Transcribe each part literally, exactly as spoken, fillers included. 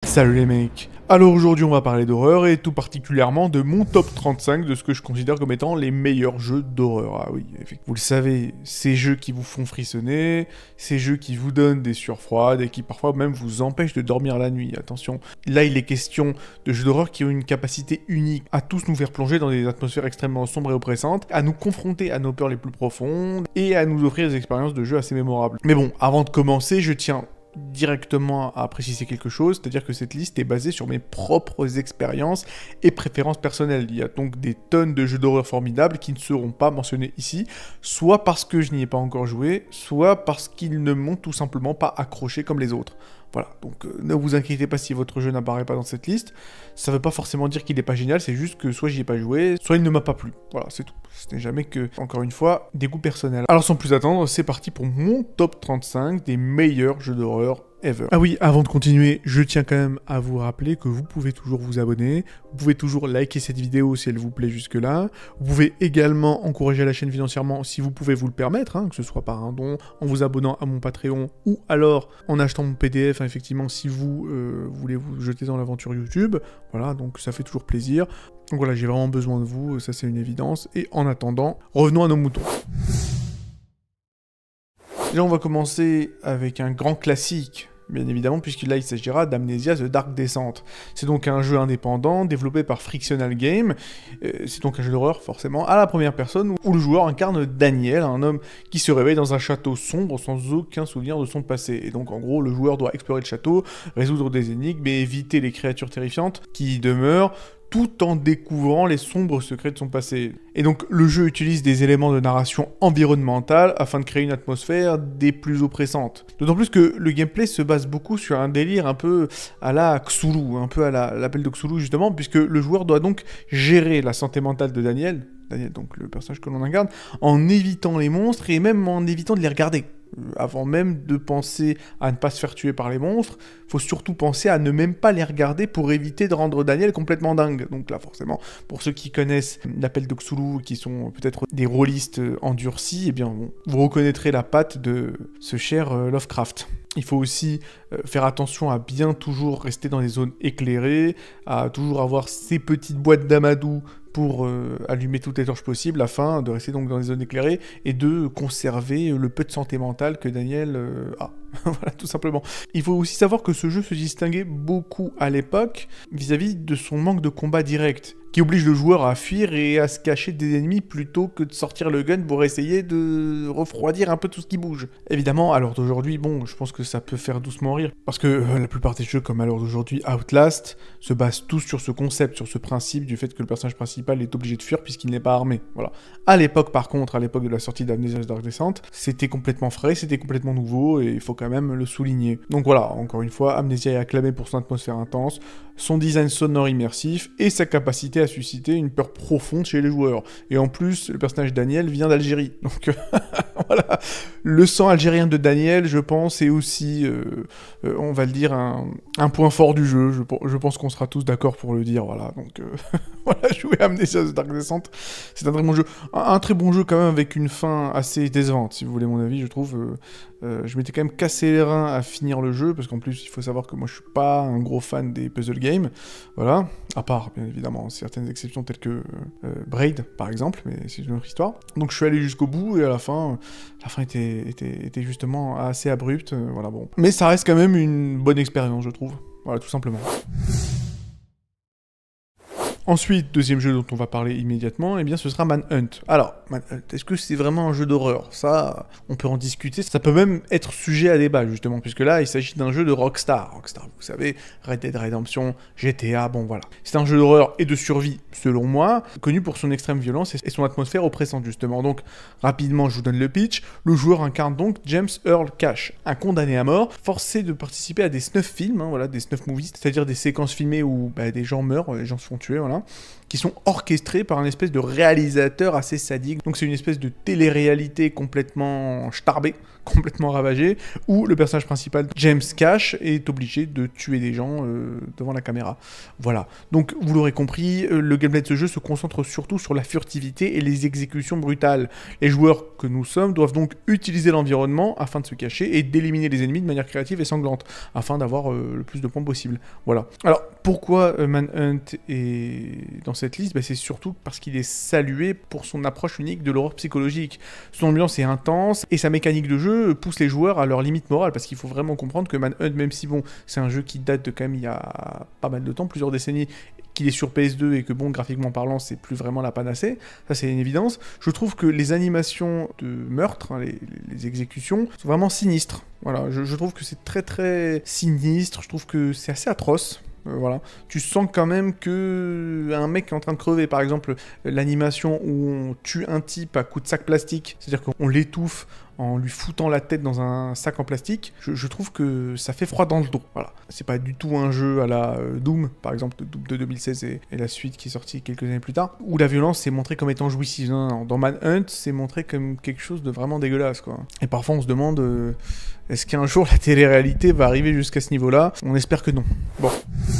Salut les mecs. Alors aujourd'hui on va parler d'horreur et tout particulièrement de mon top trente-cinq de ce que je considère comme étant les meilleurs jeux d'horreur. Ah oui, effectivement. Vous le savez, ces jeux qui vous font frissonner, ces jeux qui vous donnent des sueurs froides et qui parfois même vous empêchent de dormir la nuit. Attention, là il est question de jeux d'horreur qui ont une capacité unique à tous nous faire plonger dans des atmosphères extrêmement sombres et oppressantes, à nous confronter à nos peurs les plus profondes et à nous offrir des expériences de jeu assez mémorables. Mais bon, avant de commencer, je tiens directement à préciser quelque chose, c'est-à-dire que cette liste est basée sur mes propres expériences et préférences personnelles. Il y a donc des tonnes de jeux d'horreur formidables qui ne seront pas mentionnés ici, soit parce que je n'y ai pas encore joué, soit parce qu'ils ne m'ont tout simplement pas accroché comme les autres. Voilà, donc euh, ne vous inquiétez pas si votre jeu n'apparaît pas dans cette liste, ça veut pas forcément dire qu'il n'est pas génial, c'est juste que soit j'y ai pas joué, soit il ne m'a pas plu. Voilà, c'est tout. Ce n'est jamais que, encore une fois, des goûts personnels. Alors sans plus attendre, c'est parti pour mon top trente-cinq des meilleurs jeux d'horreur ever. Ah oui, avant de continuer, je tiens quand même à vous rappeler que vous pouvez toujours vous abonner, vous pouvez toujours liker cette vidéo si elle vous plaît jusque-là, vous pouvez également encourager la chaîne financièrement si vous pouvez vous le permettre, hein, que ce soit par un don, en vous abonnant à mon Patreon, ou alors en achetant mon P D F, hein, effectivement, si vous euh, voulez vous jeter dans l'aventure YouTube. Voilà, donc ça fait toujours plaisir. Donc voilà, j'ai vraiment besoin de vous, ça c'est une évidence. Et en attendant, revenons à nos moutons. Déjà, on va commencer avec un grand classique, bien évidemment, puisque là, il s'agira d'Amnesia The Dark Descent. C'est donc un jeu indépendant, développé par Frictional Games. Euh, c'est donc un jeu d'horreur, forcément, à la première personne, où le joueur incarne Daniel, un homme qui se réveille dans un château sombre, sans aucun souvenir de son passé. Et donc, en gros, le joueur doit explorer le château, résoudre des énigmes, et éviter les créatures terrifiantes qui y demeurent, tout en découvrant les sombres secrets de son passé. Et donc le jeu utilise des éléments de narration environnementale afin de créer une atmosphère des plus oppressantes. D'autant plus que le gameplay se base beaucoup sur un délire un peu à la Cthulhu, un peu à l'appel de Cthulhu justement, puisque le joueur doit donc gérer la santé mentale de Daniel, Daniel donc le personnage que l'on incarne, en évitant les monstres et même en évitant de les regarder. Avant même de penser à ne pas se faire tuer par les monstres, faut surtout penser à ne même pas les regarder pour éviter de rendre Daniel complètement dingue. Donc là, forcément, pour ceux qui connaissent l'appel de Cthulhu, qui sont peut-être des rôlistes endurcis, eh bien, bon, vous reconnaîtrez la patte de ce cher euh, Lovecraft. Il faut aussi euh, faire attention à bien toujours rester dans des zones éclairées, à toujours avoir ces petites boîtes d'amadou pour euh, allumer toutes les torches possibles afin de rester donc dans les zones éclairées et de conserver le peu de santé mentale que Daniel euh, a. Voilà, tout simplement. Il faut aussi savoir que ce jeu se distinguait beaucoup à l'époque vis-à-vis de son manque de combat direct, qui oblige le joueur à fuir et à se cacher des ennemis plutôt que de sortir le gun pour essayer de refroidir un peu tout ce qui bouge. Évidemment, à l'heure d'aujourd'hui, bon, je pense que ça peut faire doucement rire, parce que euh, la plupart des jeux, comme à l'heure d'aujourd'hui, Outlast, se basent tous sur ce concept, sur ce principe du fait que le personnage principal est obligé de fuir puisqu'il n'est pas armé. Voilà. À l'époque, par contre, à l'époque de la sortie d'Amnesia The Dark Descent, c'était complètement frais, c'était complètement nouveau, et il faut quand même le souligner. Donc voilà, encore une fois, Amnesia est acclamé pour son atmosphère intense, son design sonore immersif, et sa capacité à susciter une peur profonde chez les joueurs. Et en plus, le personnage Daniel vient d'Algérie. Donc voilà, le sang algérien de Daniel, je pense, est aussi, euh, euh, on va le dire, un, un point fort du jeu. Je, je pense qu'on sera tous d'accord pour le dire, voilà. Donc euh, voilà, jouer à Amnesia The Dark Descent, c'est un très bon jeu. Un, un très bon jeu quand même avec une fin assez décevante, si vous voulez mon avis, je trouve. Euh, euh, je m'étais quand même cassé les reins à finir le jeu, parce qu'en plus, il faut savoir que moi, je suis pas un gros fan des puzzle games. Voilà, à part, bien évidemment, certaines exceptions telles que euh, Braid, par exemple, mais c'est une autre histoire. Donc je suis allé jusqu'au bout, et à la fin, la fin était, était, était justement assez abrupte, euh, voilà, bon. Mais ça reste quand même une bonne expérience, je trouve. Voilà, tout simplement. Ensuite, deuxième jeu dont on va parler immédiatement, eh bien ce sera Manhunt. Alors, Manhunt, est-ce que c'est vraiment un jeu d'horreur? Ça, on peut en discuter. Ça peut même être sujet à débat, justement, puisque là, il s'agit d'un jeu de Rockstar. Rockstar, vous savez, Red Dead Redemption, G T A, bon voilà. C'est un jeu d'horreur et de survie, selon moi, connu pour son extrême violence et son atmosphère oppressante, justement. Donc, rapidement, je vous donne le pitch. Le joueur incarne donc James Earl Cash, un condamné à mort, forcé de participer à des snuff films, hein, voilà, des snuff movies, c'est-à-dire des séquences filmées où bah, des gens meurent, les gens se font tuer, voilà. voilà, qui sont orchestrés par un espèce de réalisateur assez sadique. Donc c'est une espèce de télé-réalité complètement starbée, complètement ravagée, où le personnage principal, James Cash, est obligé de tuer des gens euh, devant la caméra. Voilà. Donc vous l'aurez compris, euh, le gameplay de ce jeu se concentre surtout sur la furtivité et les exécutions brutales. Les joueurs que nous sommes doivent donc utiliser l'environnement afin de se cacher et d'éliminer les ennemis de manière créative et sanglante, afin d'avoir euh, le plus de points possible. Voilà. Alors, pourquoi euh, Manhunt est dans cette liste? Bah, c'est surtout parce qu'il est salué pour son approche unique de l'horreur psychologique. Son ambiance est intense, et sa mécanique de jeu pousse les joueurs à leur limite morale, parce qu'il faut vraiment comprendre que Manhunt, même si bon, c'est un jeu qui date de quand même il y a pas mal de temps, plusieurs décennies, qu'il est sur P S deux et que bon, graphiquement parlant, c'est plus vraiment la panacée, ça c'est une évidence. Je trouve que les animations de meurtre, hein, les, les exécutions, sont vraiment sinistres. Voilà, je, je trouve que c'est très très sinistre, je trouve que c'est assez atroce. Euh, voilà, tu sens quand même que un mec est en train de crever, par exemple l'animation où on tue un type à coups de sac plastique, c'est-à-dire qu'on l'étouffe en lui foutant la tête dans un sac en plastique, je, je trouve que ça fait froid dans le dos. Voilà, c'est pas du tout un jeu à la euh, Doom, par exemple Doom de deux mille seize et, et la suite qui est sortie quelques années plus tard, où la violence c'est montré comme étant jouissive. Non, non, non. Dans Manhunt, c'est montré comme quelque chose de vraiment dégueulasse, quoi. Et parfois on se demande, euh, est-ce qu'un jour la télé-réalité va arriver jusqu'à ce niveau-là? On espère que non. Bon.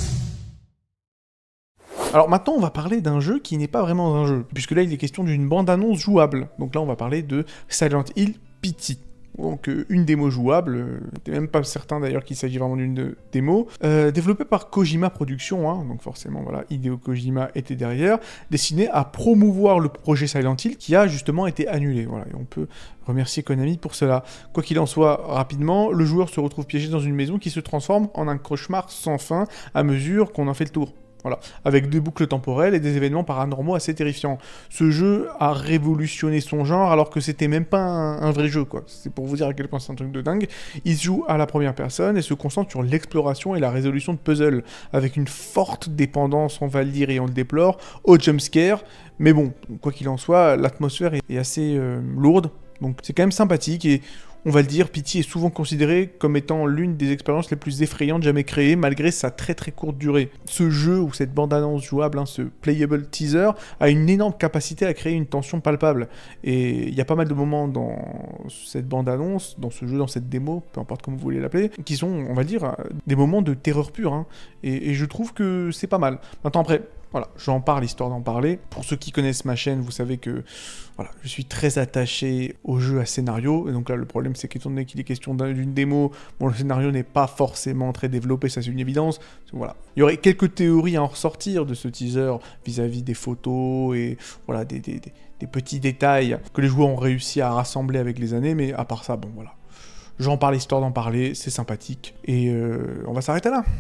Alors maintenant, on va parler d'un jeu qui n'est pas vraiment un jeu, puisque là, il est question d'une bande-annonce jouable. Donc là, on va parler de Silent Hill Pity. Donc euh, une démo jouable, euh, t'es même pas certain d'ailleurs qu'il s'agit vraiment d'une de... démo, euh, développée par Kojima Productions, hein, donc forcément voilà, Hideo Kojima était derrière, destinée à promouvoir le projet Silent Hill qui a justement été annulé, voilà, et on peut remercier Konami pour cela. Quoi qu'il en soit, rapidement, le joueur se retrouve piégé dans une maison qui se transforme en un cauchemar sans fin à mesure qu'on en fait le tour. Voilà, avec des boucles temporelles et des événements paranormaux assez terrifiants. Ce jeu a révolutionné son genre alors que c'était même pas un, un vrai jeu, quoi. C'est pour vous dire à quel point c'est un truc de dingue. Il se joue à la première personne et se concentre sur l'exploration et la résolution de puzzles, avec une forte dépendance, on va le dire et on le déplore, au jumpscare. Mais bon, quoi qu'il en soit, l'atmosphère est, est assez euh, lourde, donc c'est quand même sympathique et... On va le dire, Pity est souvent considéré comme étant l'une des expériences les plus effrayantes jamais créées, malgré sa très très courte durée. Ce jeu, ou cette bande-annonce jouable, hein, ce playable teaser, a une énorme capacité à créer une tension palpable. Et il y a pas mal de moments dans cette bande-annonce, dans ce jeu, dans cette démo, peu importe comment vous voulez l'appeler, qui sont, on va dire, des moments de terreur pure. Hein. Et, et je trouve que c'est pas mal. Maintenant après... Voilà, j'en parle histoire d'en parler. Pour ceux qui connaissent ma chaîne, vous savez que voilà, je suis très attaché aux jeux à scénario. Et donc là, le problème, c'est qu'étant donné qu'il est question d'une démo, bon, le scénario n'est pas forcément très développé, ça c'est une évidence. Voilà. Il y aurait quelques théories à en ressortir de ce teaser vis-à-vis des photos et voilà, des, des, des, des petits détails que les joueurs ont réussi à rassembler avec les années. Mais à part ça, bon voilà. J'en parle histoire d'en parler, c'est sympathique. Et euh, on va s'arrêter là.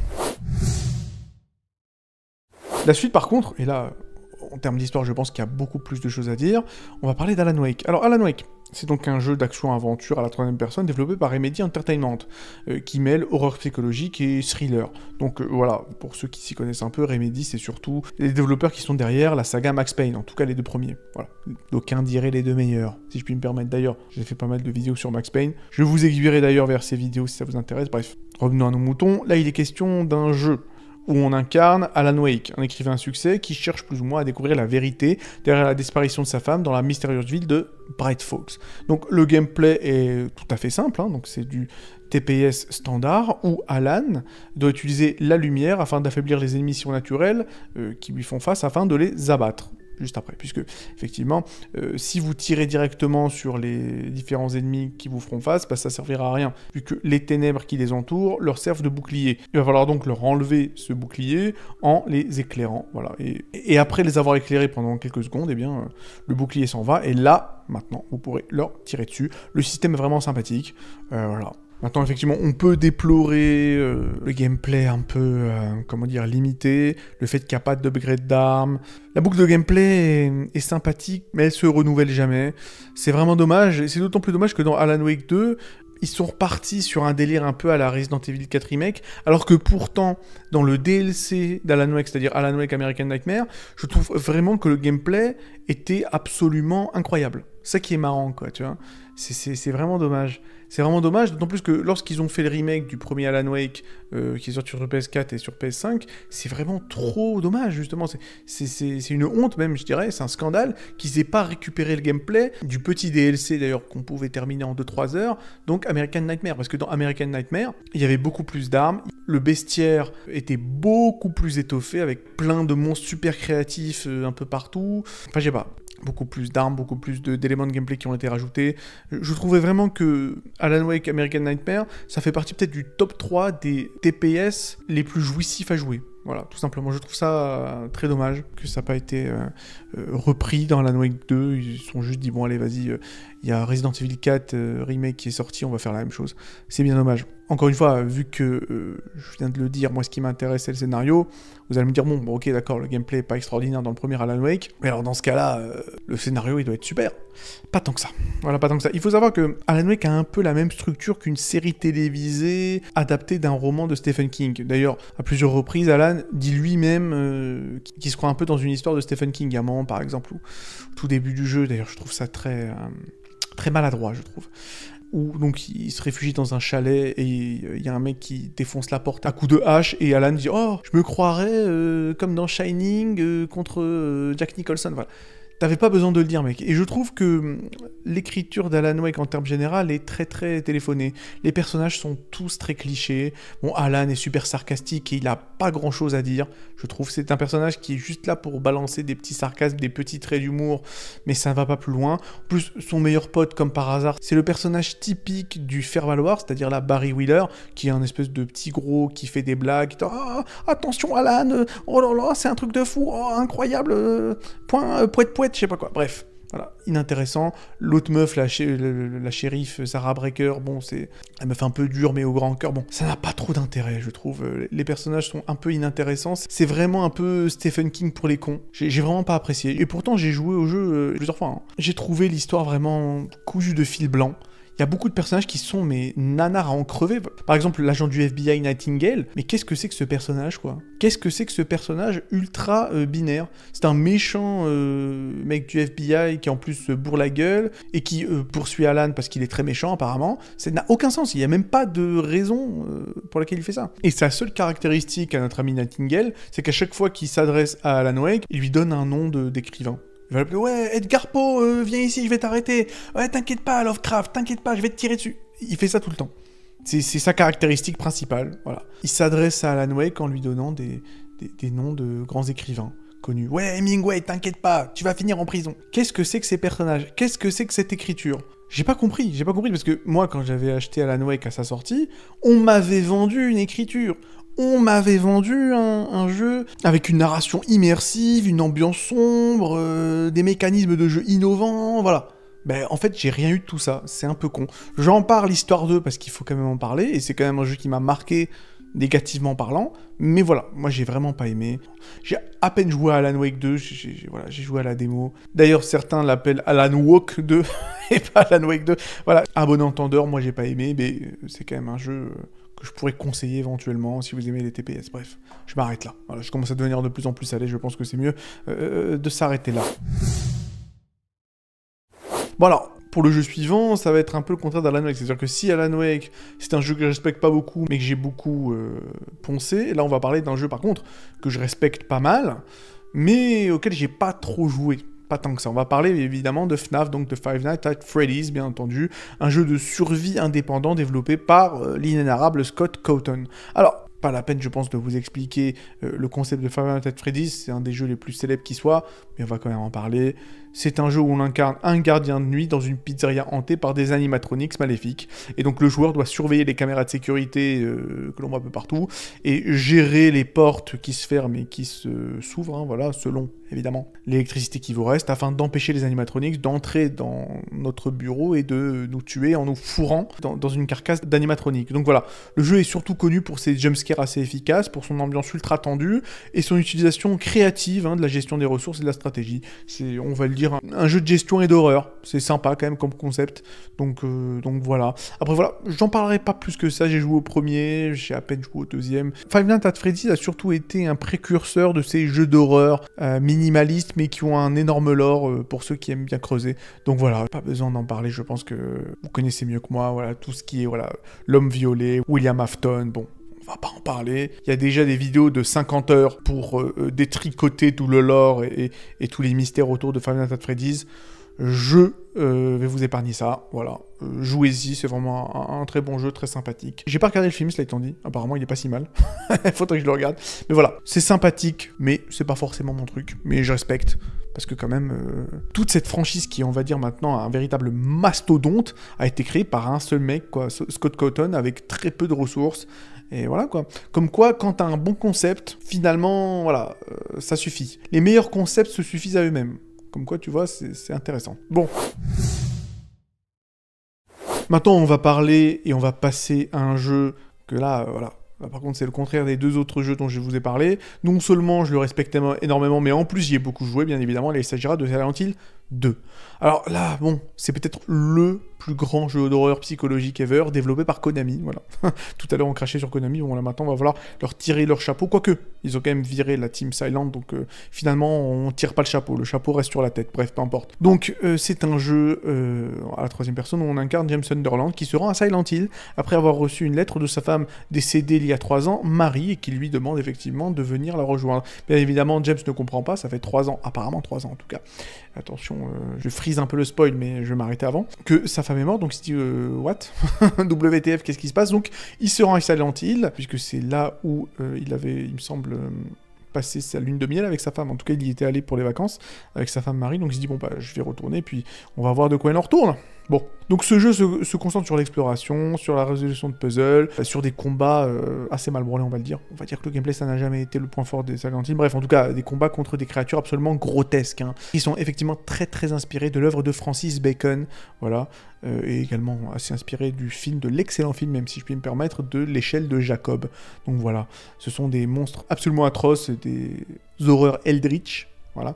La suite, par contre, et là, en termes d'histoire, je pense qu'il y a beaucoup plus de choses à dire, on va parler d'Alan Wake. Alors, Alan Wake, c'est donc un jeu d'action-aventure à la troisième personne développé par Remedy Entertainment, euh, qui mêle horreur psychologique et thriller. Donc euh, voilà, pour ceux qui s'y connaissent un peu, Remedy, c'est surtout les développeurs qui sont derrière la saga Max Payne, en tout cas les deux premiers. Voilà. D'aucuns diraient les deux meilleurs, si je puis me permettre. D'ailleurs, j'ai fait pas mal de vidéos sur Max Payne. Je vous aiguillerai d'ailleurs vers ces vidéos si ça vous intéresse. Bref, revenons à nos moutons. Là, il est question d'un jeu où on incarne Alan Wake, un écrivain à succès qui cherche plus ou moins à découvrir la vérité derrière la disparition de sa femme dans la mystérieuse ville de Bright Falls. Donc le gameplay est tout à fait simple, hein, donc c'est du T P S standard, où Alan doit utiliser la lumière afin d'affaiblir les ennemis surnaturels euh, qui lui font face afin de les abattre. Juste après, puisque, effectivement, euh, si vous tirez directement sur les différents ennemis qui vous feront face, bah, ça servira à rien, vu que les ténèbres qui les entourent leur servent de bouclier. Il va falloir donc leur enlever ce bouclier en les éclairant, voilà. Et, et après les avoir éclairés pendant quelques secondes, eh bien, euh, le bouclier s'en va, et là, maintenant, vous pourrez leur tirer dessus. Le système est vraiment sympathique, euh, voilà. Maintenant, effectivement, on peut déplorer euh, le gameplay un peu, euh, comment dire, limité, le fait qu'il n'y a pas d'upgrade d'armes. La boucle de gameplay est, est sympathique, mais elle se renouvelle jamais. C'est vraiment dommage, et c'est d'autant plus dommage que dans Alan Wake deux, ils sont repartis sur un délire un peu à la Resident Evil quatre Remake, alors que pourtant, dans le D L C d'Alan Wake, c'est-à-dire Alan Wake American Nightmare, je trouve vraiment que le gameplay était absolument incroyable. Ça qui est marrant, quoi, tu vois. C'est vraiment dommage. C'est vraiment dommage, d'autant plus que lorsqu'ils ont fait le remake du premier Alan Wake, euh, qui est sorti sur P S quatre et sur P S cinq, c'est vraiment trop dommage, justement. C'est une honte même, je dirais, c'est un scandale qu'ils aient pas récupéré le gameplay du petit D L C, d'ailleurs, qu'on pouvait terminer en deux trois heures, donc American Nightmare. Parce que dans American Nightmare, il y avait beaucoup plus d'armes, le bestiaire était beaucoup plus étoffé, avec plein de monstres super créatifs euh, un peu partout. Enfin, je sais pas. Beaucoup plus d'armes, beaucoup plus d'éléments de, de gameplay qui ont été rajoutés. Je trouvais vraiment que Alan Wake American Nightmare, ça fait partie peut-être du top trois des T P S les plus jouissifs à jouer. Voilà, tout simplement. Je trouve ça euh, très dommage que ça n'a pas été euh, euh, repris dans Alan Wake deux. Ils se sont juste dit, bon allez, vas-y, il euh, y a Resident Evil quatre euh, Remake qui est sorti, on va faire la même chose. C'est bien dommage. Encore une fois, vu que, euh, je viens de le dire, moi ce qui m'intéresse c'est le scénario, vous allez me dire, bon, bon ok d'accord, le gameplay n'est pas extraordinaire dans le premier Alan Wake, mais alors dans ce cas-là, euh, le scénario il doit être super. Pas tant que ça. Voilà, pas tant que ça. Il faut savoir que Alan Wake a un peu la même structure qu'une série télévisée adaptée d'un roman de Stephen King. D'ailleurs, à plusieurs reprises, Alan dit lui-même euh, qu'il se croit un peu dans une histoire de Stephen King, à un moment par exemple, où, au tout début du jeu, d'ailleurs je trouve ça très, euh, très maladroit, je trouve. Où donc il se réfugie dans un chalet et il euh, y a un mec qui défonce la porte à coups de hache et Alan dit « Oh, je me croirais euh, comme dans Shining euh, contre euh, Jack Nicholson. » Voilà. T'avais pas besoin de le dire, mec. Et je trouve que l'écriture d'Alan Wake, en termes généraux, est très très téléphonée. Les personnages sont tous très clichés. Bon, Alan est super sarcastique et il a pas grand chose à dire. Je trouve que c'est un personnage qui est juste là pour balancer des petits sarcasmes, des petits traits d'humour, mais ça ne va pas plus loin. En plus, son meilleur pote, comme par hasard, c'est le personnage typique du faire-valoir, c'est-à-dire la Barry Wheeler, qui est un espèce de petit gros qui fait des blagues. Qui ah, attention Alan, oh là là, c'est un truc de fou, oh, incroyable, euh, point, euh, poète poète. Je sais pas quoi, bref, voilà, inintéressant. L'autre meuf, la, ché la shérif Sarah Breaker, bon, c'est, elle me fait un peu dur, mais au grand cœur, bon, ça n'a pas trop d'intérêt, je trouve. Les personnages sont un peu inintéressants, c'est vraiment un peu Stephen King pour les cons. J'ai vraiment pas apprécié. Et pourtant, j'ai joué au jeu euh, plusieurs fois. Hein. J'ai trouvé l'histoire vraiment cousue de fil blanc. Il y a beaucoup de personnages qui sont, mais nanars à en crever. Par exemple, l'agent du F B I Nightingale, mais qu'est-ce que c'est que ce personnage, quoi? Qu'est-ce que c'est que ce personnage ultra euh, binaire? C'est un méchant euh, mec du F B I qui en plus se bourre la gueule et qui euh, poursuit Alan parce qu'il est très méchant apparemment. Ça n'a aucun sens, il n'y a même pas de raison euh, pour laquelle il fait ça. Et sa seule caractéristique à notre ami Nightingale, c'est qu'à chaque fois qu'il s'adresse à Alan Wake, il lui donne un nom d'écrivain. Il va l'appeler, ouais, Edgar Poe, euh, viens ici, je vais t'arrêter. Ouais, t'inquiète pas, Lovecraft, t'inquiète pas, je vais te tirer dessus. Il fait ça tout le temps. C'est sa caractéristique principale, voilà. Il s'adresse à Alan Wake en lui donnant des, des, des noms de grands écrivains connus. Ouais, Hemingway, t'inquiète pas, tu vas finir en prison. Qu'est-ce que c'est que ces personnages? Qu'est-ce que c'est que cette écriture? J'ai pas compris, j'ai pas compris, parce que moi, quand j'avais acheté Alan Wake à sa sortie, on m'avait vendu une écriture. On m'avait vendu un, un jeu avec une narration immersive, une ambiance sombre, euh, des mécanismes de jeu innovants, voilà. Ben, en fait, j'ai rien eu de tout ça, c'est un peu con. J'en parle histoire d'eux parce qu'il faut quand même en parler, et c'est quand même un jeu qui m'a marqué négativement parlant, mais voilà, moi j'ai vraiment pas aimé. J'ai à peine joué à Alan Wake deux, j'ai voilà, j'ai joué à la démo. D'ailleurs, certains l'appellent Alan Wake deux, et pas Alan Wake deux. Voilà, un bon entendeur, moi j'ai pas aimé, mais c'est quand même un jeu que je pourrais conseiller éventuellement si vous aimez les T P S. Bref, je m'arrête là. Voilà, je commence à devenir de plus en plus à l'aise, je pense que c'est mieux euh, de s'arrêter là. Bon alors, pour le jeu suivant, ça va être un peu le contraire d'Alan Wake. C'est-à-dire que si Alan Wake, c'est un jeu que je respecte pas beaucoup, mais que j'ai beaucoup euh, poncé, là on va parler d'un jeu par contre que je respecte pas mal, mais auquel j'ai pas trop joué. Pas tant que ça. On va parler évidemment de F NAF, donc de Five Nights at Freddy's, bien entendu, un jeu de survie indépendant développé par euh, l'inénarrable Scott Cawthon. Alors, pas la peine, je pense, de vous expliquer euh, le concept de Five Nights at Freddy's, c'est un des jeux les plus célèbres qui soit, mais on va quand même en parler. C'est un jeu où on incarne un gardien de nuit dans une pizzeria hantée par des animatronics maléfiques, et donc le joueur doit surveiller les caméras de sécurité euh, que l'on voit un peu partout, et gérer les portes qui se ferment et qui s'ouvrent, hein, voilà, selon, évidemment, l'électricité qui vous reste, afin d'empêcher les animatronics d'entrer dans notre bureau et de nous tuer en nous fourrant dans, dans une carcasse d'animatronique. Donc voilà, le jeu est surtout connu pour ses jumpscares assez efficaces, pour son ambiance ultra tendue, et son utilisation créative hein, de la gestion des ressources et de la stratégie. On va le dire dire, un, un jeu de gestion et d'horreur. C'est sympa quand même comme concept. Donc, euh, donc voilà. Après voilà, j'en parlerai pas plus que ça. J'ai joué au premier, j'ai à peine joué au deuxième. Five Nights at Freddy's a surtout été un précurseur de ces jeux d'horreur euh, minimalistes, mais qui ont un énorme lore euh, pour ceux qui aiment bien creuser. Donc voilà, pas besoin d'en parler. Je pense que vous connaissez mieux que moi. Voilà, tout ce qui est voilà, l'homme violé, William Afton, bon. On va pas en parler. Il y a déjà des vidéos de cinquante heures pour euh, détricoter tout le lore et, et, et tous les mystères autour de Five Nights at Freddy's. Je euh, vais vous épargner ça, voilà. Euh, Jouez-y, c'est vraiment un, un très bon jeu, très sympathique. J'ai pas regardé le film, cela étant dit. Apparemment, il est pas si mal. Faudrait que je le regarde. Mais voilà, c'est sympathique, mais c'est pas forcément mon truc. Mais je respecte. Parce que quand même, euh, toute cette franchise qui est, on va dire maintenant, un véritable mastodonte, a été créée par un seul mec, quoi, Scott Cawthon, avec très peu de ressources. Et voilà quoi. Comme quoi, quand t'as un bon concept, finalement, voilà, euh, ça suffit. Les meilleurs concepts se suffisent à eux-mêmes. Comme quoi, tu vois, c'est intéressant. Bon. Maintenant, on va parler et on va passer à un jeu que là, euh, voilà. Là, par contre, c'est le contraire des deux autres jeux dont je vous ai parlé. Non seulement je le respecte énormément, mais en plus, j'y ai beaucoup joué, bien évidemment. Il s'agira de Silent Hill deux. Alors là, bon, c'est peut-être le plus grand jeu d'horreur psychologique ever, développé par Konami, voilà. Tout à l'heure, on crachait sur Konami, bon là maintenant, on va falloir leur tirer leur chapeau, quoique, ils ont quand même viré la team Silent, donc euh, finalement, on tire pas le chapeau, le chapeau reste sur la tête, bref, peu importe. Donc, euh, c'est un jeu euh, à la troisième personne où on incarne James Sunderland, qui se rend à Silent Hill, après avoir reçu une lettre de sa femme décédée il y a trois ans, Marie, et qui lui demande effectivement de venir la rejoindre. Bien évidemment, James ne comprend pas, ça fait trois ans, apparemment trois ans en tout cas, attention, euh, je frise un peu le spoil, mais je vais m'arrêter avant, que sa femme est morte, donc il se dit, euh, what W T F, qu'est-ce qui se passe? Donc, il se rend à Silent Hill, puisque c'est là où euh, il avait, il me semble, euh, passé sa lune de miel avec sa femme, en tout cas, il y était allé pour les vacances, avec sa femme Marie, donc il se dit, bon, bah, je vais retourner, puis on va voir de quoi il en retourne. Bon, donc ce jeu se, se concentre sur l'exploration, sur la résolution de puzzles, sur des combats euh, assez mal branlés, on va le dire. On va dire que le gameplay, ça n'a jamais été le point fort des Silent Hill. Bref, en tout cas, des combats contre des créatures absolument grotesques, hein, qui sont effectivement très très inspirés de l'œuvre de Francis Bacon, voilà, euh, et également assez inspirés du film, de l'excellent film, même si je puis me permettre, de l'échelle de Jacob. Donc voilà, ce sont des monstres absolument atroces, des horreurs eldritch, voilà.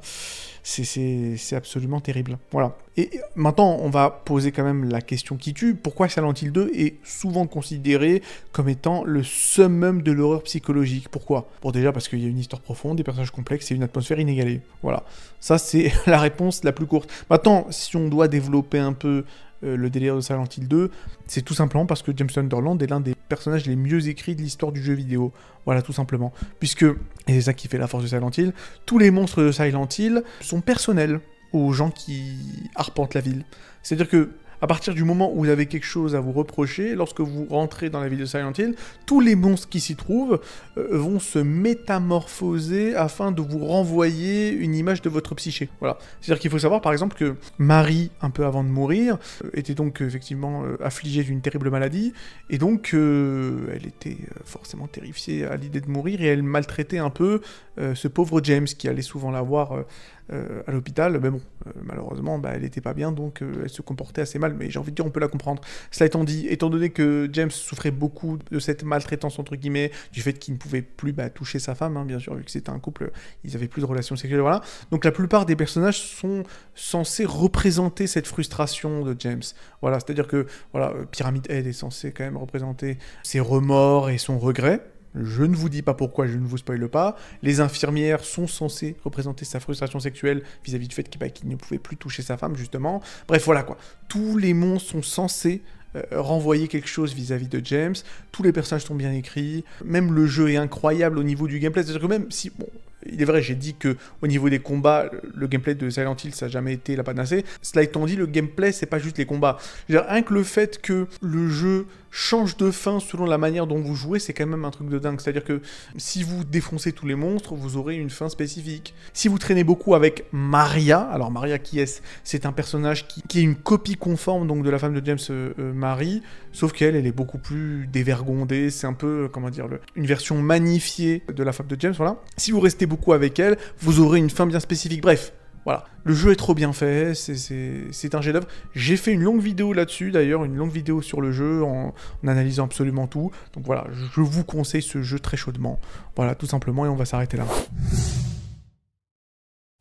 C'est absolument terrible. Voilà. Et maintenant, on va poser quand même la question qui tue. Pourquoi Silent Hill deux est souvent considéré comme étant le summum de l'horreur psychologique? Pourquoi? Bon, déjà parce qu'il y a une histoire profonde, des personnages complexes et une atmosphère inégalée. Voilà. Ça, c'est la réponse la plus courte. Maintenant, si on doit développer un peu euh, le délire de Silent Hill deux, c'est tout simplement parce que James Sunderland est l'un des personnages les mieux écrits de l'histoire du jeu vidéo. Voilà, tout simplement. Puisque, et c'est ça qui fait la force de Silent Hill, tous les monstres de Silent Hill sont personnels aux gens qui arpentent la ville. C'est-à-dire que, à partir du moment où vous avez quelque chose à vous reprocher, lorsque vous rentrez dans la ville de Silent Hill, tous les monstres qui s'y trouvent euh, vont se métamorphoser afin de vous renvoyer une image de votre psyché. Voilà. C'est-à-dire qu'il faut savoir, par exemple, que Marie, un peu avant de mourir, euh, était donc euh, effectivement euh, affligée d'une terrible maladie, et donc euh, elle était euh, forcément terrifiée à l'idée de mourir, et elle maltraitait un peu euh, ce pauvre James, qui allait souvent la voir euh, euh, à l'hôpital, mais bon, euh, malheureusement, bah, elle n'était pas bien, donc euh, elle se comportait assez mal, mais j'ai envie de dire, on peut la comprendre. Cela étant dit, étant donné que James souffrait beaucoup de cette maltraitance, entre guillemets, du fait qu'il ne pouvait plus bah, toucher sa femme, hein, bien sûr, vu que c'était un couple, ils n'avaient plus de relations sexuelles, voilà. Donc la plupart des personnages sont censés représenter cette frustration de James. Voilà, c'est-à-dire que voilà, Pyramid Head est censé quand même représenter ses remords et son regret. Je ne vous dis pas pourquoi, je ne vous spoile pas. Les infirmières sont censées représenter sa frustration sexuelle vis-à-vis du fait qu'il bah, qu'il ne pouvait plus toucher sa femme, justement. Bref, voilà quoi. Tous les monstres sont censés euh, renvoyer quelque chose vis-à-vis de James. Tous les personnages sont bien écrits. Même le jeu est incroyable au niveau du gameplay. C'est-à-dire que même si... Bon, il est vrai, j'ai dit que au niveau des combats, le gameplay de Silent Hill, ça n'a jamais été la panacée. Cela étant dit, le gameplay, c'est pas juste les combats. Je veux dire, rien que le fait que le jeu change de fin selon la manière dont vous jouez, c'est quand même un truc de dingue. C'est-à-dire que si vous défoncez tous les monstres, vous aurez une fin spécifique. Si vous traînez beaucoup avec Maria, alors Maria qui est-ce? C'est un personnage qui, qui est une copie conforme donc de la femme de James, euh, euh, Marie, sauf qu'elle, elle est beaucoup plus dévergondée. C'est un peu, comment dire, le, une version magnifiée de la femme de James, voilà. Si vous restez beaucoup avec elle, vous aurez une fin bien spécifique. Bref, voilà. Le jeu est trop bien fait, c'est un chef-d'œuvre. J'ai fait une longue vidéo là-dessus, d'ailleurs, une longue vidéo sur le jeu, en, en analysant absolument tout. Donc voilà, je vous conseille ce jeu très chaudement. Voilà, tout simplement, et on va s'arrêter là.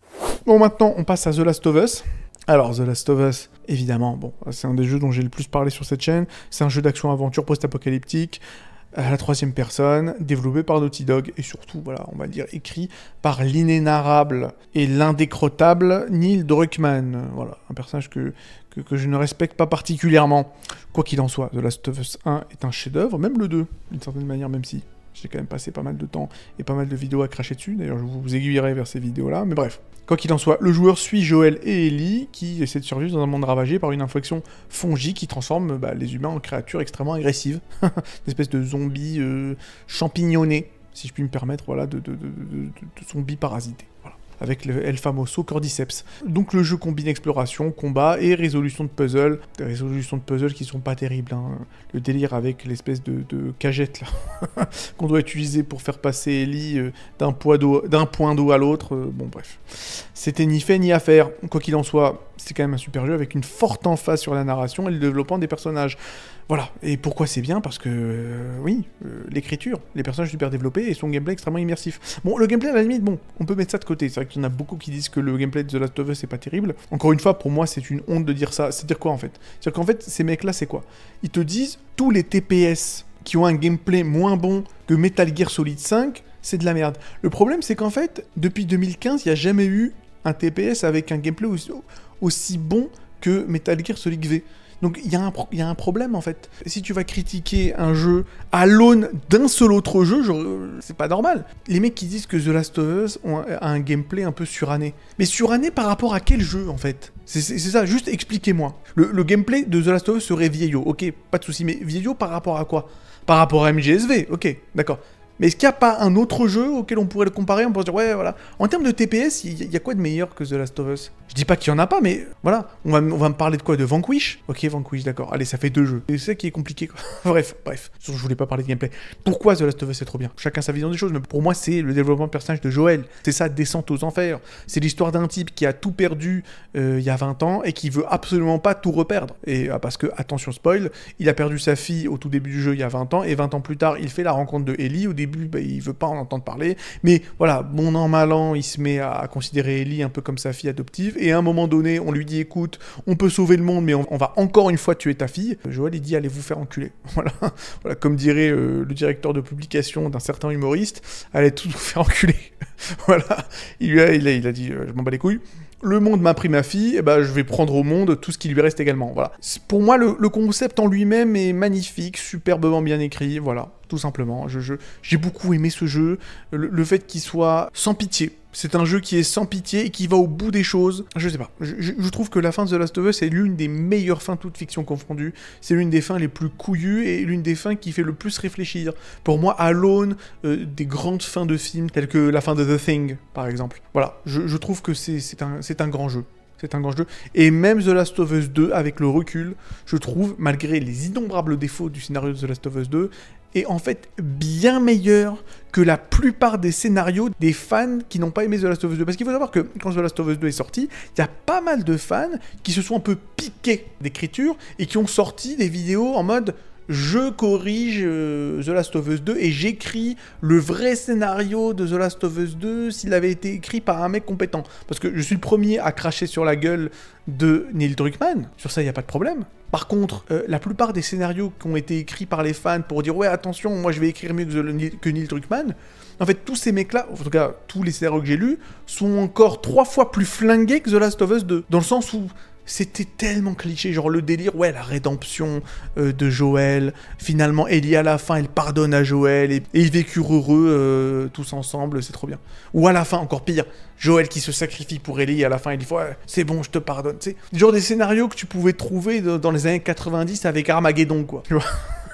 Bon, maintenant, on passe à The Last of Us. Alors, The Last of Us, évidemment, bon, c'est un des jeux dont j'ai le plus parlé sur cette chaîne. C'est un jeu d'action-aventure post-apocalyptique, à la troisième personne, développé par Naughty Dog, et surtout, voilà, on va dire, écrit par l'inénarrable et l'indécrottable Neil Druckmann. Voilà, un personnage que, que, que je ne respecte pas particulièrement. Quoi qu'il en soit, The Last of Us un est un chef-d'œuvre, même le deux, d'une certaine manière, même si j'ai quand même passé pas mal de temps et pas mal de vidéos à cracher dessus. D'ailleurs, je vous aiguillerai vers ces vidéos-là, mais bref. Quoi qu'il en soit, le joueur suit Joel et Ellie qui essaient de survivre dans un monde ravagé par une infection fongique qui transforme bah, les humains en créatures extrêmement agressives. Une espèce de zombies euh, champignonnés, si je puis me permettre, voilà, de, de, de, de, de zombies parasités. Voilà. Avec le El Famoso Cordyceps. Donc le jeu combine exploration, combat et résolution de puzzles. Des résolutions de puzzles qui sont pas terribles. Hein. Le délire avec l'espèce de, de cagette là qu'on doit utiliser pour faire passer Ellie euh, d'un point d'eau à l'autre. Euh, bon bref. C'était ni fait ni à faire. Quoi qu'il en soit, c'est quand même un super jeu avec une forte emphase sur la narration et le développement des personnages. Voilà. Et pourquoi c'est bien? Parce que, euh, oui, euh, l'écriture, les personnages super développés et son gameplay extrêmement immersif. Bon, le gameplay, à la limite, bon, on peut mettre ça de côté. C'est vrai qu'il y en a beaucoup qui disent que le gameplay de The Last of Us, c'est pas terrible. Encore une fois, pour moi, c'est une honte de dire ça. C'est dire quoi, en fait? C'est-à-dire qu'en fait, ces mecs-là, c'est quoi? Ils te disent, tous les T P S qui ont un gameplay moins bon que Metal Gear Solid cinq, c'est de la merde. Le problème, c'est qu'en fait, depuis deux mille quinze, il n'y a jamais eu un T P S avec un gameplay aussi, aussi bon que Metal Gear Solid V. Donc il y, y a un problème en fait. Si tu vas critiquer un jeu à l'aune d'un seul autre jeu, c'est pas normal. Les mecs qui disent que The Last of Us ont un, un gameplay un peu suranné. Mais suranné par rapport à quel jeu en fait? C'est ça, juste expliquez-moi. Le, le gameplay de The Last of Us serait vieillot, ok, pas de souci. Mais vieillot par rapport à quoi? Par rapport à M G S V, ok, d'accord. Mais est-ce qu'il n'y a pas un autre jeu auquel on pourrait le comparer? On pourrait dire, ouais, voilà. En termes de T P S, il y, y a quoi de meilleur que The Last of Us? Je dis pas qu'il y en a pas, mais voilà. On va, on va me parler de quoi? De Vanquish? Ok, Vanquish, d'accord. Allez, ça fait deux jeux. C'est ça qui est compliqué, quoi. bref, bref. Je voulais pas parler de gameplay. Pourquoi The Last of Us c'est trop bien? Chacun sa vision des choses, mais pour moi, c'est le développement de personnage de Joel. C'est ça, descente aux enfers. C'est l'histoire d'un type qui a tout perdu euh, il y a vingt ans et qui veut absolument pas tout reperdre. Et ah, parce que, attention spoil, il a perdu sa fille au tout début du jeu il y a vingt ans, et vingt ans plus tard, il fait la rencontre de Ellie. Au début, bah, il veut pas en entendre parler, mais voilà, bon an, mal an, il se met à considérer Ellie un peu comme sa fille adoptive, et à un moment donné, on lui dit, écoute, on peut sauver le monde, mais on, on va encore une fois tuer ta fille. Joel, il dit, allez vous faire enculer. Voilà, voilà comme dirait euh, le directeur de publication d'un certain humoriste, allez tout vous faire enculer. Voilà, il, lui a, il, a, il a dit, euh, je m'en bats les couilles. Le monde m'a pris ma fille, et ben je vais prendre au monde tout ce qui lui reste également. Voilà. Pour moi, le, le concept en lui-même est magnifique, superbement bien écrit, voilà, tout simplement. Je, je, j'ai beaucoup aimé ce jeu, le, le fait qu'il soit sans pitié. C'est un jeu qui est sans pitié et qui va au bout des choses. Je sais pas, je, je, je trouve que la fin de The Last of Us est l'une des meilleures fins, toutes fictions confondues. C'est l'une des fins les plus couillues et l'une des fins qui fait le plus réfléchir. Pour moi, à l'aune euh, des grandes fins de films, telles que la fin de The Thing, par exemple. Voilà, je, je trouve que c'est un, un grand jeu. C'est un grand jeu. Et même The Last of Us deux, avec le recul, je trouve, malgré les innombrables défauts du scénario de The Last of Us deux, est en fait bien meilleur que la plupart des scénarios des fans qui n'ont pas aimé The Last of Us deux. Parce qu'il faut savoir que quand The Last of Us deux est sorti, il y a pas mal de fans qui se sont un peu piqués d'écriture et qui ont sorti des vidéos en mode... je corrige euh, The Last of Us deux et j'écris le vrai scénario de The Last of Us deux s'il avait été écrit par un mec compétent. Parce que je suis le premier à cracher sur la gueule de Neil Druckmann, sur ça il n'y a pas de problème. Par contre, euh, la plupart des scénarios qui ont été écrits par les fans pour dire « ouais, attention, moi je vais écrire mieux que, que Neil Druckmann », en fait, tous ces mecs-là, en tout cas, tous les scénarios que j'ai lus, sont encore trois fois plus flingués que The Last of Us deux. Dans le sens où... c'était tellement cliché, genre le délire, ouais, la rédemption euh, de Joel, finalement Ellie à la fin, elle pardonne à Joel, et, et ils vécurent heureux euh, tous ensemble, c'est trop bien. Ou à la fin, encore pire, Joel qui se sacrifie pour Ellie, et à la fin il dit, ouais, c'est bon, je te pardonne, tu sais. Genre des scénarios que tu pouvais trouver de, dans les années quatre-vingt-dix avec Armageddon, quoi. Tu vois.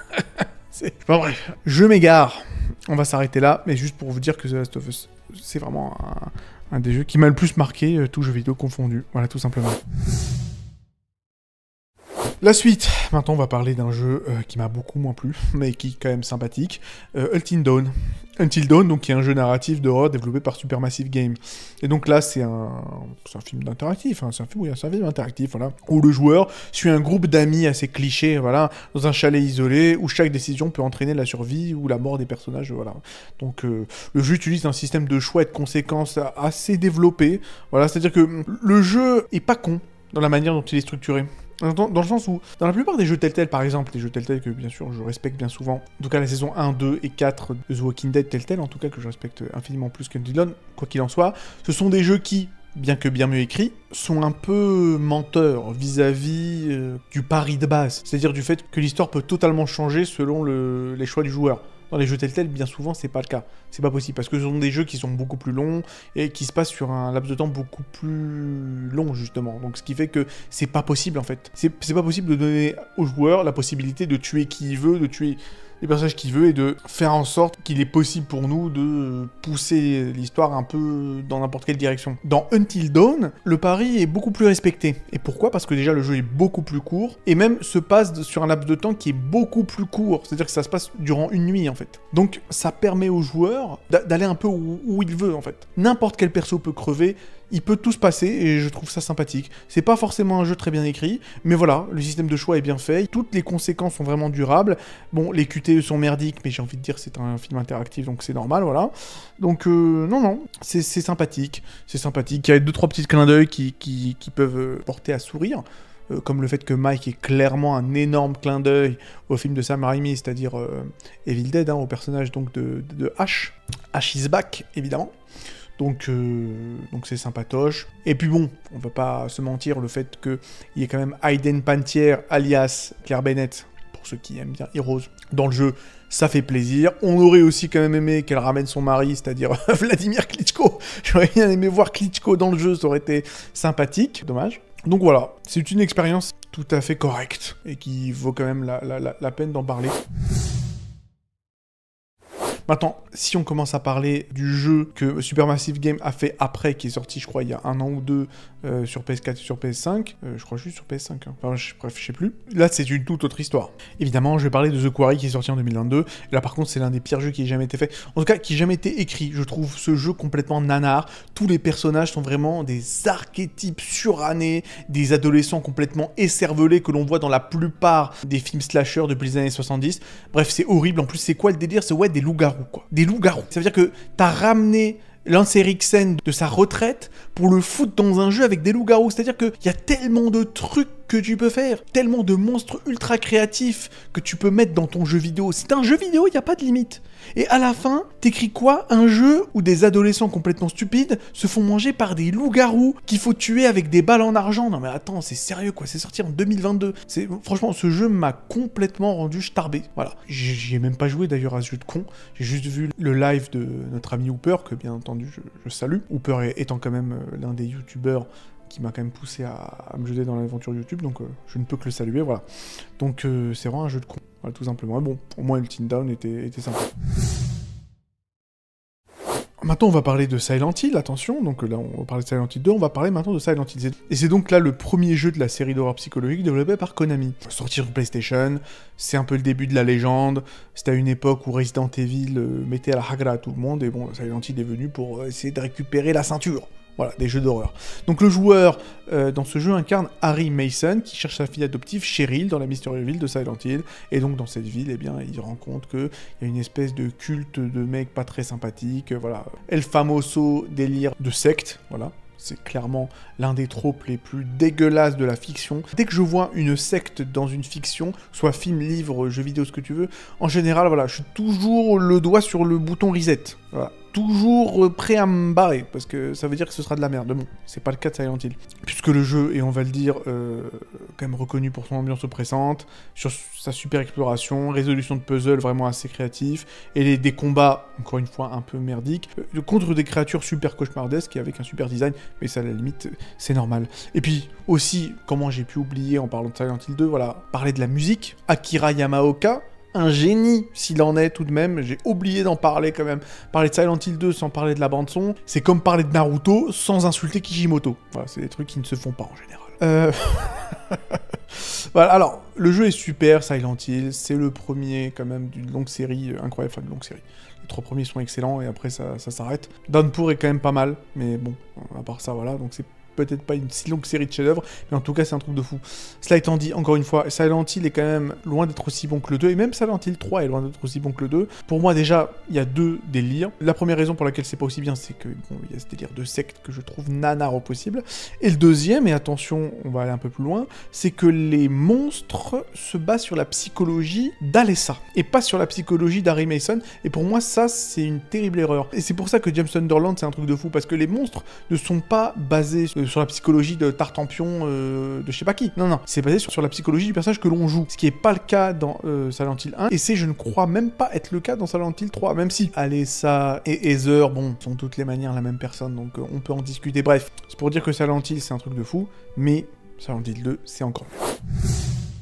Bon bref, je m'égare, on va s'arrêter là, mais juste pour vous dire que The Last of Us, c'est vraiment un... un des jeux qui m'a le plus marqué, euh, tout jeu vidéo confondu. Voilà, tout simplement. La suite, maintenant on va parler d'un jeu euh, qui m'a beaucoup moins plu, mais qui est quand même sympathique, euh, Until Dawn. Until Dawn, donc, qui est un jeu narratif d'horreur développé par Supermassive Games. Et donc là, c'est un, c'est un film d'interactif, hein, c'est un film, oui, c'est un film interactif, voilà, où le joueur suit un groupe d'amis assez clichés, voilà, dans un chalet isolé, où chaque décision peut entraîner la survie ou la mort des personnages, voilà. Donc euh, le jeu utilise un système de choix et de conséquences assez développé, voilà, c'est-à-dire que le jeu est pas con dans la manière dont il est structuré. Dans, dans le sens où, dans la plupart des jeux Telltale, par exemple, les jeux Telltale que bien sûr je respecte bien souvent, en tout cas la saison un, deux et quatre de The Walking Dead Telltale, en tout cas que je respecte infiniment plus qu'Until Dawn, quoi qu'il en soit, ce sont des jeux qui, bien que bien mieux écrits, sont un peu menteurs vis-à-vis euh, du pari de base, c'est-à-dire du fait que l'histoire peut totalement changer selon le, les choix du joueur. Dans les jeux Telltale, bien souvent, c'est pas le cas. C'est pas possible, parce que ce sont des jeux qui sont beaucoup plus longs, et qui se passent sur un laps de temps beaucoup plus long, justement. Donc ce qui fait que c'est pas possible, en fait. C'est pas possible de donner au joueur la possibilité de tuer qui il veut, de tuer les personnages qu'il veut, et de faire en sorte qu'il est possible pour nous de pousser l'histoire un peu dans n'importe quelle direction. Dans Until Dawn, le pari est beaucoup plus respecté. Et pourquoi? Parce que déjà le jeu est beaucoup plus court, et même se passe sur un laps de temps qui est beaucoup plus court, c'est-à-dire que ça se passe durant une nuit en fait. Donc ça permet au joueur d'aller un peu où, où il veut en fait. N'importe quel perso peut crever, il peut tout se passer, et je trouve ça sympathique. C'est pas forcément un jeu très bien écrit, mais voilà, le système de choix est bien fait, toutes les conséquences sont vraiment durables. Bon, les Q T E sont merdiques, mais j'ai envie de dire c'est un film interactif, donc c'est normal, voilà. Donc, euh, non, non, c'est sympathique, c'est sympathique. Il y a deux, trois petits clins d'œil qui, qui, qui peuvent porter à sourire, euh, comme le fait que Mike est clairement un énorme clin d'œil au film de Sam Raimi, c'est-à-dire euh, Evil Dead, hein, au personnage donc de, de, de Ash. Ash is back, évidemment. Donc, euh, donc c'est sympatoche. Et puis bon, on va pas se mentir, le fait qu'il y ait quand même Hayden Panettiere, alias Claire Bennett, pour ceux qui aiment bien Heroes, dans le jeu, ça fait plaisir. On aurait aussi quand même aimé qu'elle ramène son mari, c'est-à-dire Vladimir Klitschko. J'aurais bien aimé voir Klitschko dans le jeu, ça aurait été sympathique. Dommage. Donc voilà, c'est une expérience tout à fait correcte, et qui vaut quand même la, la, la, la peine d'en parler. Maintenant, si on commence à parler du jeu que Supermassive Games a fait après, qui est sorti, je crois, il y a un an ou deux, euh, sur P S quatre et sur P S cinq, euh, je crois juste sur P S cinq, hein. Enfin, je, bref, je sais plus. Là, c'est une toute autre histoire. Évidemment, je vais parler de The Quarry, qui est sorti en deux mille vingt-deux. Et là, par contre, c'est l'un des pires jeux qui ait jamais été fait. En tout cas, qui ait jamais été écrit. Je trouve ce jeu complètement nanar. Tous les personnages sont vraiment des archétypes surannés, des adolescents complètement écervelés que l'on voit dans la plupart des films slasher depuis les années soixante-dix. Bref, c'est horrible. En plus, c'est quoi le délire? C'est ouais, des loups-garous. Quoi. Des loups-garous. Ça veut dire que t'as ramené Lance Henriksen de sa retraite pour le foutre dans un jeu avec des loups-garous. C'est-à-dire qu'il y a tellement de trucs que tu peux faire, tellement de monstres ultra créatifs que tu peux mettre dans ton jeu vidéo. C'est un jeu vidéo, il n'y a pas de limite. Et à la fin, t'écris quoi? Un jeu où des adolescents complètement stupides se font manger par des loups-garous qu'il faut tuer avec des balles en argent. Non mais attends, c'est sérieux quoi, c'est sorti en deux mille vingt-deux. Franchement, ce jeu m'a complètement rendu starbé. Voilà. J'y ai même pas joué d'ailleurs à ce jeu de con. J'ai juste vu le live de notre ami Hooper, que bien entendu je, je salue. Hooper étant quand même l'un des youtubeurs qui m'a quand même poussé à, à me jeter dans l'aventure YouTube, donc euh, je ne peux que le saluer, voilà. Donc euh, c'est vraiment un jeu de con, voilà, tout simplement. Et bon, pour moi, Until Dawn était, était sympa. Maintenant, on va parler de Silent Hill, attention, donc là, on va parler de Silent Hill deux, on va parler maintenant de Silent Hill. Et c'est donc là le premier jeu de la série d'horreur psychologique développé par Konami. Sortir sur PlayStation, c'est un peu le début de la légende, c'était à une époque où Resident Evil euh, mettait à la hagra à tout le monde, et bon, Silent Hill est venu pour euh, essayer de récupérer la ceinture. Voilà, des jeux d'horreur. Donc le joueur, euh, dans ce jeu, incarne Harry Mason, qui cherche sa fille adoptive Cheryl dans la mystérieuse ville de Silent Hill. Et donc dans cette ville, eh bien, il se rend compte qu'il y a une espèce de culte de mecs pas très sympathiques, voilà. El famoso délire de secte, voilà. C'est clairement l'un des tropes les plus dégueulasses de la fiction. Dès que je vois une secte dans une fiction, soit film, livre, jeu vidéo, ce que tu veux, en général, voilà, je suis toujours le doigt sur le bouton reset. Voilà. Toujours prêt à me barrer, parce que ça veut dire que ce sera de la merde. Bon, c'est pas le cas de Silent Hill. Puisque le jeu est, on va le dire, euh, quand même reconnu pour son ambiance oppressante, sur sa super exploration, résolution de puzzles vraiment assez créatif, et les, des combats, encore une fois, un peu merdiques, euh, contre des créatures super cauchemardesques et avec un super design, mais ça, à la limite, c'est normal. Et puis, aussi, comment j'ai pu oublier, en parlant de Silent Hill deux, voilà, parler de la musique, Akira Yamaoka, un génie s'il en est tout de même, j'ai oublié d'en parler quand même. Parler de Silent Hill deux sans parler de la bande son, c'est comme parler de Naruto sans insulter Kishimoto. Voilà, c'est des trucs qui ne se font pas en général. Euh... Voilà, alors, le jeu est super, Silent Hill, c'est le premier, quand même, d'une longue série, euh, incroyable, enfin, d'une longue série. Les trois premiers sont excellents, et après, ça, ça s'arrête. Downpour est quand même pas mal, mais bon, à part ça, voilà, donc c'est peut-être pas une si longue série de chefs-d'œuvre, mais en tout cas, c'est un truc de fou. Cela étant dit, encore une fois, Silent Hill est quand même loin d'être aussi bon que le deux, et même Silent Hill trois est loin d'être aussi bon que le deux. Pour moi, déjà, il y a deux délires. La première raison pour laquelle c'est pas aussi bien, c'est que bon, il y a ce délire de secte que je trouve nanar au possible. Et le deuxième, et attention, on va aller un peu plus loin, c'est que les monstres se basent sur la psychologie d'Alessa, et pas sur la psychologie d'Harry Mason, et pour moi, ça, c'est une terrible erreur. Et c'est pour ça que James Sunderland, c'est un truc de fou, parce que les monstres ne sont pas basés sur la psychologie de Tartampion euh, de je sais pas qui. Non, non, c'est basé sur, sur la psychologie du personnage que l'on joue. Ce qui est pas le cas dans euh, Silent Hill un, et c'est, je ne crois même pas être le cas dans Silent Hill trois, même si Alessa et Heather, bon, sont de toutes les manières la même personne, donc euh, on peut en discuter. Bref, c'est pour dire que Silent Hill, c'est un truc de fou, mais Silent Hill deux, c'est encore mieux.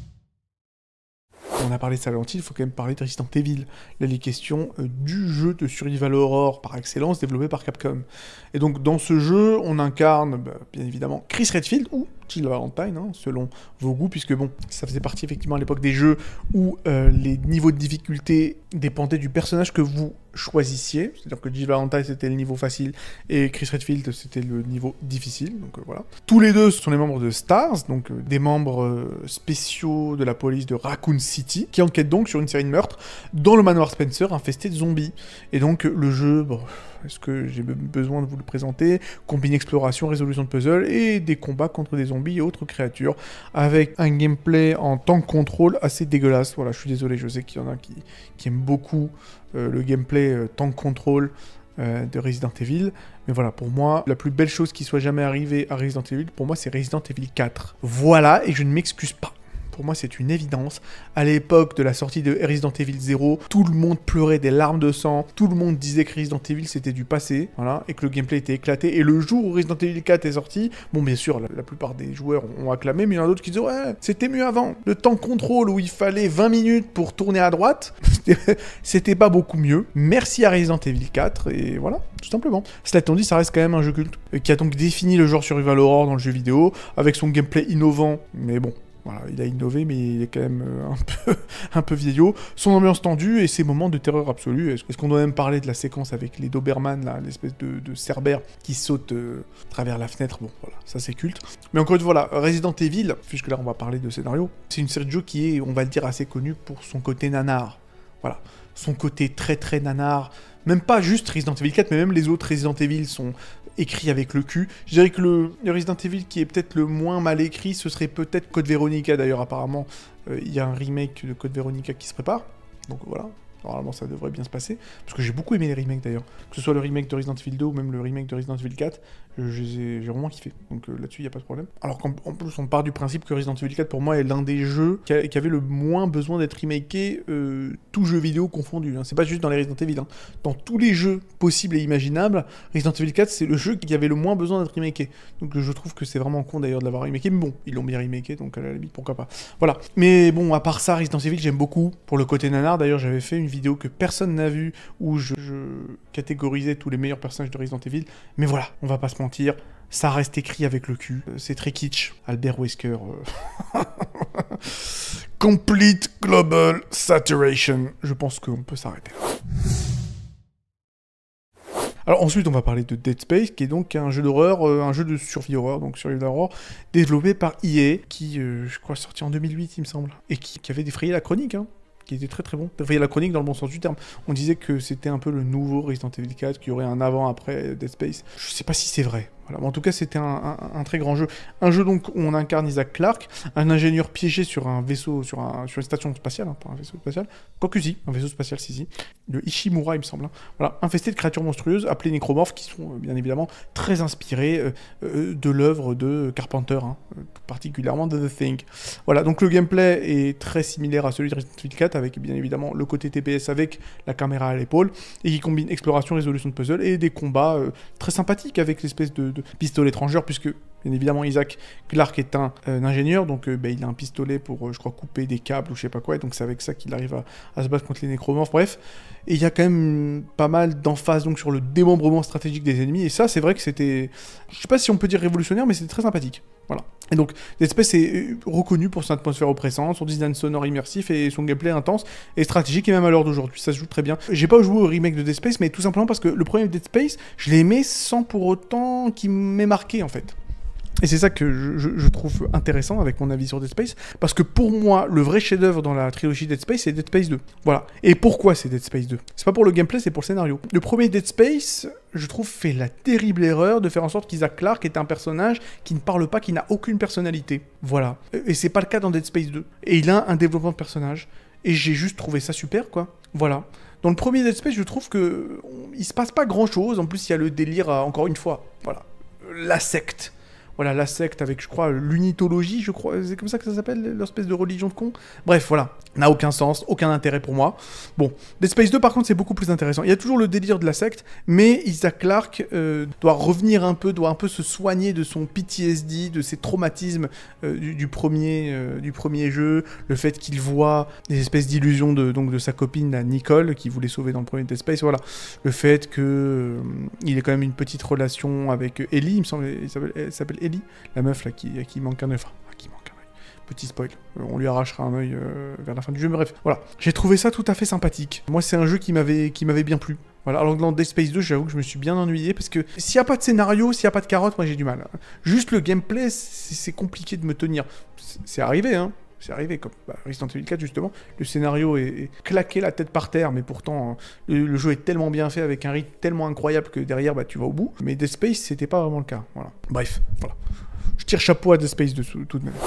On a parlé de Silent Hill, il faut quand même parler de Resident Evil. Là, les questions euh, du jeu de survival horror par excellence développé par Capcom. Et donc, dans ce jeu, on incarne, bah, bien évidemment, Chris Redfield, ou Jill Valentine, hein, selon vos goûts, puisque bon, ça faisait partie effectivement à l'époque des jeux où euh, les niveaux de difficulté dépendaient du personnage que vous choisissiez. C'est-à-dire que Jill Valentine, c'était le niveau facile, et Chris Redfield, c'était le niveau difficile, donc euh, voilà. Tous les deux sont les membres de STARS, donc euh, des membres euh, spéciaux de la police de Raccoon City, qui enquêtent donc sur une série de meurtres dans le manoir Spencer infesté de zombies. Et donc, euh, le jeu, bon... Est-ce que j'ai besoin de vous le présenter? Combine exploration, résolution de puzzle et des combats contre des zombies et autres créatures, avec un gameplay en tank control assez dégueulasse. Voilà, je suis désolé, je sais qu'il y en a qui, qui aiment beaucoup euh, le gameplay euh, tank control euh, de Resident Evil. Mais voilà, pour moi, la plus belle chose qui soit jamais arrivée à Resident Evil, pour moi, c'est Resident Evil quatre. Voilà, et je ne m'excuse pas. Pour moi, c'est une évidence. À l'époque de la sortie de Resident Evil zéro, tout le monde pleurait des larmes de sang, tout le monde disait que Resident Evil c'était du passé, voilà, et que le gameplay était éclaté. Et le jour où Resident Evil quatre est sorti, bon, bien sûr, la, la plupart des joueurs ont acclamé, mais il y en a d'autres qui disaient ouais, c'était mieux avant. Le temps de contrôle où il fallait vingt minutes pour tourner à droite, c'était pas beaucoup mieux. Merci à Resident Evil quatre, et voilà, tout simplement. Cela étant dit, ça reste quand même un jeu culte, qui a donc défini le genre survival horror dans le jeu vidéo, avec son gameplay innovant, mais bon. Voilà, il a innové, mais il est quand même euh, un, peu, un peu vieillot. Son ambiance tendue et ses moments de terreur absolue. Est-ce est qu'on doit même parler de la séquence avec les Doberman, là, l'espèce de, de cerbère qui saute euh, à travers la fenêtre? Bon, voilà, ça c'est culte. Mais encore une fois, voilà, Resident Evil, puisque là on va parler de scénario, c'est une série de jeux qui est, on va le dire, assez connue pour son côté nanar. Voilà, son côté très très nanar. Même pas juste Resident Evil quatre, mais même les autres Resident Evil sont écrits avec le cul. Je dirais que le, le Resident Evil qui est peut-être le moins mal écrit, ce serait peut-être Code Veronica. D'ailleurs, apparemment, euh, il y a un remake de Code Veronica qui se prépare. Donc voilà, normalement ça devrait bien se passer. Parce que j'ai beaucoup aimé les remakes d'ailleurs. Que ce soit le remake de Resident Evil deux ou même le remake de Resident Evil quatre, euh, j'ai vraiment kiffé. Donc euh, là-dessus, il n'y a pas de problème. Alors qu'en plus, on part du principe que Resident Evil quatre, pour moi, est l'un des jeux qui, a, qui avait le moins besoin d'être remaké, euh, tout jeu vidéo confondu. Hein. C'est pas juste dans les Resident Evil. Hein. Dans tous les jeux possibles et imaginables, Resident Evil quatre, c'est le jeu qui avait le moins besoin d'être remaké. Donc je trouve que c'est vraiment con d'ailleurs de l'avoir remaké. Mais bon, ils l'ont bien remaké, donc à la limite, pourquoi pas. Voilà. Mais bon, à part ça, Resident Evil, j'aime beaucoup. Pour le côté nanar, d'ailleurs, j'avais fait une vidéo que personne n'a vue, où je, je catégorisais tous les meilleurs personnages de Resident Evil. Mais voilà, on va pas se mentir. Ça reste écrit avec le cul. C'est très kitsch. Albert Wesker. Euh... Complete Global Saturation. Je pense qu'on peut s'arrêter là. Alors ensuite, on va parler de Dead Space, qui est donc un jeu d'horreur, euh, un jeu de survie horreur, donc survie d'horreur, développé par E A, qui, euh, je crois, sorti en deux mille huit, il me semble, et qui, qui avait défrayé la chronique, hein. Qui était très très bon. Défrayé la chronique dans le bon sens du terme. On disait que c'était un peu le nouveau Resident Evil quatre, qu'il y aurait un avant-après Dead Space. Je sais pas si c'est vrai. Voilà. Mais en tout cas, c'était un, un, un très grand jeu. Un jeu donc où on incarne Isaac Clarke, un ingénieur piégé sur un vaisseau, sur, un, sur une station spatiale, hein, pas un vaisseau spatial. Quoique si, un vaisseau spatial, si si. De Ishimura, il me semble. Hein. Voilà, infesté de créatures monstrueuses appelées nécromorphes, qui sont euh, bien évidemment très inspirées euh, euh, de l'œuvre de Carpenter, hein, euh, particulièrement de The Thing. Voilà, donc le gameplay est très similaire à celui de Resident Evil quatre, avec bien évidemment le côté T P S avec la caméra à l'épaule, et qui combine exploration, résolution de puzzle et des combats euh, très sympathiques avec l'espèce de, de pistolet étrangeur, puisque bien Bien évidemment, Isaac Clarke est un, euh, un ingénieur, donc euh, bah, il a un pistolet pour, euh, je crois, couper des câbles ou je sais pas quoi, et donc c'est avec ça qu'il arrive à, à se battre contre les nécromorphes, bref. Et il y a quand même pas mal d'emphase donc sur le démembrement stratégique des ennemis, et ça, c'est vrai que c'était, je sais pas si on peut dire révolutionnaire, mais c'était très sympathique. Voilà. Et donc, Dead Space est reconnu pour son atmosphère oppressante, son design sonore immersif et son gameplay intense et stratégique, et même à l'heure d'aujourd'hui, ça se joue très bien. J'ai pas joué au remake de Dead Space, mais tout simplement parce que le premier Dead Space, je l'ai aimé sans pour autant qu'il m'ait marqué, en fait. Et c'est ça que je, je, je trouve intéressant avec mon avis sur Dead Space, parce que pour moi, le vrai chef-d'œuvre dans la trilogie Dead Space, c'est Dead Space deux. Voilà. Et pourquoi c'est Dead Space deux? C'est pas pour le gameplay, c'est pour le scénario. Le premier Dead Space, je trouve, fait la terrible erreur de faire en sorte qu'Isaac Clarke est un personnage qui ne parle pas, qui n'a aucune personnalité. Voilà. Et c'est pas le cas dans Dead Space deux. Et il a un développement de personnage. Et j'ai juste trouvé ça super, quoi. Voilà. Dans le premier Dead Space, je trouve que il se passe pas grand-chose. En plus, il y a le délire, encore une fois, voilà, la secte. Voilà, la secte avec, je crois, l'unitologie, je crois, c'est comme ça que ça s'appelle, l'espèce de religion de con. Bref, voilà, n'a aucun sens, aucun intérêt pour moi. Bon, Dead Space deux, par contre, c'est beaucoup plus intéressant. Il y a toujours le délire de la secte, mais Isaac Clarke euh, doit revenir un peu, doit un peu se soigner de son P T S D, de ses traumatismes euh, du, du, premier, euh, du premier jeu, le fait qu'il voit des espèces d'illusions de, donc, de sa copine, la Nicole, qui voulait sauver dans le premier Dead Space, voilà. Le fait que euh, il ait quand même une petite relation avec Ellie, il me semble, elle s'appelle Ellie, la meuf là qui, qui manque un œil, enfin, qui manque un œil, petit spoil, euh, on lui arrachera un œil euh, vers la fin du jeu, mais bref, voilà. J'ai trouvé ça tout à fait sympathique. Moi, c'est un jeu qui m'avait qui m'avait bien plu. Voilà, alors que dans Dead Space deux, j'avoue que je me suis bien ennuyé, parce que s'il n'y a pas de scénario, s'il n'y a pas de carotte, moi j'ai du mal. Juste le gameplay, c'est compliqué de me tenir. C'est arrivé, hein. C'est arrivé, comme bah, Resident Evil quatre, justement. Le scénario est, est claqué la tête par terre, mais pourtant, hein, le, le jeu est tellement bien fait, avec un rythme tellement incroyable que derrière, bah, tu vas au bout. Mais Dead Space, c'était pas vraiment le cas. Voilà. Bref, voilà. Je tire chapeau à Dead Space dessous, tout de même.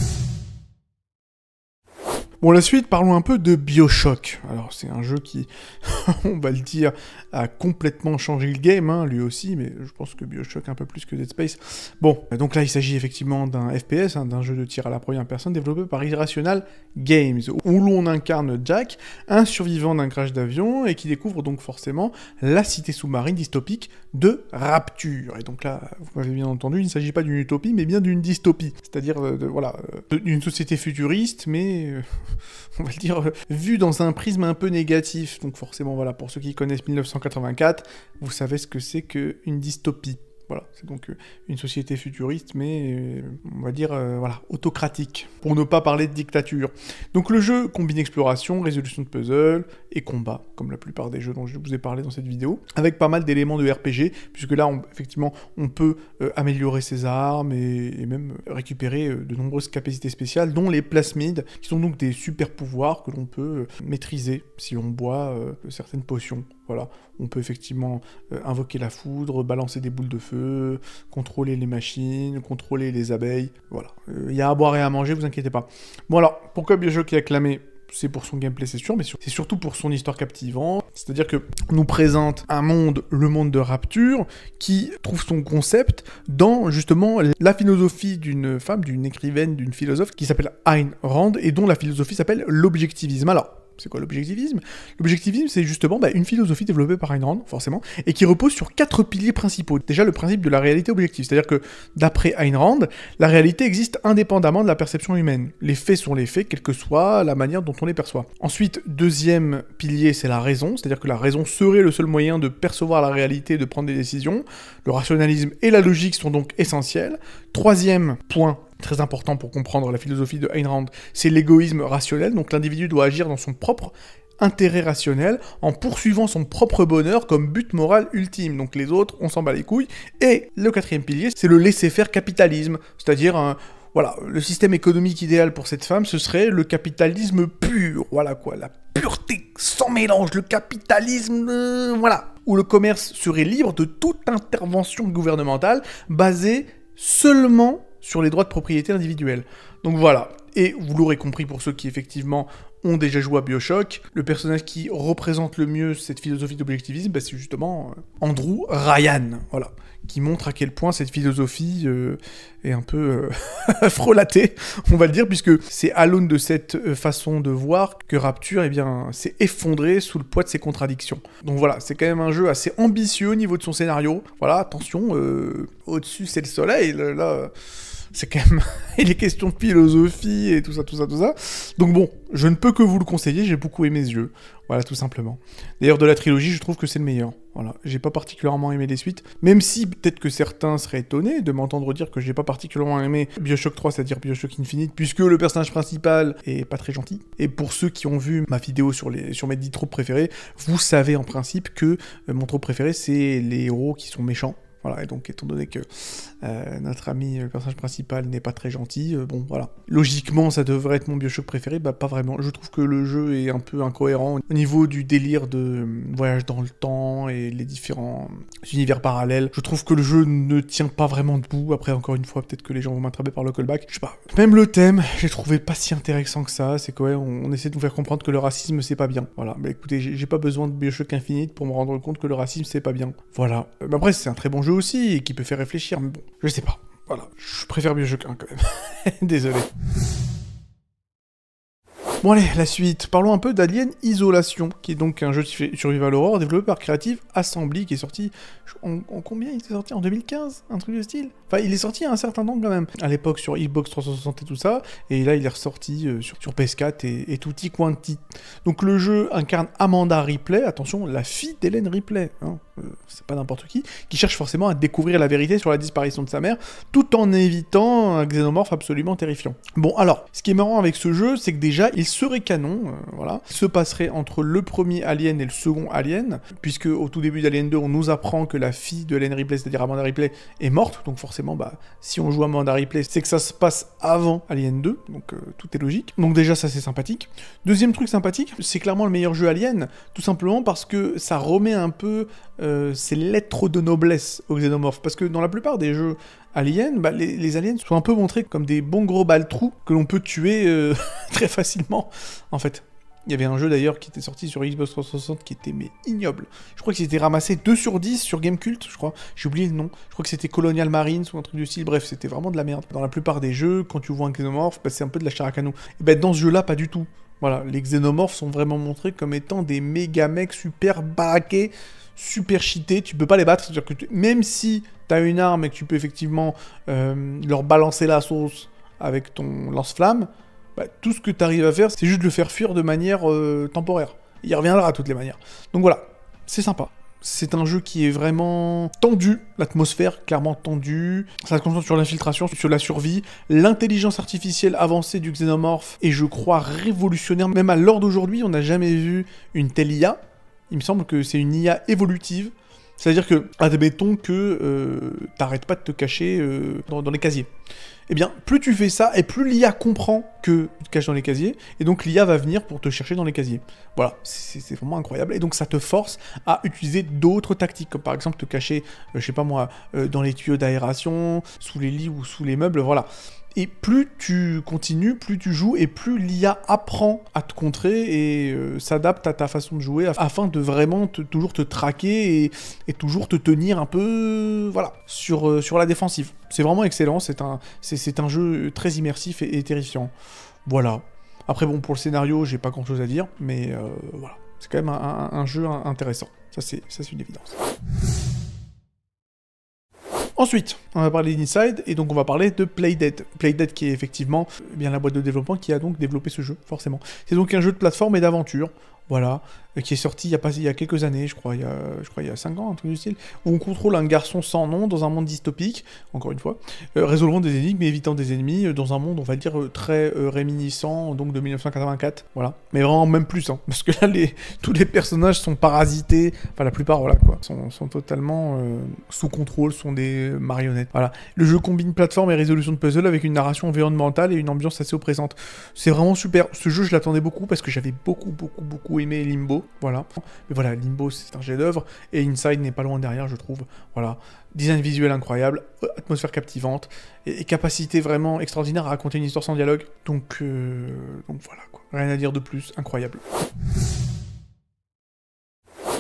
Bon, la suite, parlons un peu de BioShock. Alors, c'est un jeu qui, on va le dire, a complètement changé le game, hein, lui aussi, mais je pense que BioShock un peu plus que Dead Space. Bon, donc là, il s'agit effectivement d'un F P S, hein, d'un jeu de tir à la première personne développé par Irrational Games, où l'on incarne Jack, un survivant d'un crash d'avion, et qui découvre donc forcément la cité sous-marine dystopique de Rapture. Et donc là, vous m'avez bien entendu, il ne s'agit pas d'une utopie, mais bien d'une dystopie. C'est-à-dire, euh, de, voilà, euh, d'une société futuriste, mais... Euh, on va le dire, euh, vu dans un prisme un peu négatif. Donc forcément, voilà, pour ceux qui connaissent mille neuf cent quatre-vingt-quatre, vous savez ce que c'est qu'une dystopie. Voilà, c'est donc euh, une société futuriste, mais euh, on va dire, euh, voilà, autocratique, pour ne pas parler de dictature. Donc le jeu combine exploration, résolution de puzzle et combat, comme la plupart des jeux dont je vous ai parlé dans cette vidéo, avec pas mal d'éléments de R P G, puisque là, on, effectivement, on peut euh, améliorer ses armes et, et même récupérer euh, de nombreuses capacités spéciales, dont les plasmides, qui sont donc des super pouvoirs que l'on peut euh, maîtriser si on boit euh, certaines potions. Voilà, on peut effectivement euh, invoquer la foudre, balancer des boules de feu, contrôler les machines, contrôler les abeilles, voilà. Il euh, y a à boire et à manger, vous inquiétez pas. Bon alors, pourquoi BioShock est acclamé ? C'est pour son gameplay, c'est sûr, mais c'est surtout pour son histoire captivante. C'est-à-dire que on nous présente un monde, le monde de Rapture, qui trouve son concept dans, justement, la philosophie d'une femme, d'une écrivaine, d'une philosophe, qui s'appelle Ayn Rand, et dont la philosophie s'appelle l'objectivisme. Alors, c'est quoi l'objectivisme ? L'objectivisme, c'est justement bah, une philosophie développée par Ayn Rand, forcément, et qui repose sur quatre piliers principaux. Déjà, le principe de la réalité objective, c'est-à-dire que, d'après Ayn Rand, la réalité existe indépendamment de la perception humaine. Les faits sont les faits, quelle que soit la manière dont on les perçoit. Ensuite, deuxième pilier, c'est la raison, c'est-à-dire que la raison serait le seul moyen de percevoir la réalité et de prendre des décisions. Le rationalisme et la logique sont donc essentiels. Troisième point, très important pour comprendre la philosophie de Ayn Rand, c'est l'égoïsme rationnel, donc l'individu doit agir dans son propre intérêt rationnel, en poursuivant son propre bonheur comme but moral ultime, donc les autres, on s'en bat les couilles. Et le quatrième pilier, c'est le laisser-faire capitalisme, c'est-à-dire un... Voilà, le système économique idéal pour cette femme, ce serait le capitalisme pur, voilà quoi, la pureté, sans mélange, le capitalisme, euh, voilà, où le commerce serait libre de toute intervention gouvernementale, basée seulement sur les droits de propriété individuelle. Donc voilà, et vous l'aurez compris pour ceux qui effectivement ont déjà joué à BioShock, le personnage qui représente le mieux cette philosophie d'objectivisme, bah, c'est justement euh, Andrew Ryan, voilà, qui montre à quel point cette philosophie euh, est un peu euh, frelatée, on va le dire, puisque c'est à l'aune de cette euh, façon de voir que Rapture eh bien, s'est effondré sous le poids de ses contradictions. Donc voilà, c'est quand même un jeu assez ambitieux au niveau de son scénario. Voilà, attention, euh, au-dessus c'est le soleil, là... C'est quand même... il est question de philosophie et tout ça, tout ça, tout ça. Donc bon, je ne peux que vous le conseiller, j'ai beaucoup aimé ce jeu. Voilà, tout simplement. D'ailleurs, de la trilogie, je trouve que c'est le meilleur. Voilà, j'ai pas particulièrement aimé les suites. Même si, peut-être que certains seraient étonnés de m'entendre dire que j'ai pas particulièrement aimé BioShock trois, c'est-à-dire BioShock Infinite, puisque le personnage principal est pas très gentil. Et pour ceux qui ont vu ma vidéo sur, les... sur mes dix tropes préférés, vous savez en principe que euh, mon trope préféré, c'est les héros qui sont méchants. Voilà, et donc étant donné que euh, notre ami, le personnage principal, n'est pas très gentil, euh, bon voilà. Logiquement, ça devrait être mon BioShock préféré, bah pas vraiment. Je trouve que le jeu est un peu incohérent au niveau du délire de euh, voyage dans le temps et les différents univers parallèles. Je trouve que le jeu ne tient pas vraiment debout. Après, encore une fois, peut-être que les gens vont m'attraper par le callback. Je sais pas. Même le thème, j'ai trouvé pas si intéressant que ça. C'est quoi, on, on essaie de nous faire comprendre que le racisme, c'est pas bien. Voilà, bah écoutez, j'ai pas besoin de BioShock Infinite pour me rendre compte que le racisme, c'est pas bien. Voilà. Euh, bah après, c'est un très bon jeu aussi, et qui peut faire réfléchir, mais bon, je sais pas. Voilà, je préfère BioShock un quand même. Désolé. Bon allez, la suite. Parlons un peu d'Alien Isolation, qui est donc un jeu de survival horror développé par Creative Assembly, qui est sorti... En, en combien il était sorti? En deux mille quinze? Un truc de style? Enfin, il est sorti il y a un certain temps quand même. À l'époque sur Xbox trois cent soixante et tout ça, et là il est ressorti euh, sur, sur P S quatre et, et tutti quanti. Donc le jeu incarne Amanda Ripley, attention, la fille d'Hélène Ripley, hein, euh, c'est pas n'importe qui, qui cherche forcément à découvrir la vérité sur la disparition de sa mère, tout en évitant un xénomorphe absolument terrifiant. Bon alors, ce qui est marrant avec ce jeu, c'est que déjà, il serait canon, euh, voilà, il se passerait entre le premier Alien et le second Alien, puisque au tout début d'Alien deux, on nous apprend que la fille de Hélène Ripley, c'est-à-dire Amanda Ripley, est morte, donc forcément, bah, si on joue Amanda Ripley, c'est que ça se passe avant Alien deux, donc euh, tout est logique. Donc déjà, ça c'est sympathique. Deuxième truc sympathique, c'est clairement le meilleur jeu Alien, tout simplement parce que ça remet un peu euh, ses lettres de noblesse aux xénomorphes, parce que dans la plupart des jeux Aliens, bah, les, les aliens sont un peu montrés comme des bons gros baltrous que l'on peut tuer euh, très facilement, en fait. Il y avait un jeu d'ailleurs qui était sorti sur Xbox trois cent soixante qui était mais ignoble. Je crois qu'il s'était ramassé deux sur dix sur Gamecult, je crois. J'ai oublié le nom. Je crois que c'était Colonial Marines ou un truc du style. Bref, c'était vraiment de la merde. Dans la plupart des jeux, quand tu vois un xénomorphe, bah, c'est un peu de la chair à canon. Et ben dans ce jeu-là, pas du tout. Voilà, les xénomorphes sont vraiment montrés comme étant des méga mecs super baraqués, super cheatés. Tu peux pas les battre. C'est-à-dire que tu... même si t'as une arme et que tu peux effectivement euh, leur balancer la sauce avec ton lance-flamme, bah, tout ce que tu arrives à faire, c'est juste de le faire fuir de manière euh, temporaire. Il reviendra à toutes les manières. Donc voilà, c'est sympa. C'est un jeu qui est vraiment tendu, l'atmosphère clairement tendue, ça se concentre sur l'infiltration, sur la survie, l'intelligence artificielle avancée du xénomorphe est je crois révolutionnaire, même à l'heure d'aujourd'hui on n'a jamais vu une telle I A, il me semble que c'est une I A évolutive, c'est-à-dire que, admettons que euh, t'arrêtes pas de te cacher euh, dans, dans les casiers. Eh bien, plus tu fais ça, et plus l'I A comprend que tu te caches dans les casiers, et donc l'I A va venir pour te chercher dans les casiers. Voilà, c'est vraiment incroyable, et donc ça te force à utiliser d'autres tactiques, comme par exemple te cacher, euh, je sais pas moi, euh, dans les tuyaux d'aération, sous les lits ou sous les meubles, voilà. Et plus tu continues, plus tu joues, et plus l'I A apprend à te contrer et euh, s'adapte à ta façon de jouer afin de vraiment te, toujours te traquer et, et toujours te tenir un peu, voilà, sur, euh, sur la défensive. C'est vraiment excellent, c'est un, c'est un jeu très immersif et, et terrifiant. Voilà. Après bon, pour le scénario, j'ai pas grand chose à dire, mais euh, voilà. C'est quand même un, un, un jeu intéressant. Ça c'est une évidence. Ensuite, on va parler d'Inside, et donc on va parler de Playdead. Playdead qui est effectivement eh bien la boîte de développement qui a donc développé ce jeu, forcément. C'est donc un jeu de plateforme et d'aventure, voilà, qui est sorti il y a, pas, il y a quelques années, je crois, il y a, je crois il y a cinq ans, un truc du style, où on contrôle un garçon sans nom dans un monde dystopique, encore une fois, euh, résolvant des énigmes et évitant des ennemis euh, dans un monde, on va dire, euh, très euh, réminiscent, donc de mille neuf cent quatre-vingt-quatre, voilà. Mais vraiment même plus, hein, parce que là, les, tous les personnages sont parasités, enfin la plupart, voilà, quoi, sont, sont totalement euh, sous contrôle, sont des marionnettes, voilà. Le jeu combine plateforme et résolution de puzzle avec une narration environnementale et une ambiance assez oppressante. C'est vraiment super, ce jeu, je l'attendais beaucoup, parce que j'avais beaucoup, beaucoup, beaucoup aimé Limbo, voilà. Mais voilà, Limbo, c'est un chef-d'œuvre, et Inside n'est pas loin derrière, je trouve. Voilà. Design visuel incroyable, atmosphère captivante, et, et capacité vraiment extraordinaire à raconter une histoire sans dialogue. Donc, euh, donc voilà, quoi. Rien à dire de plus, incroyable.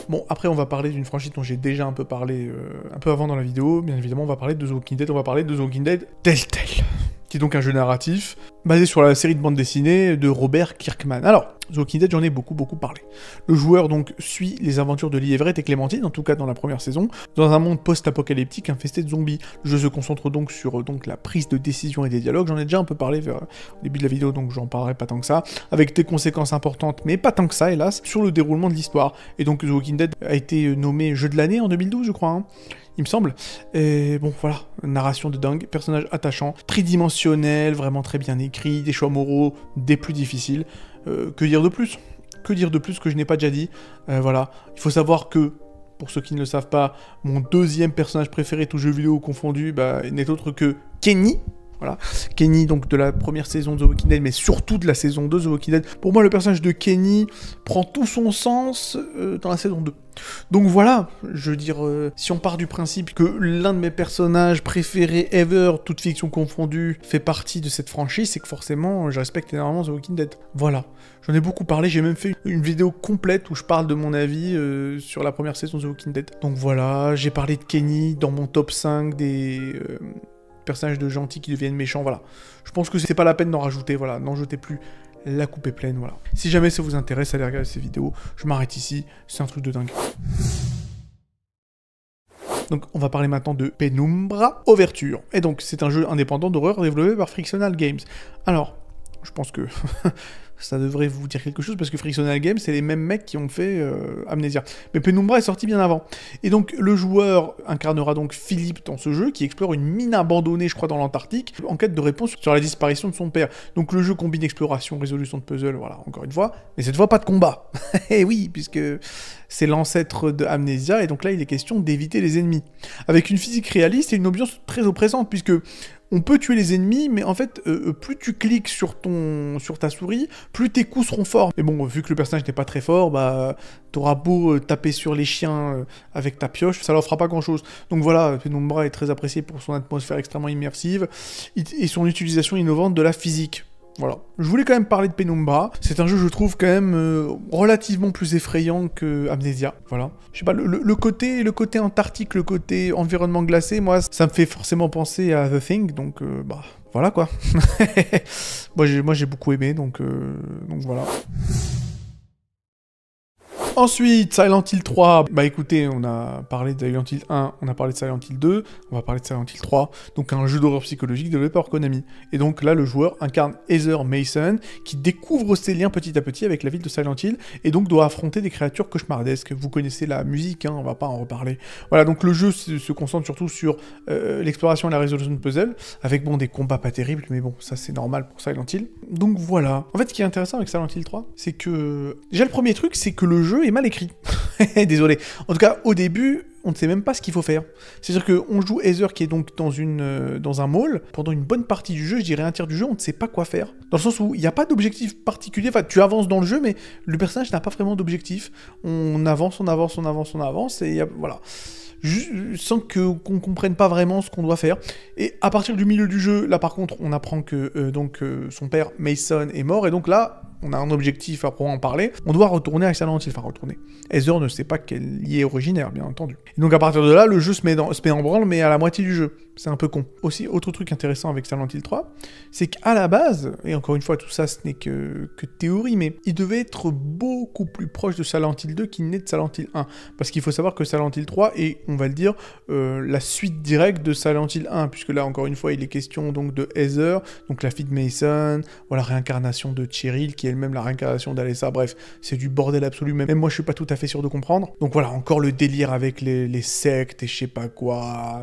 Bon, après, on va parler d'une franchise dont j'ai déjà un peu parlé euh, un peu avant dans la vidéo. Bien évidemment, on va parler de The Walking Dead, on va parler de The Walking Dead Telltale, qui est donc un jeu narratif basé sur la série de bande dessinée de Robert Kirkman. Alors, The Walking Dead, j'en ai beaucoup beaucoup parlé. Le joueur donc suit les aventures de Lee Everett et Clémentine, en tout cas dans la première saison, dans un monde post-apocalyptique infesté de zombies. Le jeu se concentre donc sur donc la prise de décision et des dialogues. J'en ai déjà un peu parlé vers, au début de la vidéo, donc j'en parlerai pas tant que ça, avec des conséquences importantes, mais pas tant que ça, hélas, sur le déroulement de l'histoire. Et donc The Walking Dead a été nommé jeu de l'année en deux mille douze, je crois, hein, il me semble. Et bon, voilà, narration de dingue, personnage attachant, tridimensionnel, vraiment très bien écrit, des choix moraux des plus difficiles. Euh, que dire de plus? Que dire de plus que je n'ai pas déjà dit? euh, Voilà, il faut savoir que, pour ceux qui ne le savent pas, mon deuxième personnage préféré, tout jeu vidéo confondu, bah, n'est autre que Kenny. Voilà, Kenny donc de la première saison de The Walking Dead, mais surtout de la saison deux de The Walking Dead. Pour moi, le personnage de Kenny prend tout son sens euh, dans la saison deux. Donc voilà, je veux dire, euh, si on part du principe que l'un de mes personnages préférés ever, toute fiction confondue, fait partie de cette franchise, c'est que forcément, je respecte énormément The Walking Dead. Voilà, j'en ai beaucoup parlé, j'ai même fait une vidéo complète où je parle de mon avis euh, sur la première saison de The Walking Dead. Donc voilà, j'ai parlé de Kenny dans mon top cinq des... Euh, personnages de gentils qui deviennent méchants, voilà. Je pense que c'est pas la peine d'en rajouter, voilà, n'en jetez plus, la coupe est pleine, voilà. Si jamais ça vous intéresse, allez regarder ces vidéos, je m'arrête ici, c'est un truc de dingue. Donc on va parler maintenant de Penumbra Overture, et donc c'est un jeu indépendant d'horreur développé par Frictional Games. Alors, je pense que... ça devrait vous dire quelque chose, parce que Frictional Games, c'est les mêmes mecs qui ont fait euh, Amnesia. Mais Penumbra est sorti bien avant. Et donc, le joueur incarnera donc Philippe dans ce jeu, qui explore une mine abandonnée, je crois, dans l'Antarctique, en quête de réponse sur la disparition de son père. Donc, le jeu combine exploration, résolution de puzzle, voilà, encore une fois, mais cette fois, pas de combat. Et oui, puisque c'est l'ancêtre de Amnesia, et donc là, il est question d'éviter les ennemis. Avec une physique réaliste et une ambiance très oppressante, puisque... on peut tuer les ennemis, mais en fait, euh, plus tu cliques sur, ton, sur ta souris, plus tes coups seront forts. Mais bon, vu que le personnage n'est pas très fort, bah, t'auras beau euh, taper sur les chiens euh, avec ta pioche, ça leur fera pas grand-chose. Donc voilà, Penumbra est très apprécié pour son atmosphère extrêmement immersive et son utilisation innovante de la physique. Voilà. Je voulais quand même parler de Penumbra. C'est un jeu, je trouve, quand même euh, relativement plus effrayant que Amnesia. Voilà. Je sais pas, le, le, le, côté, le côté antarctique, le côté environnement glacé, moi, ça me fait forcément penser à The Thing, donc, euh, bah, voilà, quoi. moi, j'ai, moi, j'ai beaucoup aimé, donc, euh, donc voilà. Ensuite, Silent Hill trois, bah écoutez, on a parlé de Silent Hill un, on a parlé de Silent Hill deux, on va parler de Silent Hill trois, donc un jeu d'horreur psychologique développé par Konami. Et donc là, le joueur incarne Heather Mason, qui découvre ses liens petit à petit avec la ville de Silent Hill, et donc doit affronter des créatures cauchemardesques. Vous connaissez la musique, hein, on va pas en reparler. Voilà, donc le jeu se, se concentre surtout sur euh, l'exploration et la résolution de puzzles, avec bon, des combats pas terribles, mais bon, ça c'est normal pour Silent Hill. Donc voilà. En fait, ce qui est intéressant avec Silent Hill trois, c'est que... déjà, le premier truc, c'est que le jeu est mal écrit. Désolé. En tout cas, au début, on ne sait même pas ce qu'il faut faire. C'est-à-dire qu'on joue Heather qui est donc dans, une, euh, dans un mall. Pendant une bonne partie du jeu, je dirais un tiers du jeu, on ne sait pas quoi faire. Dans le sens où il n'y a pas d'objectif particulier. Enfin, tu avances dans le jeu, mais le personnage n'a pas vraiment d'objectif. On avance, on avance, on avance, on avance, et y a, voilà. Je, sans que, qu'on comprenne pas vraiment ce qu'on doit faire. Et à partir du milieu du jeu, là par contre, on apprend que euh, donc, euh, son père, Mason, est mort, et donc là... on a un objectif à en parler, on doit retourner à Silent Hill, enfin retourner. Heather ne sait pas qu'elle y est originaire, bien entendu. Et donc à partir de là, le jeu se met, dans, se met en branle, mais à la moitié du jeu. C'est un peu con. Aussi, autre truc intéressant avec Silent Hill trois, c'est qu'à la base, et encore une fois, tout ça, ce n'est que, que théorie, mais il devait être beaucoup plus proche de Silent Hill deux qu'il n'est de Silent Hill un. Parce qu'il faut savoir que Silent Hill trois est, on va le dire, euh, la suite directe de Silent Hill un, puisque là, encore une fois, il est question donc de Heather, donc la fille de Mason, voilà, réincarnation de Cheryl, qui est elle-même la réincarnation d'Alessa, bref, c'est du bordel absolu, même moi je suis pas tout à fait sûr de comprendre. Donc voilà, encore le délire avec les, les sectes et je sais pas quoi...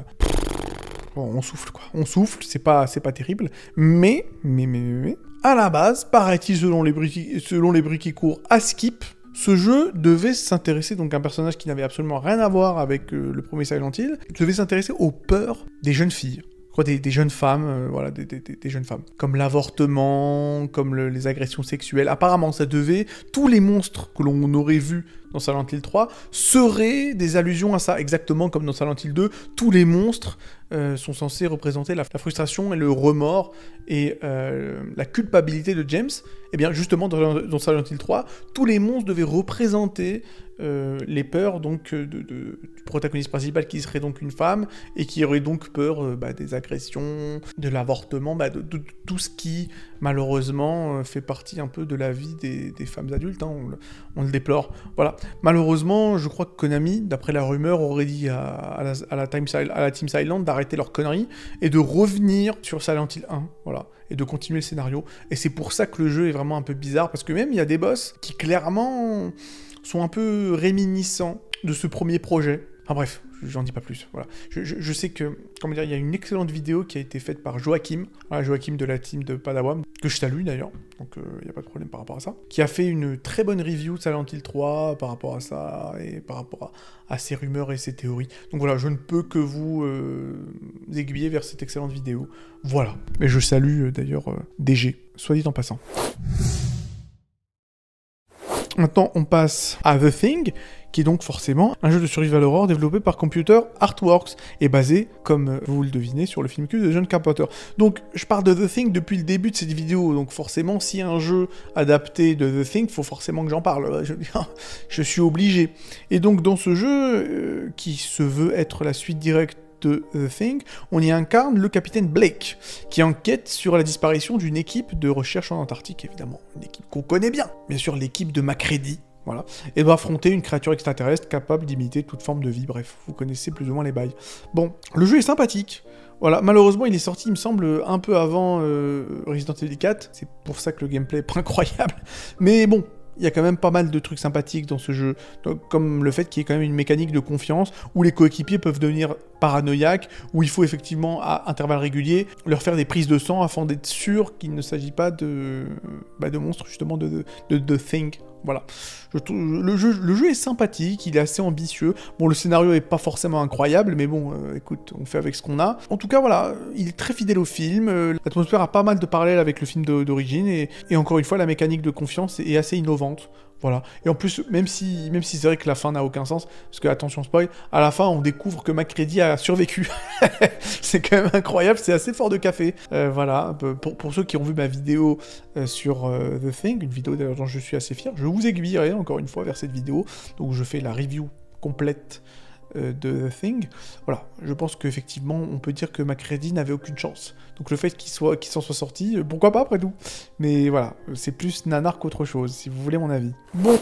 Bon, on souffle quoi, on souffle, c'est pas, c'est pas terrible, mais, mais, mais, mais, à la base, paraît-il selon les bruits, selon les bruits qui courent à Skip, ce jeu devait s'intéresser, donc un personnage qui n'avait absolument rien à voir avec euh, le premier Silent Hill, devait s'intéresser aux peurs des jeunes filles. Quoi, des, des jeunes femmes, euh, voilà, des, des, des jeunes femmes. Comme l'avortement, comme le, les agressions sexuelles. Apparemment, ça devait... tous les monstres que l'on aurait vus dans Silent Hill trois seraient des allusions à ça, exactement comme dans Silent Hill deux, tous les monstres euh, sont censés représenter la, la frustration et le remords et euh, la culpabilité de James. Et bien justement dans, dans Silent Hill trois, tous les monstres devaient représenter euh, les peurs donc de, de, du protagoniste principal qui serait donc une femme et qui aurait donc peur euh, bah, des agressions, de l'avortement, bah, de, de, de tout ce qui malheureusement euh, fait partie un peu de la vie des, des femmes adultes, hein, on, le, on le déplore. Voilà. Malheureusement, je crois que Konami, d'après la rumeur, aurait dit à, à, la, à, la, Time, à la Team Silent d'arrêter leurs conneries et de revenir sur Silent Hill un, voilà, et de continuer le scénario. Et c'est pour ça que le jeu est vraiment un peu bizarre, parce que même il y a des boss qui clairement sont un peu réminiscents de ce premier projet. Enfin bref, j'en dis pas plus, voilà. Je, je, je sais que, comment dire, il y a une excellente vidéo qui a été faite par Joachim, voilà, Joachim de la team de Padawan, que je salue d'ailleurs, donc il euh, n'y a pas de problème par rapport à ça, qui a fait une très bonne review de Silent Hill trois par rapport à ça, et par rapport à, à ses rumeurs et ses théories. Donc voilà, je ne peux que vous euh, aiguiller vers cette excellente vidéo. Voilà. Et je salue euh, d'ailleurs euh, D G, soit dit en passant. Maintenant, on passe à The Thing, qui est donc forcément un jeu de survival horror développé par Computer Artworks et basé, comme vous le devinez, sur le film culte de John Carpenter. Donc, je parle de The Thing depuis le début de cette vidéo, donc forcément, si un jeu adapté de The Thing, il faut forcément que j'en parle. Je, je suis obligé. Et donc, dans ce jeu, euh, qui se veut être la suite directe de The Thing, on y incarne le capitaine Blake, qui enquête sur la disparition d'une équipe de recherche en Antarctique, évidemment, une équipe qu'on connaît bien, bien sûr l'équipe de MacReady, voilà, et doit affronter une créature extraterrestre capable d'imiter toute forme de vie, bref, vous connaissez plus ou moins les bails. Bon, le jeu est sympathique, voilà, malheureusement il est sorti, il me semble, un peu avant euh, Resident Evil quatre, c'est pour ça que le gameplay est pas incroyable, mais bon, il y a quand même pas mal de trucs sympathiques dans ce jeu, donc, comme le fait qu'il y ait quand même une mécanique de confiance, où les coéquipiers peuvent devenir paranoïaques, où il faut effectivement, à intervalles réguliers, leur faire des prises de sang afin d'être sûr qu'il ne s'agit pas de, bah, de monstres, justement, de, de, de, de Thing. Voilà. Je trouve, le, jeu, le jeu est sympathique, il est assez ambitieux. Bon, le scénario est pas forcément incroyable, mais bon, euh, écoute, on fait avec ce qu'on a. En tout cas, voilà, il est très fidèle au film. Euh, L'atmosphère a pas mal de parallèles avec le film d'origine, et, et encore une fois, la mécanique de confiance est assez innovante. Voilà. Et en plus, même si, même si c'est vrai que la fin n'a aucun sens, parce que, attention spoil, à la fin, on découvre que MacReady a survécu. C'est quand même incroyable, c'est assez fort de café. Euh, voilà. Pour, pour ceux qui ont vu ma vidéo euh, sur euh, The Thing, une vidéo d'ailleurs dont je suis assez fier, je vous aiguillerai encore une fois vers cette vidéo. Donc, je fais la review complète euh, de The Thing. Voilà. Je pense qu'effectivement, on peut dire que MacReady n'avait aucune chance. Donc, le fait qu'il soit, qu'il s'en soit sorti, euh, pourquoi pas après tout. Mais voilà, c'est plus nanar qu'autre chose, si vous voulez mon avis. Bon.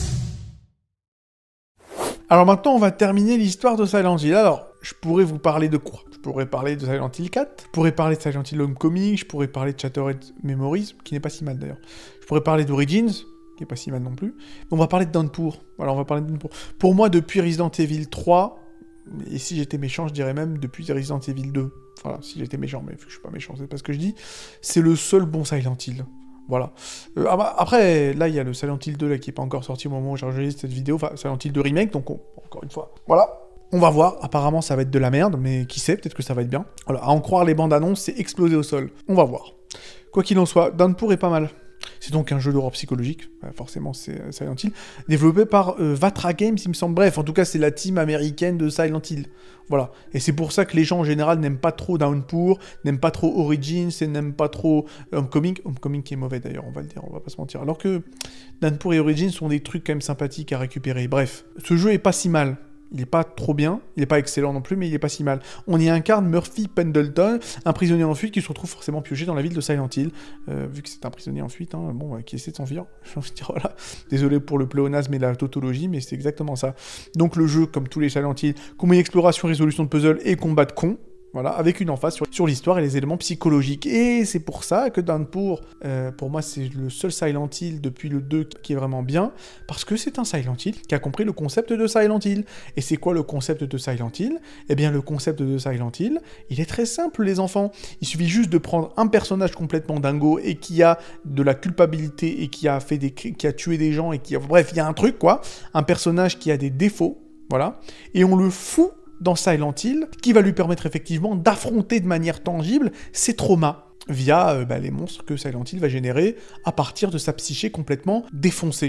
Alors maintenant, on va terminer l'histoire de Silent Hill. Alors, je pourrais vous parler de quoi? Je pourrais parler de Silent Hill quatre, je pourrais parler de Silent Hill Homecoming, je pourrais parler de Shattered Memories, qui n'est pas si mal d'ailleurs. Je pourrais parler d'Origins, qui n'est pas si mal non plus. On va parler de Downpour. Voilà, on va parler de Downpour. Pour moi, depuis Resident Evil trois, et si j'étais méchant, je dirais même depuis Resident Evil deux. Voilà, si j'étais méchant, mais vu que je suis pas méchant, c'est pas ce que je dis. C'est le seul bon Silent Hill. Voilà. Euh, après, là, il y a le Silent Hill deux là, qui n'est pas encore sorti au moment où j'ai enregistré cette vidéo. Enfin, Silent Hill deux Remake, donc on... encore une fois. Voilà. On va voir. Apparemment, ça va être de la merde, mais qui sait, peut-être que ça va être bien. Voilà. À en croire les bandes annonces, c'est explosé au sol. On va voir. Quoi qu'il en soit, Downpour est pas mal. C'est donc un jeu d'horreur psychologique, forcément c'est Silent Hill, développé par euh, Vatra Games, il me semble. Bref, en tout cas, c'est la team américaine de Silent Hill. Voilà. Et c'est pour ça que les gens, en général, n'aiment pas trop Downpour, n'aiment pas trop Origins, et n'aiment pas trop Homecoming. Homecoming qui est mauvais, d'ailleurs, on va le dire, on va pas se mentir. Alors que Downpour et Origins sont des trucs quand même sympathiques à récupérer. Bref, ce jeu est pas si mal. Il est pas trop bien, il est pas excellent non plus, mais il est pas si mal. On y incarne Murphy Pendleton, un prisonnier en fuite qui se retrouve forcément pioché dans la ville de Silent Hill, euh, vu que c'est un prisonnier en fuite, hein, bon, euh, qui essaie de s'enfuir. Je veux dire, voilà. Désolé pour le pléonasme et la tautologie, mais c'est exactement ça. Donc le jeu, comme tous les Silent Hill, combine exploration, résolution de puzzle et combat de cons. Voilà, avec une emphase sur, sur l'histoire et les éléments psychologiques. Et c'est pour ça que Downpour, euh, pour moi, c'est le seul Silent Hill depuis le deux qui est vraiment bien, parce que c'est un Silent Hill qui a compris le concept de Silent Hill. Et c'est quoi le concept de Silent Hill? Eh bien, le concept de Silent Hill, il est très simple, les enfants. Il suffit juste de prendre un personnage complètement dingo et qui a de la culpabilité et qui a fait des, qui a tué des gens et qui a... Bref, il y a un truc, quoi. Un personnage qui a des défauts, voilà. Et on le fout dans Silent Hill, qui va lui permettre effectivement d'affronter de manière tangible ses traumas, via euh, bah, les monstres que Silent Hill va générer à partir de sa psyché complètement défoncée.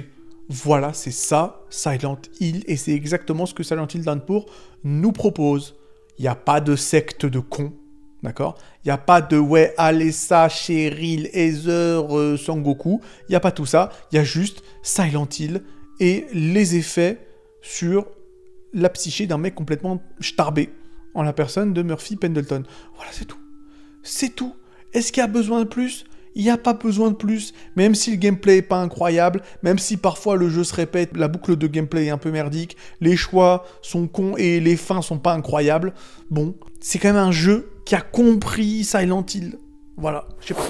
Voilà, c'est ça, Silent Hill, et c'est exactement ce que Silent Hill Downpour nous propose. Il n'y a pas de secte de cons, d'accord? Il n'y a pas de « ouais, Alessa, Cheryl, Heather, euh, Sangoku », il n'y a pas tout ça, il y a juste Silent Hill et les effets sur la psyché d'un mec complètement starbé, en la personne de Murphy Pendleton. Voilà, c'est tout. C'est tout. Est-ce qu'il y a besoin de plus ? Il n'y a pas besoin de plus, même si le gameplay n'est pas incroyable, même si parfois le jeu se répète, la boucle de gameplay est un peu merdique, les choix sont cons et les fins sont pas incroyables. Bon, c'est quand même un jeu qui a compris Silent Hill. Voilà, je sais pas.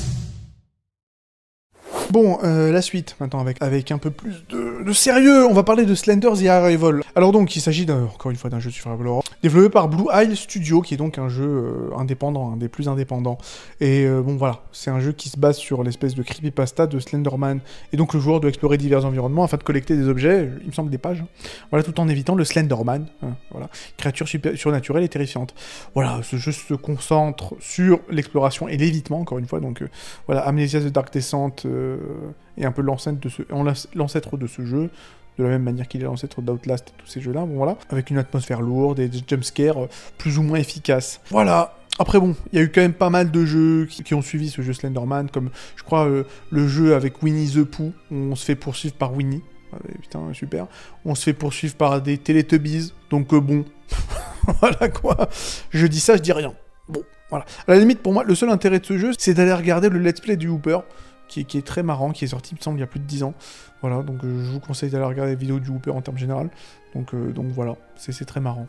Bon, euh, la suite, maintenant, avec, avec un peu plus de, de sérieux, on va parler de Slender The Arrival. Alors donc, il s'agit, encore une fois, d'un jeu de survival horror, développé par Blue Isle Studio, qui est donc un jeu euh, indépendant, un des plus indépendants. Et euh, bon, voilà, c'est un jeu qui se base sur l'espèce de creepypasta de Slenderman, et donc le joueur doit explorer divers environnements afin de collecter des objets, il me semble des pages, hein. Voilà, tout en évitant le Slenderman, hein, voilà, créature super, surnaturelle et terrifiante. Voilà, ce jeu se concentre sur l'exploration et l'évitement, encore une fois, donc euh, voilà, Amnesia The Dark Descent, euh, et un peu l'ancêtre de, ce, l'ancêtre de ce jeu, de la même manière qu'il est l'ancêtre d'Outlast et tous ces jeux-là, bon voilà, avec une atmosphère lourde et des jumpscares plus ou moins efficaces. Voilà. Après bon, il y a eu quand même pas mal de jeux qui, qui ont suivi ce jeu Slenderman, comme je crois euh, le jeu avec Winnie the Pooh, où on se fait poursuivre par Winnie. Ah, putain, super. On se fait poursuivre par des Teletubbies, donc euh, bon, voilà quoi. Je dis ça, je dis rien. Bon, voilà. À la limite, pour moi, le seul intérêt de ce jeu, c'est d'aller regarder le let's play du Hooper, Qui est, qui est très marrant, qui est sorti, il me semble, il y a plus de dix ans. Voilà, donc euh, je vous conseille d'aller regarder les vidéos du Hooper en termes général. Donc, euh, donc voilà, c'est très marrant.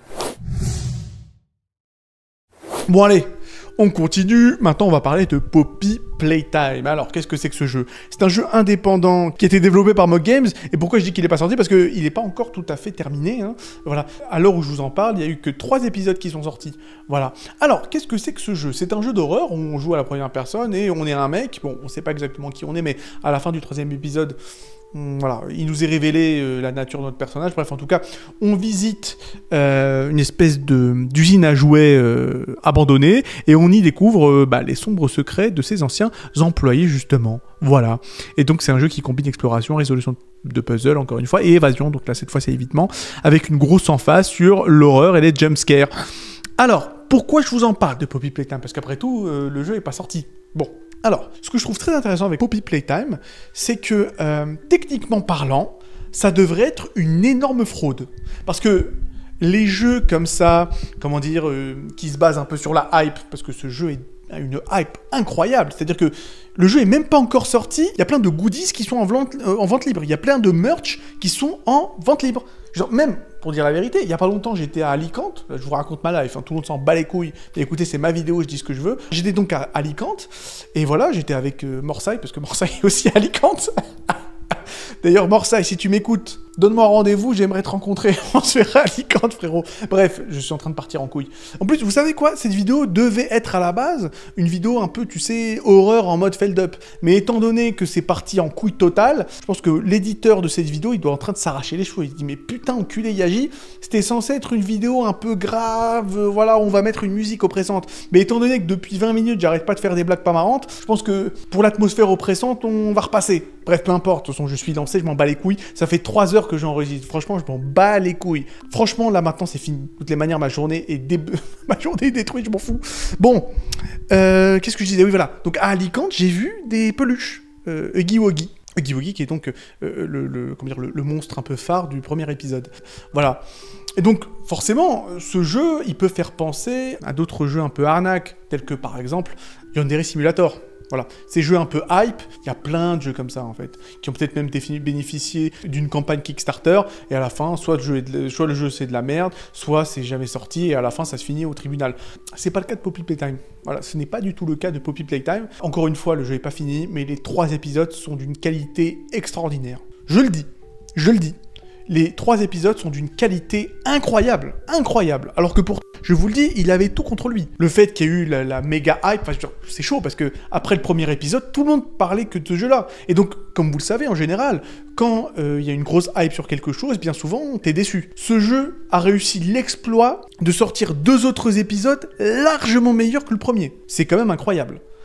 Bon allez, on continue. Maintenant, on va parler de Poppy Playtime. Alors, qu'est-ce que c'est que ce jeu? C'est un jeu indépendant qui a été développé par Mock Games. Et pourquoi je dis qu'il n'est pas sorti? Parce qu'il n'est pas encore tout à fait terminé. Hein. Voilà. À l'heure où je vous en parle, il n'y a eu que trois épisodes qui sont sortis. Voilà. Alors, qu'est-ce que c'est que ce jeu? C'est un jeu d'horreur où on joue à la première personne et on est un mec. Bon, on ne sait pas exactement qui on est, mais à la fin du troisième épisode, voilà, il nous est révélé euh, la nature de notre personnage. Bref, en tout cas, on visite euh, une espèce de d'usine à jouets euh, abandonnée et on y découvre euh, bah, les sombres secrets de ses anciens employés, justement. Voilà. Et donc, c'est un jeu qui combine exploration, résolution de puzzle, encore une fois, et évasion. Donc là, cette fois, c'est évitement, avec une grosse emphase sur l'horreur et les jumpscares. Alors, pourquoi je vous en parle de Poppy Playtime? Parce qu'après tout, euh, le jeu n'est pas sorti. Bon. Alors, ce que je trouve très intéressant avec Poppy Playtime, c'est que, euh, techniquement parlant, ça devrait être une énorme fraude. Parce que les jeux comme ça, comment dire, euh, qui se basent un peu sur la hype, parce que ce jeu est, a une hype incroyable, c'est-à-dire que le jeu est même pas encore sorti, il y a plein de goodies qui sont en vente, euh, en vente libre, il y a plein de merch qui sont en vente libre. Genre, même, pour dire la vérité, il y a pas longtemps, j'étais à Alicante, je vous raconte ma life, hein, tout le monde s'en bat les couilles, mais écoutez, c'est ma vidéo, je dis ce que je veux. J'étais donc à Alicante, et voilà, j'étais avec euh, Morsay, parce que Morsay est aussi à Alicante. D'ailleurs, Morsay, si tu m'écoutes, donne-moi rendez-vous, j'aimerais te rencontrer. On se verra à Alicante, frérot. Bref, je suis en train de partir en couille. En plus, vous savez quoi? Cette vidéo devait être à la base une vidéo un peu, tu sais, horreur en mode feld-up. Mais étant donné que c'est parti en couille totale, je pense que l'éditeur de cette vidéo, il doit en train de s'arracher les cheveux. Il se dit, mais putain, enculé Yaji, c'était censé être une vidéo un peu grave, euh, voilà, on va mettre une musique oppressante. Mais étant donné que depuis vingt minutes, j'arrête pas de faire des blagues pas marrantes, je pense que pour l'atmosphère oppressante, on va repasser. Bref, peu importe, de toute façon, je suis lancé, je m'en bats les couilles. Ça fait trois heures que j'enregistre. Franchement, je m'en bats les couilles. Franchement, là, maintenant, c'est fini. De toutes les manières, ma journée est, dé... ma journée est détruite, je m'en fous. Bon, euh, qu'est-ce que je disais? Oui, voilà. Donc, à Alicante, j'ai vu des peluches. Euh, Huggy Wuggy. Huggy Wuggy, qui est donc euh, le, le, comment dire, le, le monstre un peu phare du premier épisode. Voilà. Et donc, forcément, ce jeu, il peut faire penser à d'autres jeux un peu arnaques, tels que, par exemple, Yandere Simulator. Voilà, ces jeux un peu hype, il y a plein de jeux comme ça en fait, qui ont peut-être même bénéficié d'une campagne Kickstarter, et à la fin, soit le jeu, est de, soit le jeu c'est de la merde, soit c'est jamais sorti, et à la fin ça se finit au tribunal. C'est pas le cas de Poppy Playtime. Voilà, ce n'est pas du tout le cas de Poppy Playtime. Encore une fois, le jeu n'est pas fini, mais les trois épisodes sont d'une qualité extraordinaire. Je le dis, je le dis. Les trois épisodes sont d'une qualité incroyable, incroyable. Alors que pour, je vous le dis, il avait tout contre lui. Le fait qu'il y ait eu la, la méga hype, enfin, c'est chaud parce que après le premier épisode, tout le monde parlait que de ce jeu-là. Et donc, comme vous le savez, en général, quand il euh, y a une grosse hype sur quelque chose, bien souvent, t'es déçu. Ce jeu a réussi l'exploit de sortir deux autres épisodes largement meilleurs que le premier. C'est quand même incroyable.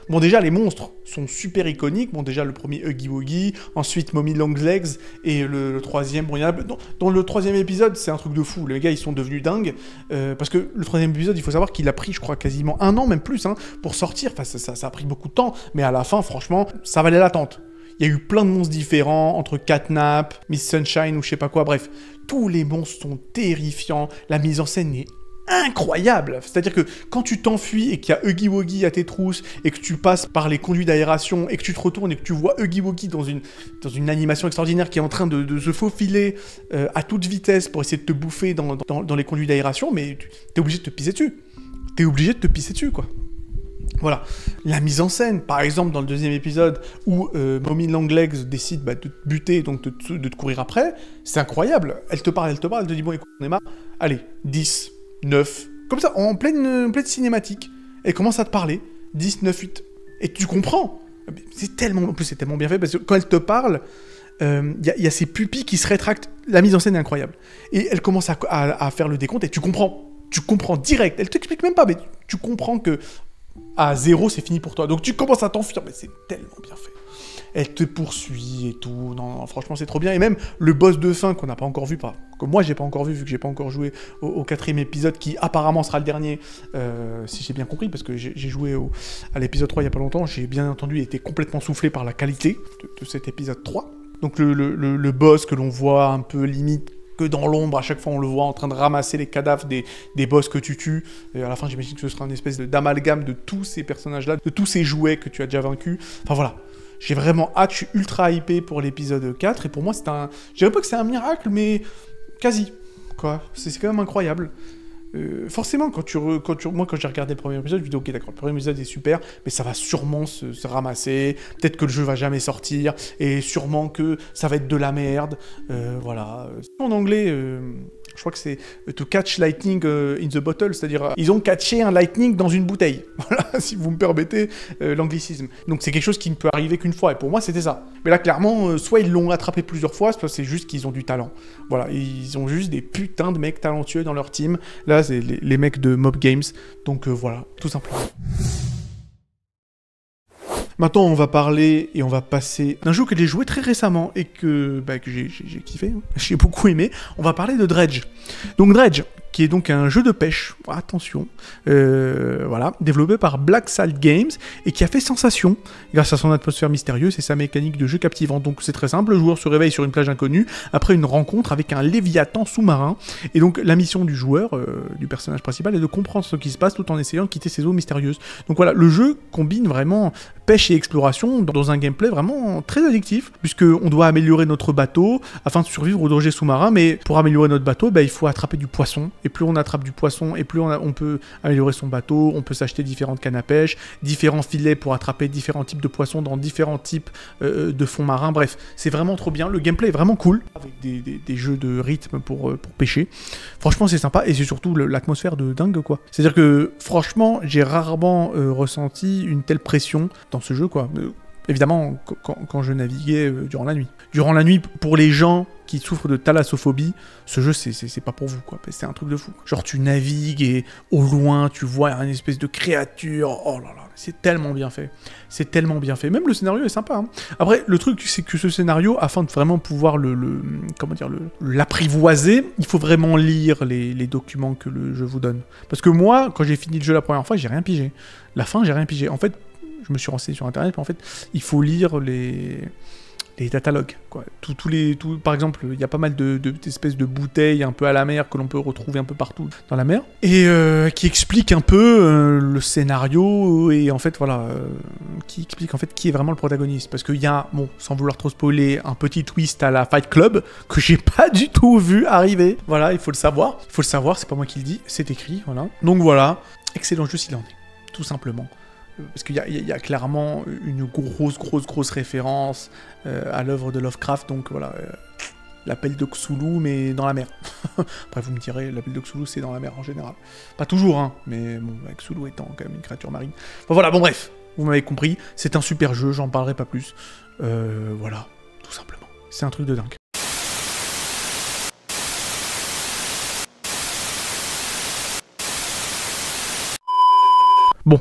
Bon, déjà, les monstres sont super iconiques. Bon, déjà, le premier Huggy Wuggy, ensuite Mommy Longlegs, et le, le troisième, bon, il y en a... Dans, dans le troisième épisode, c'est un truc de fou. Les gars, ils sont devenus dingues. Euh, parce que le troisième épisode, il faut savoir qu'il a pris, je crois, quasiment un an, même plus, hein, pour sortir. Enfin, ça, ça, ça a pris beaucoup de temps. Mais à la fin, franchement, ça valait l'attente. Il y a eu plein de monstres différents, entre Catnap, Miss Sunshine ou je sais pas quoi, bref. Tous les monstres sont terrifiants, la mise en scène est incroyable. C'est-à-dire que quand tu t'enfuis et qu'il y a Huggy Wuggy à tes trousses et que tu passes par les conduits d'aération et que tu te retournes et que tu vois Huggy Wuggy dans une, dans une animation extraordinaire qui est en train de, de se faufiler euh, à toute vitesse pour essayer de te bouffer dans, dans, dans les conduits d'aération, mais tu es obligé de te pisser dessus. T'es obligé de te pisser dessus, quoi. Voilà, la mise en scène, par exemple dans le deuxième épisode où euh, Mommy Longlegs décide bah, de te buter, donc de, de, de te courir après, c'est incroyable. Elle te parle, elle te parle, elle te dit bon écoute, on est marre, allez, dix, neuf, comme ça, en pleine, en pleine cinématique, elle commence à te parler, dix, neuf, huit, et tu comprends. C'est tellement, en plus c'est tellement bien fait, parce que quand elle te parle, il euh, y, y a ces pupilles qui se rétractent, la mise en scène est incroyable. Et elle commence à, à, à faire le décompte et tu comprends, tu comprends direct, elle t'explique même pas, mais tu, tu comprends que à zéro, c'est fini pour toi. Donc tu commences à t'enfuir, mais c'est tellement bien fait. Elle te poursuit et tout. Non, non franchement, c'est trop bien. Et même le boss de fin qu'on n'a pas encore vu, pas que moi j'ai pas encore vu, vu que j'ai pas encore joué au, au quatrième épisode, qui apparemment sera le dernier, euh, si j'ai bien compris, parce que j'ai joué au, à l'épisode trois il y a pas longtemps. J'ai bien entendu été complètement soufflé par la qualité de, de cet épisode trois. Donc le, le, le, le boss que l'on voit un peu limite que dans l'ombre, à chaque fois on le voit en train de ramasser les cadavres des, des boss que tu tues, et à la fin j'imagine que ce sera une espèce d'amalgame de tous ces personnages-là, de tous ces jouets que tu as déjà vaincus, enfin voilà, j'ai vraiment hâte, je suis ultra hypé pour l'épisode quatre, et pour moi c'est un, je dirais pas que c'est un miracle, mais quasi, quoi, c'est quand même incroyable. Euh, forcément, quand tu, re, quand tu... moi quand j'ai regardé le premier épisode, je me dis ok d'accord, le premier épisode est super, mais ça va sûrement se, se ramasser, peut-être que le jeu va jamais sortir, et sûrement que ça va être de la merde, euh, voilà. En anglais, euh, je crois que c'est to catch lightning in the bottle, c'est-à-dire euh, ils ont catché un lightning dans une bouteille, voilà, si vous me permettez euh, l'anglicisme. Donc c'est quelque chose qui ne peut arriver qu'une fois, et pour moi c'était ça. Mais là clairement, euh, soit ils l'ont attrapé plusieurs fois, soit c'est juste qu'ils ont du talent. Voilà, ils ont juste des putains de mecs talentueux dans leur team. Là, c'est les, les mecs de Mob Games. Donc euh, voilà, tout simplement. Maintenant, on va parler et on va passer d'un jeu que j'ai joué très récemment et que, bah, que j'ai kiffé, hein. J'ai beaucoup aimé. On va parler de Dredge. Donc Dredge, qui est donc un jeu de pêche, attention, euh, voilà, développé par Black Salt Games, et qui a fait sensation grâce à son atmosphère mystérieuse et sa mécanique de jeu captivante. Donc c'est très simple, le joueur se réveille sur une plage inconnue, après une rencontre avec un léviathan sous-marin, et donc la mission du joueur, euh, du personnage principal, est de comprendre ce qui se passe tout en essayant de quitter ces eaux mystérieuses. Donc voilà, le jeu combine vraiment pêche et exploration dans un gameplay vraiment très addictif, puisqu'on doit améliorer notre bateau afin de survivre aux dangers sous-marins, mais pour améliorer notre bateau, bah, il faut attraper du poisson, et plus on attrape du poisson, et plus on, a, on peut améliorer son bateau, on peut s'acheter différentes cannes à pêche, différents filets pour attraper différents types de poissons dans différents types euh, de fonds marins, bref, c'est vraiment trop bien, le gameplay est vraiment cool, avec des, des, des jeux de rythme pour, euh, pour pêcher, franchement c'est sympa, et c'est surtout l'atmosphère de dingue, quoi. C'est-à-dire que, franchement, j'ai rarement euh, ressenti une telle pression dans ce jeu, quoi. Euh, évidemment, quand, quand je naviguais euh, durant la nuit. Durant la nuit, pour les gens qui souffrent de thalassophobie, ce jeu, c'est pas pour vous, quoi. C'est un truc de fou. Genre, tu navigues et au loin, tu vois une espèce de créature. Oh là là, c'est tellement bien fait. C'est tellement bien fait. Même le scénario est sympa, hein. Après, le truc, c'est que ce scénario, afin de vraiment pouvoir le, le comment dire, le, l'apprivoiser, il faut vraiment lire les, les documents que le jeu vous donne. Parce que moi, quand j'ai fini le jeu la première fois, j'ai rien pigé. La fin, j'ai rien pigé. En fait, je me suis renseigné sur internet, mais en fait, il faut lire les, les catalogues, quoi. Tout, tous les, tout, par exemple, il y a pas mal de, de, d'espèces de bouteilles un peu à la mer que l'on peut retrouver un peu partout dans la mer, et euh, qui expliquent un peu euh, le scénario, et en fait, voilà, euh, qui explique en fait qui est vraiment le protagoniste. Parce qu'il y a, bon, sans vouloir trop spoiler, un petit twist à la Fight Club, que j'ai pas du tout vu arriver. Voilà, il faut le savoir. Il faut le savoir, c'est pas moi qui le dis, c'est écrit, voilà. Donc voilà, excellent jeu s'il en est, tout simplement. Parce qu'il y, y, y a clairement une grosse, grosse, grosse référence euh, à l'œuvre de Lovecraft, donc voilà, euh, l'appel de Cthulhu, mais dans la mer. Après, vous me direz, l'appel de Cthulhu, c'est dans la mer en général. Pas toujours, hein, mais bon, Cthulhu étant quand même une créature marine. Enfin voilà, bon bref, vous m'avez compris, c'est un super jeu, j'en parlerai pas plus. Euh, voilà, tout simplement. C'est un truc de dingue. Bon,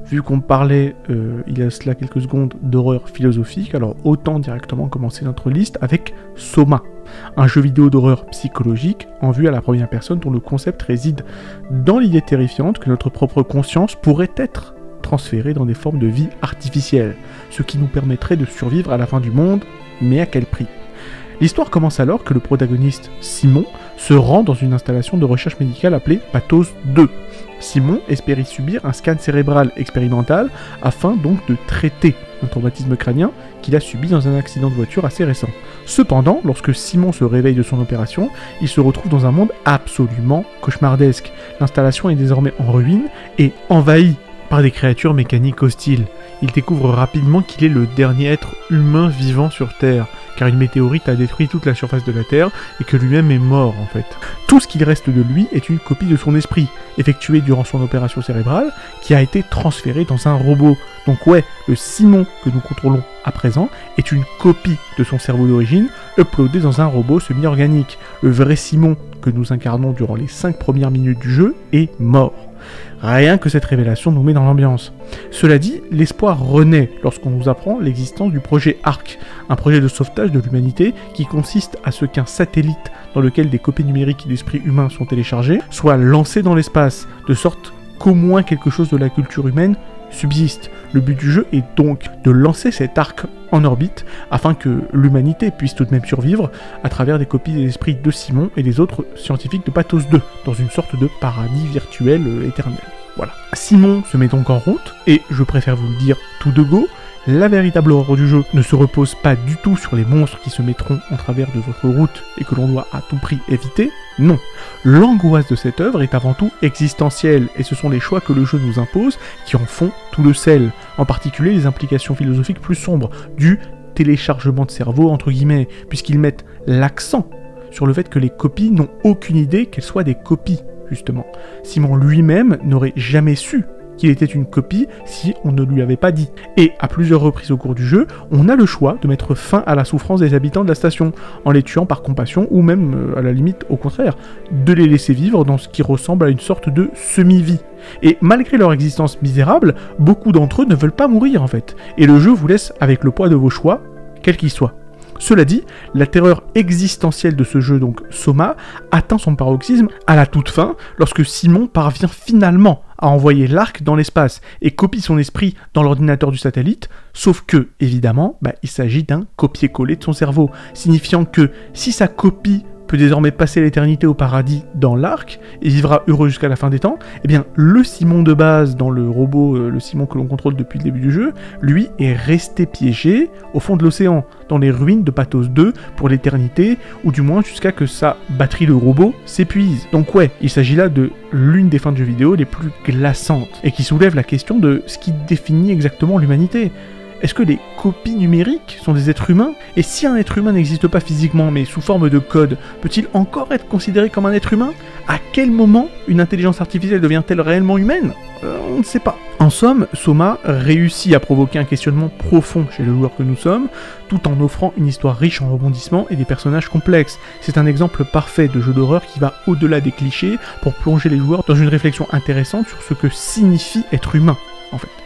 vu qu'on parlait euh, il y a cela quelques secondes d'horreur philosophique, alors autant directement commencer notre liste avec Soma, un jeu vidéo d'horreur psychologique en vue à la première personne dont le concept réside dans l'idée terrifiante que notre propre conscience pourrait être transférée dans des formes de vie artificielle, ce qui nous permettrait de survivre à la fin du monde, mais à quel prix ? L'histoire commence alors que le protagoniste, Simon, se rend dans une installation de recherche médicale appelée Pathos deux. Simon espère y subir un scan cérébral expérimental afin donc de traiter un traumatisme crânien qu'il a subi dans un accident de voiture assez récent. Cependant, lorsque Simon se réveille de son opération, il se retrouve dans un monde absolument cauchemardesque. L'installation est désormais en ruine et envahie par des créatures mécaniques hostiles. Il découvre rapidement qu'il est le dernier être humain vivant sur Terre, car une météorite a détruit toute la surface de la Terre et que lui-même est mort en fait. Tout ce qu'il reste de lui est une copie de son esprit, effectuée durant son opération cérébrale, qui a été transférée dans un robot. Donc ouais, le Simon que nous contrôlons à présent est une copie de son cerveau d'origine, uploadée dans un robot semi-organique. Le vrai Simon que nous incarnons durant les cinq premières minutes du jeu est mort. Rien que cette révélation nous met dans l'ambiance. Cela dit, l'espoir renaît lorsqu'on nous apprend l'existence du projet ARC, un projet de sauvetage de l'humanité qui consiste à ce qu'un satellite dans lequel des copies numériques d'esprits humains sont téléchargées soit lancé dans l'espace, de sorte qu'au moins quelque chose de la culture humaine subsiste. Le but du jeu est donc de lancer cet arc en orbite afin que l'humanité puisse tout de même survivre à travers des copies des esprits de Simon et des autres scientifiques de Pathos deux, dans une sorte de paradis virtuel euh, éternel. Voilà. Simon se met donc en route, et je préfère vous le dire tout de go, la véritable horreur du jeu ne se repose pas du tout sur les monstres qui se mettront en travers de votre route et que l'on doit à tout prix éviter, non. L'angoisse de cette œuvre est avant tout existentielle, et ce sont les choix que le jeu nous impose qui en font tout le sel, en particulier les implications philosophiques plus sombres, du téléchargement de cerveau entre guillemets, puisqu'ils mettent l'accent sur le fait que les copies n'ont aucune idée qu'elles soient des copies, justement. Simon lui-même n'aurait jamais su qu'il était une copie si on ne lui avait pas dit. Et à plusieurs reprises au cours du jeu, on a le choix de mettre fin à la souffrance des habitants de la station, en les tuant par compassion, ou même, euh, à la limite, au contraire, de les laisser vivre dans ce qui ressemble à une sorte de semi-vie. Et malgré leur existence misérable, beaucoup d'entre eux ne veulent pas mourir en fait, et le jeu vous laisse avec le poids de vos choix, quels qu'ils soient. Cela dit, la terreur existentielle de ce jeu, donc Soma, atteint son paroxysme à la toute fin, lorsque Simon parvient finalement à envoyer l'arc dans l'espace et copie son esprit dans l'ordinateur du satellite, sauf que, évidemment, bah, il s'agit d'un copier-coller de son cerveau, signifiant que si sa copie peut désormais passer l'éternité au paradis dans l'arc et vivra heureux jusqu'à la fin des temps, eh bien le Simon de base dans le robot, euh, le Simon que l'on contrôle depuis le début du jeu, lui est resté piégé au fond de l'océan, dans les ruines de Pathos deux pour l'éternité, ou du moins jusqu'à que sa batterie de robot s'épuise. Donc ouais, il s'agit là de l'une des fins de jeux vidéo les plus glaçantes, et qui soulève la question de ce qui définit exactement l'humanité. Est-ce que les copies numériques sont des êtres humains ? Et si un être humain n'existe pas physiquement, mais sous forme de code, peut-il encore être considéré comme un être humain ? À quel moment une intelligence artificielle devient-elle réellement humaine ? euh, On ne sait pas. En somme, Soma réussit à provoquer un questionnement profond chez le joueur que nous sommes, tout en offrant une histoire riche en rebondissements et des personnages complexes. C'est un exemple parfait de jeu d'horreur qui va au-delà des clichés pour plonger les joueurs dans une réflexion intéressante sur ce que signifie être humain, en fait.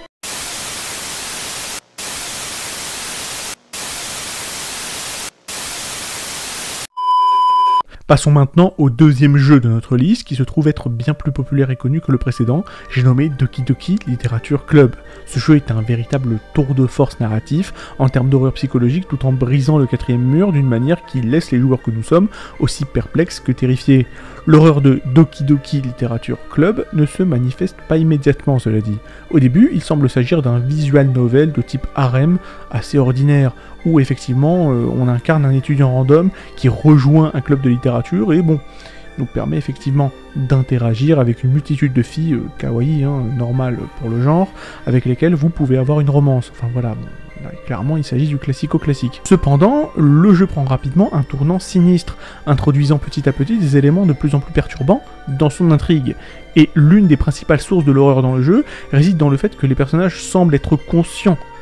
Passons maintenant au deuxième jeu de notre liste, qui se trouve être bien plus populaire et connu que le précédent, j'ai nommé Doki Doki Literature Club. Ce jeu est un véritable tour de force narratif en termes d'horreur psychologique, tout en brisant le quatrième mur d'une manière qui laisse les joueurs que nous sommes aussi perplexes que terrifiés. L'horreur de Doki Doki Literature Club ne se manifeste pas immédiatement, cela dit. Au début, il semble s'agir d'un visual novel de type harem assez ordinaire, où effectivement euh, on incarne un étudiant random qui rejoint un club de littérature et bon, nous permet effectivement d'interagir avec une multitude de filles euh, kawaii, hein, normales pour le genre, avec lesquelles vous pouvez avoir une romance. Enfin voilà, bon, là, clairement il s'agit du classico-classique. Cependant, le jeu prend rapidement un tournant sinistre, introduisant petit à petit des éléments de plus en plus perturbants dans son intrigue. Et l'une des principales sources de l'horreur dans le jeu réside dans le fait que les personnages semblent être conscients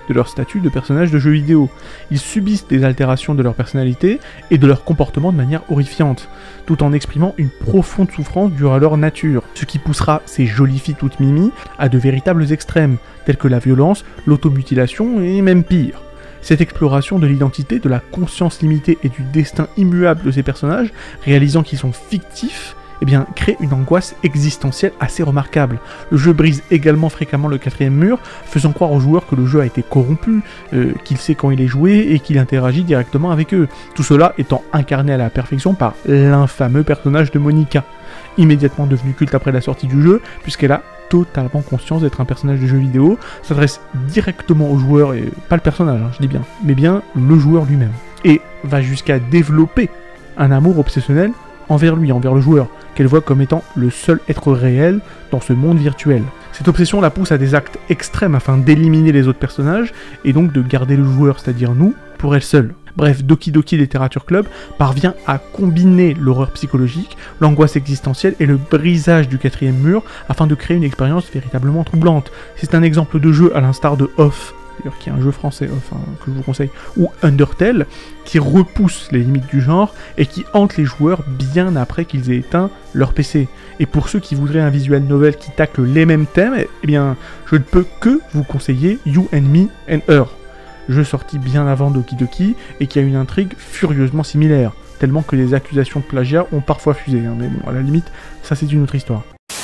de leur statut de personnage de jeux vidéo. Ils subissent des altérations de leur personnalité et de leur comportement de manière horrifiante, tout en exprimant une profonde souffrance due à leur nature, ce qui poussera ces jolies filles toutes mimi à de véritables extrêmes, tels que la violence, l'automutilation et même pire. Cette exploration de l'identité, de la conscience limitée et du destin immuable de ces personnages, réalisant qu'ils sont fictifs, eh bien, crée une angoisse existentielle assez remarquable. Le jeu brise également fréquemment le quatrième mur, faisant croire aux joueurs que le jeu a été corrompu, euh, qu'il sait quand il est joué et qu'il interagit directement avec eux. Tout cela étant incarné à la perfection par l'infameux personnage de Monica, immédiatement devenu culte après la sortie du jeu, puisqu'elle a totalement conscience d'être un personnage de jeu vidéo, s'adresse directement au joueur, et pas le personnage, hein, je dis bien, mais bien le joueur lui-même, et va jusqu'à développer un amour obsessionnel envers lui, envers le joueur, qu'elle voit comme étant le seul être réel dans ce monde virtuel. Cette obsession la pousse à des actes extrêmes afin d'éliminer les autres personnages, et donc de garder le joueur, c'est-à-dire nous, pour elle seule. Bref, Doki Doki Literature Club parvient à combiner l'horreur psychologique, l'angoisse existentielle et le brisage du quatrième mur afin de créer une expérience véritablement troublante. C'est un exemple de jeu à l'instar de Off, d'ailleurs qui est un jeu français enfin, que je vous conseille, ou Undertale, qui repousse les limites du genre et qui hante les joueurs bien après qu'ils aient éteint leur P C. Et pour ceux qui voudraient un visual novel qui tacle les mêmes thèmes, eh bien, je ne peux que vous conseiller You and Me and Her, jeu sorti bien avant Doki Doki et qui a une intrigue furieusement similaire, tellement que les accusations de plagiat ont parfois fusé, hein, mais bon, à la limite, ça c'est une autre histoire.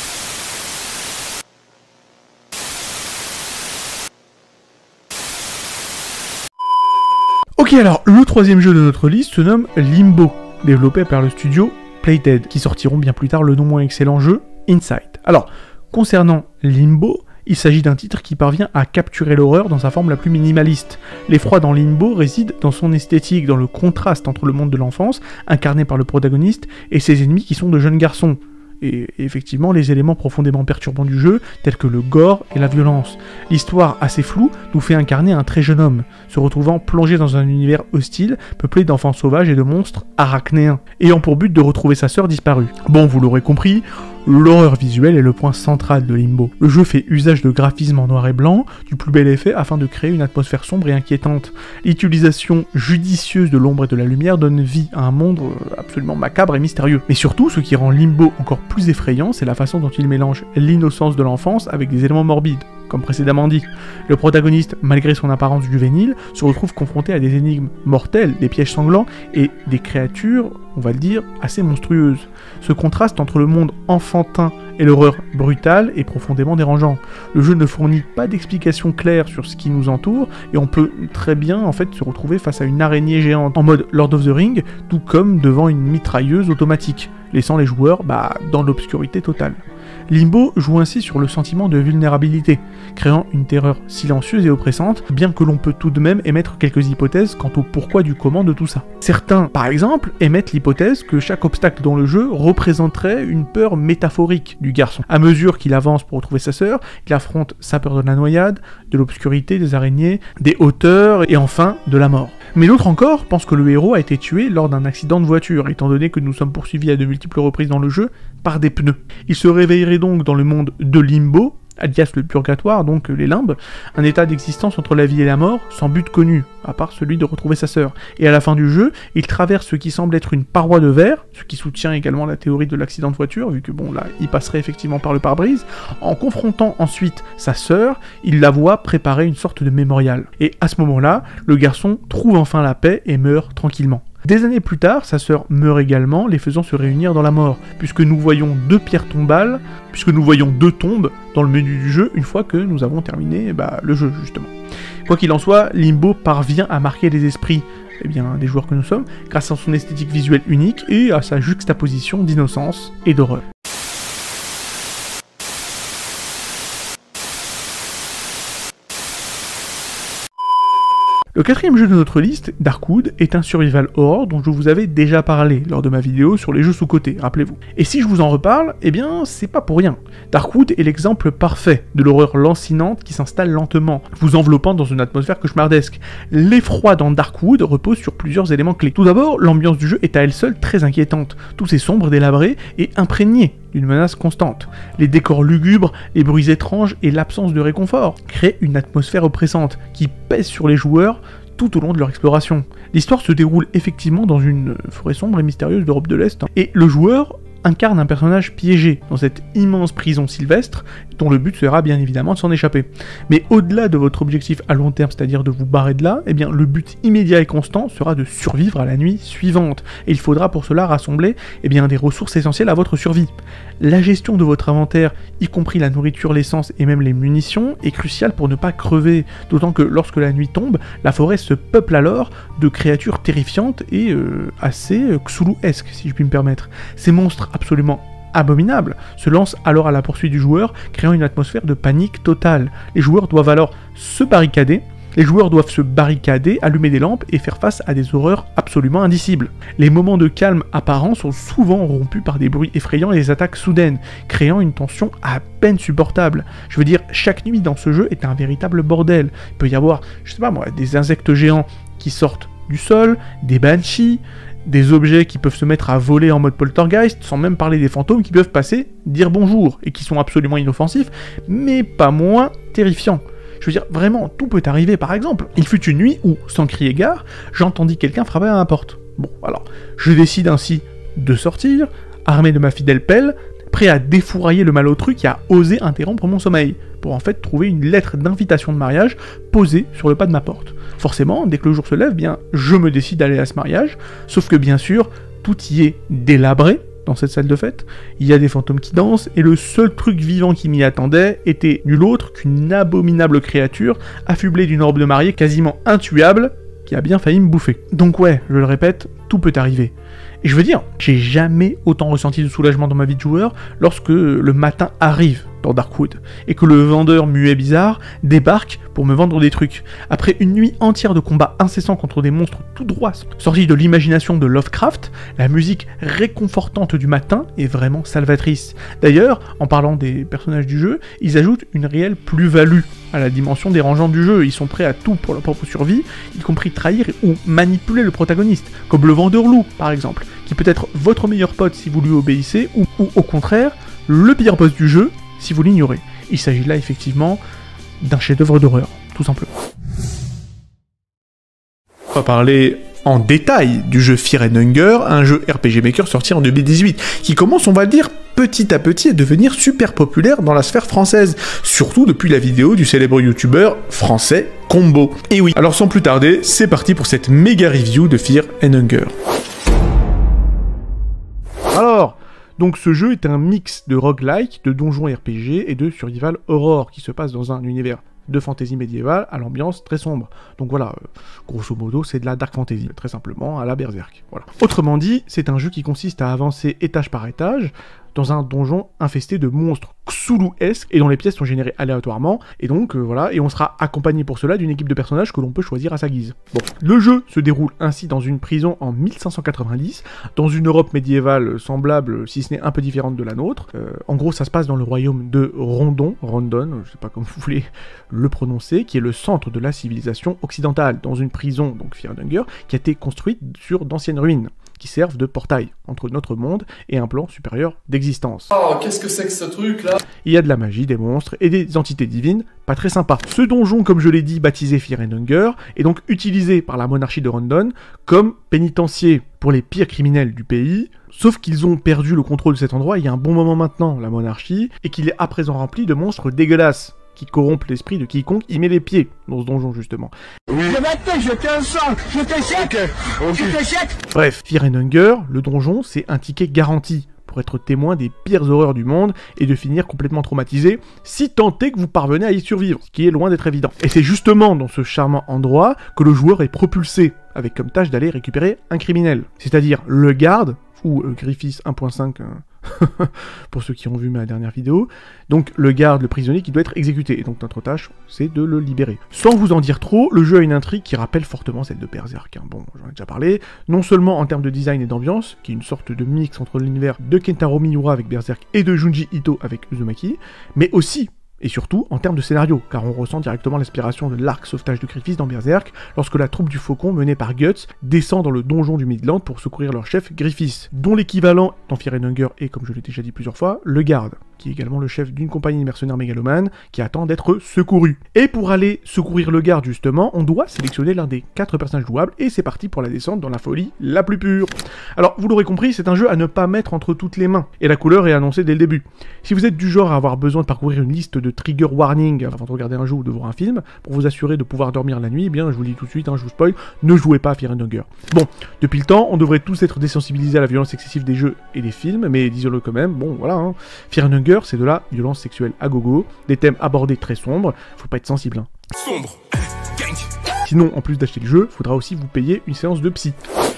Ok, alors, le troisième jeu de notre liste se nomme Limbo, développé par le studio Playdead, qui sortiront bien plus tard le non moins excellent jeu Inside. Alors, concernant Limbo, il s'agit d'un titre qui parvient à capturer l'horreur dans sa forme la plus minimaliste. L'effroi dans Limbo réside dans son esthétique, dans le contraste entre le monde de l'enfance, incarné par le protagoniste, et ses ennemis qui sont de jeunes garçons. Et effectivement, les éléments profondément perturbants du jeu, tels que le gore et la violence. L'histoire assez floue nous fait incarner un très jeune homme, se retrouvant plongé dans un univers hostile, peuplé d'enfants sauvages et de monstres arachnéens, ayant pour but de retrouver sa sœur disparue. Bon, vous l'aurez compris, l'horreur visuelle est le point central de Limbo. Le jeu fait usage de graphismes en noir et blanc, du plus bel effet afin de créer une atmosphère sombre et inquiétante. L'utilisation judicieuse de l'ombre et de la lumière donne vie à un monde absolument macabre et mystérieux. Mais surtout, ce qui rend Limbo encore plus effrayant, c'est la façon dont il mélange l'innocence de l'enfance avec des éléments morbides, comme précédemment dit. Le protagoniste, malgré son apparence juvénile, se retrouve confronté à des énigmes mortelles, des pièges sanglants et des créatures, on va le dire, assez monstrueuses. Ce contraste entre le monde enfantin et l'horreur brutale est profondément dérangeant. Le jeu ne fournit pas d'explication claire sur ce qui nous entoure, et on peut très bien en fait se retrouver face à une araignée géante en mode Lord of the Ring, tout comme devant une mitrailleuse automatique, laissant les joueurs bah, dans l'obscurité totale. Limbo joue ainsi sur le sentiment de vulnérabilité, créant une terreur silencieuse et oppressante, bien que l'on peut tout de même émettre quelques hypothèses quant au pourquoi du comment de tout ça. Certains, par exemple, émettent l'hypothèse que chaque obstacle dans le jeu représenterait une peur métaphorique du garçon. À mesure qu'il avance pour retrouver sa sœur, il affronte sa peur de la noyade, de l'obscurité, des araignées, des hauteurs et enfin de la mort. Mais d'autres encore pensent que le héros a été tué lors d'un accident de voiture, étant donné que nous sommes poursuivis à de multiples reprises dans le jeu par des pneus. Il se réveillerait donc dans le monde de Limbo, alias le purgatoire, donc les limbes, un état d'existence entre la vie et la mort, sans but connu, à part celui de retrouver sa sœur. Et à la fin du jeu, il traverse ce qui semble être une paroi de verre, ce qui soutient également la théorie de l'accident de voiture, vu que bon là, il passerait effectivement par le pare-brise. En confrontant ensuite sa sœur, il la voit préparer une sorte de mémorial. Et à ce moment-là, le garçon trouve enfin la paix et meurt tranquillement. Des années plus tard, sa sœur meurt également, les faisant se réunir dans la mort, puisque nous voyons deux pierres tombales, puisque nous voyons deux tombes dans le menu du jeu, une fois que nous avons terminé bah, le jeu, justement. Quoi qu'il en soit, Limbo parvient à marquer les esprits eh bien, des joueurs que nous sommes, grâce à son esthétique visuelle unique et à sa juxtaposition d'innocence et d'horreur. Le quatrième jeu de notre liste, Darkwood, est un survival horror dont je vous avais déjà parlé lors de ma vidéo sur les jeux sous-cotés, rappelez-vous. Et si je vous en reparle, eh bien c'est pas pour rien. Darkwood est l'exemple parfait de l'horreur lancinante qui s'installe lentement, vous enveloppant dans une atmosphère cauchemardesque. L'effroi dans Darkwood repose sur plusieurs éléments clés. Tout d'abord, l'ambiance du jeu est à elle seule très inquiétante. Tout est sombre, délabré et imprégné d'une menace constante. Les décors lugubres, les bruits étranges et l'absence de réconfort créent une atmosphère oppressante qui pèse sur les joueurs tout au long de leur exploration. L'histoire se déroule effectivement dans une forêt sombre et mystérieuse d'Europe de l'Est, et le joueur incarne un personnage piégé dans cette immense prison sylvestre, dont le but sera bien évidemment de s'en échapper. Mais au-delà de votre objectif à long terme, c'est-à-dire de vous barrer de là, eh bien le but immédiat et constant sera de survivre à la nuit suivante, et il faudra pour cela rassembler eh bien, des ressources essentielles à votre survie. La gestion de votre inventaire, y compris la nourriture, l'essence et même les munitions, est cruciale pour ne pas crever, d'autant que lorsque la nuit tombe, la forêt se peuple alors de créatures terrifiantes et euh, assez euh, Cthulhu-esques, si je puis me permettre. Ces monstres absolument abominable, se lance alors à la poursuite du joueur, créant une atmosphère de panique totale. Les joueurs doivent alors se barricader, les joueurs doivent se barricader, allumer des lampes et faire face à des horreurs absolument indicibles. Les moments de calme apparents sont souvent rompus par des bruits effrayants et des attaques soudaines, créant une tension à peine supportable. Je veux dire, chaque nuit dans ce jeu est un véritable bordel. Il peut y avoir, je sais pas moi, des insectes géants qui sortent du sol, des banshees, des objets qui peuvent se mettre à voler en mode poltergeist, sans même parler des fantômes qui peuvent passer, dire bonjour, et qui sont absolument inoffensifs, mais pas moins terrifiants. Je veux dire, vraiment, tout peut arriver. Par exemple, il fut une nuit où, sans crier gare, j'entendis quelqu'un frapper à ma porte. Bon, alors, je décide ainsi de sortir, armé de ma fidèle pelle, prêt à défourailler le malotru qui a osé interrompre mon sommeil, pour en fait trouver une lettre d'invitation de mariage posée sur le pas de ma porte. Forcément, dès que le jour se lève, bien, je me décide d'aller à ce mariage, sauf que bien sûr, tout y est délabré dans cette salle de fête, il y a des fantômes qui dansent, et le seul truc vivant qui m'y attendait était nul autre qu'une abominable créature, affublée d'une robe de mariée quasiment intuable, qui a bien failli me bouffer. Donc ouais, je le répète, tout peut arriver. Et je veux dire, j'ai jamais autant ressenti de soulagement dans ma vie de joueur lorsque le matin arrive dans Darkwood, et que le vendeur muet bizarre débarque pour me vendre des trucs. Après une nuit entière de combats incessants contre des monstres tout droits sortis de l'imagination de Lovecraft, la musique réconfortante du matin est vraiment salvatrice. D'ailleurs, en parlant des personnages du jeu, ils ajoutent une réelle plus-value à la dimension dérangeante du jeu. Ils sont prêts à tout pour leur propre survie, y compris trahir ou manipuler le protagoniste, comme le vendeur loup par exemple, qui peut être votre meilleur pote si vous lui obéissez, ou, ou au contraire, le pire boss du jeu si vous l'ignorez. Il s'agit là effectivement d'un chef-d'œuvre d'horreur, tout simplement. On va parler en détail du jeu Fear and Hunger, un jeu R P G Maker sorti en deux mille dix-huit, qui commence, on va le dire, petit à petit à devenir super populaire dans la sphère française, surtout depuis la vidéo du célèbre youtubeur français Combo. Et oui, alors sans plus tarder, c'est parti pour cette méga review de Fear and Hunger. Alors, donc ce jeu est un mix de roguelike, de donjons R P G et de survival horror qui se passe dans un univers de fantasy médiévale à l'ambiance très sombre. Donc voilà, euh, grosso modo, c'est de la dark fantasy, très simplement à la Berserk. Voilà. Autrement dit, c'est un jeu qui consiste à avancer étage par étage dans un donjon infesté de monstres Cthulhu-esques et dont les pièces sont générées aléatoirement, et donc euh, voilà, et on sera accompagné pour cela d'une équipe de personnages que l'on peut choisir à sa guise. Bon, le jeu se déroule ainsi dans une prison en mille cinq cent quatre-vingt-dix, dans une Europe médiévale semblable, si ce n'est un peu différente de la nôtre. Euh, en gros, ça se passe dans le royaume de Rondon, Rondon, je sais pas comment vous voulez le prononcer, qui est le centre de la civilisation occidentale, dans une prison, donc Fear and Hunger, qui a été construite sur d'anciennes ruines, qui servent de portail entre notre monde et un plan supérieur d'existence. Oh, qu'est-ce que c'est que ce truc-là? Il y a de la magie, des monstres et des entités divines, pas très sympa. Ce donjon, comme je l'ai dit, baptisé Fear and Hunger, est donc utilisé par la monarchie de Rondon comme pénitencier pour les pires criminels du pays, sauf qu'ils ont perdu le contrôle de cet endroit il y a un bon moment maintenant, la monarchie, et qu'il est à présent rempli de monstres dégueulasses, qui corrompent l'esprit de quiconque y met les pieds, dans ce donjon justement. Oui. Je vais te jeter un sang, je t'échec, je t'échec. Bref, Fear and Hunger, le donjon, c'est un ticket garanti pour être témoin des pires horreurs du monde et de finir complètement traumatisé, si tant est que vous parvenez à y survivre, ce qui est loin d'être évident. Et c'est justement dans ce charmant endroit que le joueur est propulsé, avec comme tâche d'aller récupérer un criminel, c'est-à-dire le garde, ou euh, Griffiths un point cinq, euh, pour ceux qui ont vu ma dernière vidéo, donc le garde, le prisonnier qui doit être exécuté, et donc notre tâche, c'est de le libérer. Sans vous en dire trop, le jeu a une intrigue qui rappelle fortement celle de Berserk, hein. Bon, j'en ai déjà parlé, non seulement en termes de design et d'ambiance, qui est une sorte de mix entre l'univers de Kentaro Miura avec Berserk et de Junji Ito avec Uzumaki, mais aussi, Et surtout, en termes de scénario, car on ressent directement l'inspiration de l'arc sauvetage de Griffiths dans Berserk, lorsque la troupe du Faucon, menée par Guts, descend dans le donjon du Midland pour secourir leur chef Griffiths, dont l'équivalent dans Fear and Hunger est, comme je l'ai déjà dit plusieurs fois, le garde, qui est également le chef d'une compagnie de mercenaires mégalomanes qui attend d'être secouru. Et pour aller secourir le garde justement, on doit sélectionner l'un des quatre personnages jouables, et c'est parti pour la descente dans la folie la plus pure. Alors, vous l'aurez compris, c'est un jeu à ne pas mettre entre toutes les mains, et la couleur est annoncée dès le début. Si vous êtes du genre à avoir besoin de parcourir une liste de trigger warning avant de regarder un jeu ou de voir un film, pour vous assurer de pouvoir dormir la nuit, eh bien je vous le dis tout de suite, hein, je vous spoil, ne jouez pas à Fear and Hunger. Bon, depuis le temps, on devrait tous être désensibilisés à la violence excessive des jeux et des films, mais disons-le quand même, bon voilà, hein. Fear and Hunger, c'est de la violence sexuelle à gogo, des thèmes abordés très sombres, faut pas être sensible. Hein. Sombre. Gang. Sinon, en plus d'acheter le jeu, faudra aussi vous payer une séance de psy.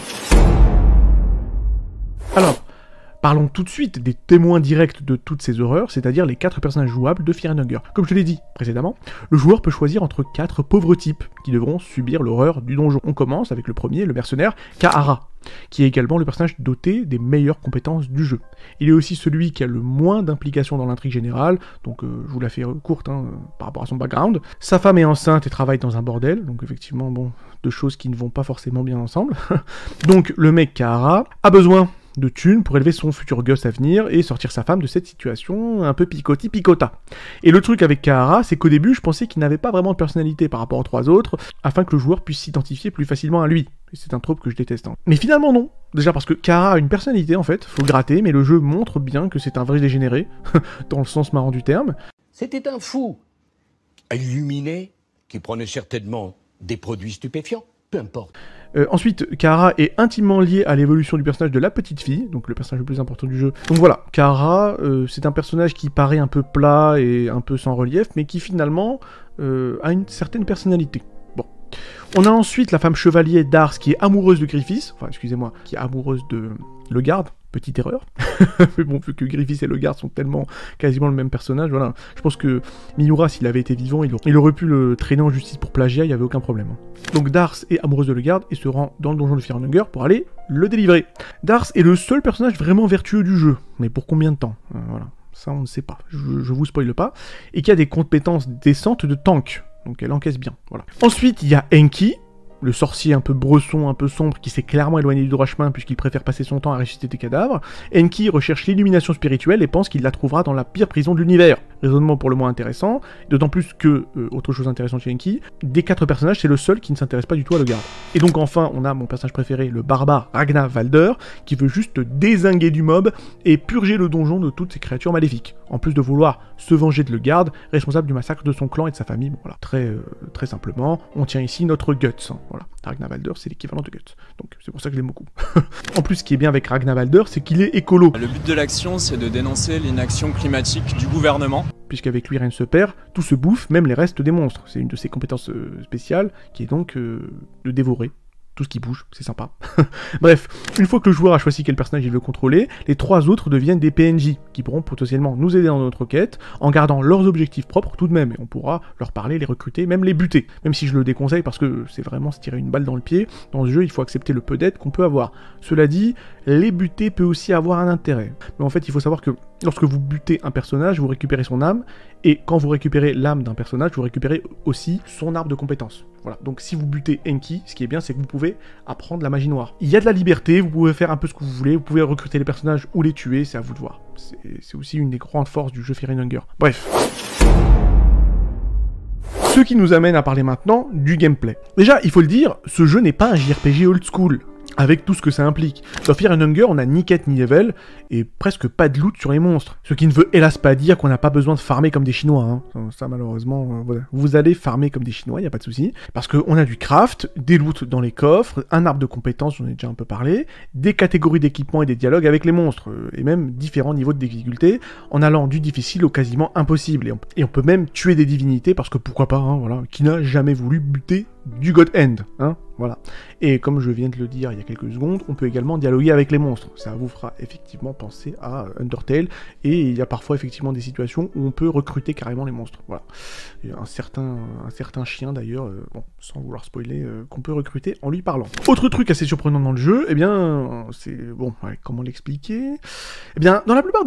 Alors, parlons tout de suite des témoins directs de toutes ces horreurs, c'est-à-dire les quatre personnages jouables de Fear and Hunger. Comme je l'ai dit précédemment, le joueur peut choisir entre quatre pauvres types qui devront subir l'horreur du donjon. On commence avec le premier, le mercenaire Kahara, qui est également le personnage doté des meilleures compétences du jeu. Il est aussi celui qui a le moins d'implication dans l'intrigue générale, donc euh, je vous la fais euh, courte hein, euh, par rapport à son background. Sa femme est enceinte et travaille dans un bordel, donc effectivement, bon, deux choses qui ne vont pas forcément bien ensemble. Donc le mec Kahara a besoin de thunes pour élever son futur gosse à venir et sortir sa femme de cette situation un peu picoti-picota. Et le truc avec Kahara, c'est qu'au début, je pensais qu'il n'avait pas vraiment de personnalité par rapport aux trois autres, afin que le joueur puisse s'identifier plus facilement à lui. Et c'est un trope que je déteste. Hein. Mais finalement non. Déjà parce que Kahara a une personnalité en fait, faut gratter, mais le jeu montre bien que c'est un vrai dégénéré, dans le sens marrant du terme. C'était un fou, illuminé, qui prenait certainement des produits stupéfiants, peu importe. Euh, ensuite, Kahara est intimement lié à l'évolution du personnage de la petite fille, donc le personnage le plus important du jeu. Donc voilà, Kahara, euh, c'est un personnage qui paraît un peu plat et un peu sans relief, mais qui finalement euh, a une certaine personnalité. Bon. On a ensuite la femme chevalier Dars qui est amoureuse de Griffiths, enfin excusez-moi, qui est amoureuse de le garde. Petite erreur. Mais bon, vu que Griffiths et le garde sont tellement quasiment le même personnage, voilà. Je pense que Miura, s'il avait été vivant, il aurait, il aurait pu le traîner en justice pour plagiat, il n'y avait aucun problème. Donc Dars est amoureuse de le garde et se rend dans le donjon de Fear and Hunger pour aller le délivrer. Dars est le seul personnage vraiment vertueux du jeu. Mais pour combien de temps euh, Voilà. Ça, on ne sait pas. Je, je vous spoile pas. Et qui a des compétences décentes de tank. Donc elle encaisse bien. Voilà. Ensuite, il y a Enki, le sorcier un peu bresson, un peu sombre, qui s'est clairement éloigné du droit chemin puisqu'il préfère passer son temps à ressusciter des cadavres. Enki recherche l'illumination spirituelle et pense qu'il la trouvera dans la pire prison de l'univers. Raisonnement pour le moins intéressant, d'autant plus que, euh, autre chose intéressante chez Enki, des quatre personnages, c'est le seul qui ne s'intéresse pas du tout à le garde. Et donc enfin, on a mon personnage préféré, le barbare Ragnar Valder, qui veut juste dézinguer du mob et purger le donjon de toutes ces créatures maléfiques. En plus de vouloir se venger de le garde, responsable du massacre de son clan et de sa famille. Bon voilà, très, euh, très simplement, on tient ici notre Guts. Hein. Voilà, Ragnar Valder, c'est l'équivalent de Guts. Donc c'est pour ça que je l'aime beaucoup. En plus, ce qui est bien avec Ragnar Valder, c'est qu'il est écolo. Le but de l'action, c'est de dénoncer l'inaction climatique du gouvernement. Puisqu'avec lui rien ne se perd, tout se bouffe, même les restes des monstres. C'est une de ses compétences euh, spéciales, qui est donc euh, de dévorer tout ce qui bouge, c'est sympa. Bref, une fois que le joueur a choisi quel personnage il veut contrôler, les trois autres deviennent des P N J, qui pourront potentiellement nous aider dans notre quête, en gardant leurs objectifs propres tout de même, et on pourra leur parler, les recruter, même les buter. Même si je le déconseille parce que c'est vraiment se tirer une balle dans le pied, dans ce jeu il faut accepter le peu d'aide qu'on peut avoir. Cela dit, les buter peut aussi avoir un intérêt. Mais en fait il faut savoir que lorsque vous butez un personnage, vous récupérez son âme, et quand vous récupérez l'âme d'un personnage, vous récupérez aussi son arbre de compétences. Voilà, donc si vous butez Enki, ce qui est bien, c'est que vous pouvez apprendre la magie noire. Il y a de la liberté, vous pouvez faire un peu ce que vous voulez, vous pouvez recruter les personnages ou les tuer, c'est à vous de voir. C'est aussi une des grandes forces du jeu Fear and Hunger. Bref. Ce qui nous amène à parler maintenant du gameplay. Déjà, il faut le dire, ce jeu n'est pas un J R P G old school, avec tout ce que ça implique. Dans Fear and Hunger, on n'a ni quête ni level, et presque pas de loot sur les monstres. Ce qui ne veut hélas pas dire qu'on n'a pas besoin de farmer comme des Chinois, hein. Ça malheureusement, euh, voilà. Vous allez farmer comme des Chinois, y a pas de souci. Parce qu'on a du craft, des loots dans les coffres, un arbre de compétences, j'en ai déjà un peu parlé, des catégories d'équipements et des dialogues avec les monstres, euh, et même différents niveaux de difficulté, en allant du difficile au quasiment impossible. Et on, et on peut même tuer des divinités, parce que pourquoi pas, hein, voilà. Qui n'a jamais voulu buter du God End, hein, voilà. Et comme je viens de le dire il y a quelques secondes, on peut également dialoguer avec les monstres. Ça vous fera effectivement penser à Undertale, et il y a parfois effectivement des situations où on peut recruter carrément les monstres, voilà. Il y a un certain, un certain chien d'ailleurs, euh, bon, sans vouloir spoiler, euh, qu'on peut recruter en lui parlant. Autre truc assez surprenant dans le jeu, eh bien, c'est... bon, ouais, comment l'expliquer ? Eh bien, dans la plupart des jeux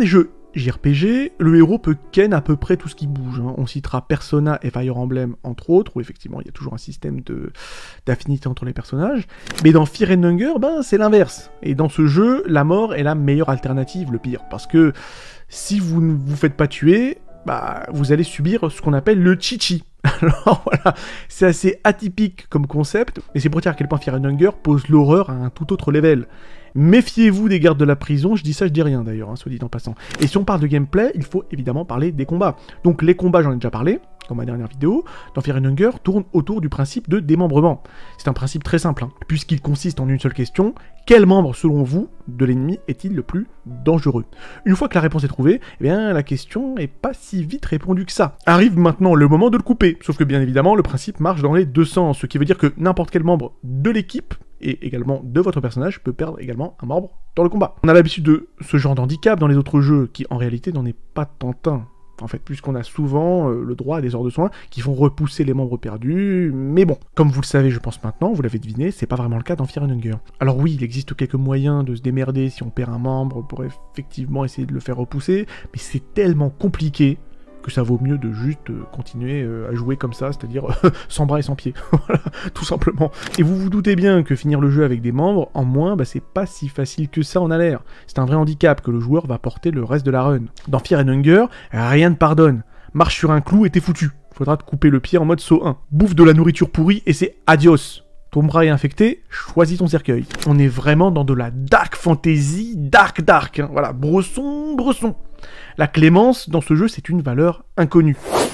J R P G, le héros peut ken à peu près tout ce qui bouge. Hein. On citera Persona et Fire Emblem entre autres, où effectivement il y a toujours un système de d'affinité entre les personnages. Mais dans Fear and Hunger, ben c'est l'inverse. Et dans ce jeu, la mort est la meilleure alternative, le pire. Parce que si vous ne vous faites pas tuer, bah vous allez subir ce qu'on appelle le chichi. Alors voilà, c'est assez atypique comme concept, mais c'est pour dire à quel point Fear and Hunger pose l'horreur à un tout autre level. Méfiez-vous des gardes de la prison, je dis ça, je dis rien d'ailleurs, hein, soit dit en passant. Et si on parle de gameplay, il faut évidemment parler des combats. Donc les combats, j'en ai déjà parlé, dans ma dernière vidéo, dans Fear and Hunger, tournent autour du principe de démembrement. C'est un principe très simple, hein, puisqu'il consiste en une seule question, quel membre, selon vous, de l'ennemi est-il le plus dangereux? Une fois que la réponse est trouvée, eh bien la question n'est pas si vite répondue que ça. Arrive maintenant le moment de le couper, sauf que bien évidemment, le principe marche dans les deux sens, ce qui veut dire que n'importe quel membre de l'équipe et également de votre personnage peut perdre également un membre dans le combat. On a l'habitude de ce genre d'handicap dans les autres jeux, qui en réalité n'en est pas tant un. En fait, puisqu'on a souvent euh, le droit à des heures de soins qui font repousser les membres perdus, mais bon, comme vous le savez, je pense maintenant, vous l'avez deviné, c'est pas vraiment le cas dans Fear and Hunger. Alors oui, il existe quelques moyens de se démerder si on perd un membre pour effectivement essayer de le faire repousser, mais c'est tellement compliqué que ça vaut mieux de juste euh, continuer euh, à jouer comme ça, c'est-à-dire euh, sans bras et sans pieds, voilà, tout simplement. Et vous vous doutez bien que finir le jeu avec des membres en moins, bah, c'est pas si facile que ça en a l'air. C'est un vrai handicap que le joueur va porter le reste de la run. Dans Fear and Hunger, rien ne pardonne. Marche sur un clou et t'es foutu. Faudra te couper le pied en mode saut un. Bouffe de la nourriture pourrie et c'est adios. Ton bras est infecté, choisis ton cercueil. On est vraiment dans de la dark fantasy, dark dark, hein. Voilà, bresson, bresson. La clémence, dans ce jeu, c'est une valeur inconnue.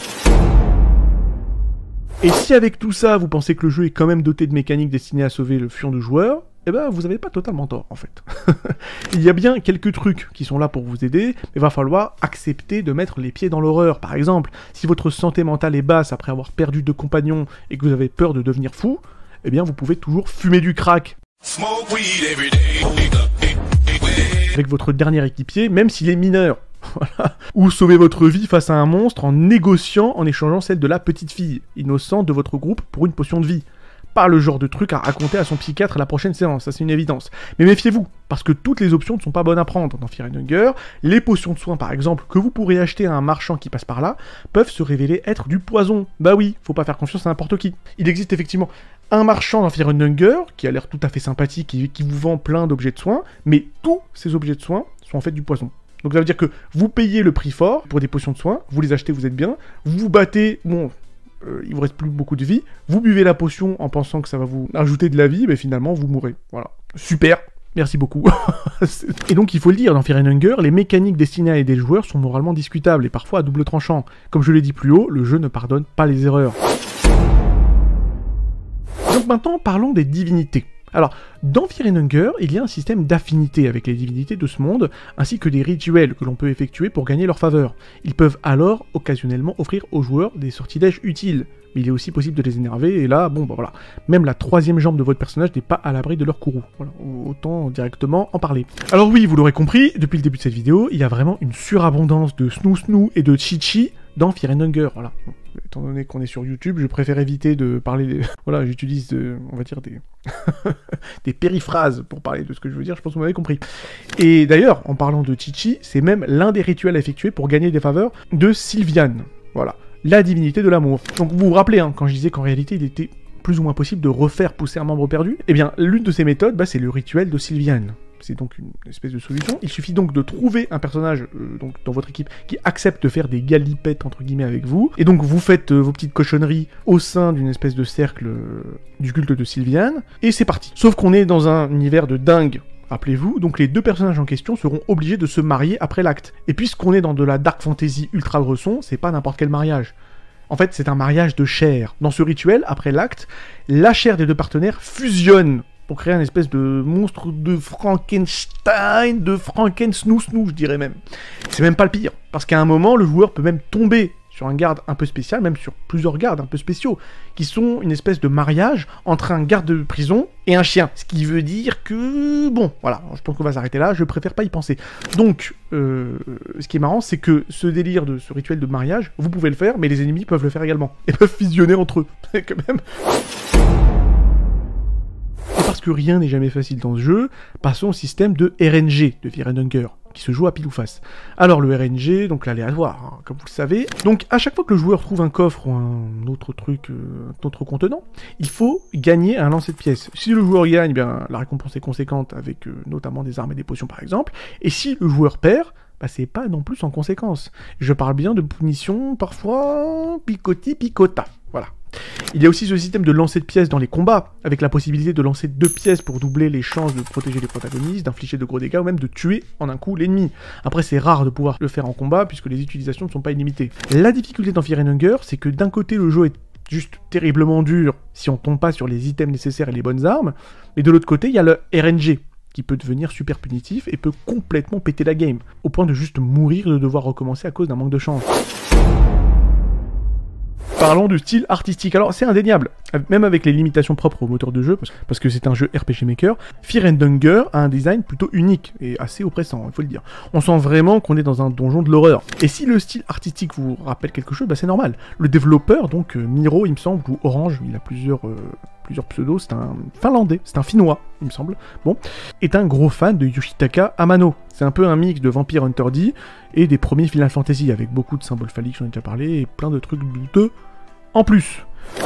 Et si avec tout ça, vous pensez que le jeu est quand même doté de mécaniques destinées à sauver le fion de joueur, eh ben, vous n'avez pas totalement tort, en fait. Il y a bien quelques trucs qui sont là pour vous aider, mais il va falloir accepter de mettre les pieds dans l'horreur. Par exemple, si votre santé mentale est basse après avoir perdu deux compagnons et que vous avez peur de devenir fou, eh bien, vous pouvez toujours fumer du crack avec votre dernier équipier, même s'il est mineur. Voilà. Ou sauver votre vie face à un monstre en négociant, en échangeant celle de la petite fille, innocente de votre groupe, pour une potion de vie. Pas le genre de truc à raconter à son psychiatre à la prochaine séance, ça c'est une évidence. Mais méfiez-vous, parce que toutes les options ne sont pas bonnes à prendre dans Fear and Hunger. Les potions de soins par exemple, que vous pourrez acheter à un marchand qui passe par là, peuvent se révéler être du poison. Bah oui, faut pas faire confiance à n'importe qui. Il existe effectivement un marchand dans Fear and Hunger, qui a l'air tout à fait sympathique et qui vous vend plein d'objets de soins, mais tous ces objets de soins sont en fait du poison. Donc ça veut dire que vous payez le prix fort pour des potions de soins, vous les achetez, vous êtes bien, vous vous battez, bon, euh, il vous reste plus beaucoup de vie, vous buvez la potion en pensant que ça va vous ajouter de la vie, mais finalement vous mourrez. Voilà. Super, merci beaucoup. Et donc il faut le dire, dans Fear and Hunger, les mécaniques destinées à aider le joueur sont moralement discutables et parfois à double tranchant. Comme je l'ai dit plus haut, le jeu ne pardonne pas les erreurs. Donc maintenant, parlons des divinités. Alors, dans Fear and Hunger, il y a un système d'affinité avec les divinités de ce monde, ainsi que des rituels que l'on peut effectuer pour gagner leur faveur. Ils peuvent alors occasionnellement offrir aux joueurs des sortilèges utiles, mais il est aussi possible de les énerver, et là, bon, bah voilà, même la troisième jambe de votre personnage n'est pas à l'abri de leur courroux. Voilà, autant directement en parler. Alors oui, vous l'aurez compris, depuis le début de cette vidéo, il y a vraiment une surabondance de snoo snoo et de chichi dans Fear and Hunger, voilà. Étant donné qu'on est sur YouTube, je préfère éviter de parler... Des... Voilà, j'utilise, de... on va dire, des... des périphrases pour parler de ce que je veux dire, je pense que vous m'avez compris. Et d'ailleurs, en parlant de chichi, c'est même l'un des rituels à effectuer pour gagner des faveurs de Sylviane. Voilà, la divinité de l'amour. Donc vous vous rappelez, hein, quand je disais qu'en réalité, il était plus ou moins possible de refaire pousser un membre perdu, eh bien, l'une de ces méthodes, bah, c'est le rituel de Sylviane. C'est donc une espèce de solution. Il suffit donc de trouver un personnage euh, donc dans votre équipe qui accepte de faire des galipettes entre guillemets avec vous. Et donc vous faites euh, vos petites cochonneries au sein d'une espèce de cercle euh, du culte de Sylviane. Et c'est parti. Sauf qu'on est dans un univers de dingue. Rappelez-vous, donc les deux personnages en question seront obligés de se marier après l'acte. Et puisqu'on est dans de la dark fantasy ultra bresson, c'est pas n'importe quel mariage. En fait, c'est un mariage de chair. Dans ce rituel, après l'acte, la chair des deux partenaires fusionne pour créer un espèce de monstre de Frankenstein, de Franken-snoo-snoo, je dirais même. C'est même pas le pire, parce qu'à un moment, le joueur peut même tomber sur un garde un peu spécial, même sur plusieurs gardes un peu spéciaux, qui sont une espèce de mariage entre un garde de prison et un chien. Ce qui veut dire que... Bon, voilà, je pense qu'on va s'arrêter là, je préfère pas y penser. Donc, euh, ce qui est marrant, c'est que ce délire de ce rituel de mariage, vous pouvez le faire, mais les ennemis peuvent le faire également. Et peuvent fusionner entre eux, quand même... Et parce que rien n'est jamais facile dans ce jeu, passons au système de R N G de Fear and Hunger. qui se joue à pile ou face. Alors le R N G, donc l'aléatoire, hein, comme vous le savez. Donc à chaque fois que le joueur trouve un coffre ou un autre truc, euh, un autre contenant, il faut gagner un lancer de pièces. Si le joueur gagne, bien la récompense est conséquente avec euh, notamment des armes et des potions par exemple. Et si le joueur perd, bah, c'est pas non plus sans conséquence. Je parle bien de punitions parfois picoti picota. Voilà. Il y a aussi ce système de lancer de pièces dans les combats, avec la possibilité de lancer deux pièces pour doubler les chances de protéger les protagonistes, d'infliger de gros dégâts ou même de tuer en un coup l'ennemi. Après, c'est rare de pouvoir le faire en combat puisque les utilisations ne sont pas illimitées. La difficulté dans Fear and Hunger, c'est que d'un côté le jeu est juste terriblement dur si on tombe pas sur les items nécessaires et les bonnes armes, mais de l'autre côté il y a le R N G, qui peut devenir super punitif et peut complètement péter la game, au point de juste mourir et de devoir recommencer à cause d'un manque de chance. Parlons du style artistique. Alors c'est indéniable, même avec les limitations propres au moteur de jeu, parce que c'est un jeu R P G Maker, Fear and Hunger a un design plutôt unique et assez oppressant, il faut le dire. On sent vraiment qu'on est dans un donjon de l'horreur. Et si le style artistique vous rappelle quelque chose, bah c'est normal. Le développeur, donc euh, Miro, il me semble, ou Orange, il a plusieurs, euh, plusieurs pseudos, c'est un finlandais, c'est un finnois, il me semble, bon, est un gros fan de Yoshitaka Amano. C'est un peu un mix de Vampire Hunter D et des premiers Final Fantasy, avec beaucoup de symboles phalliques, j'en ai déjà parlé, et plein de trucs douteux en plus.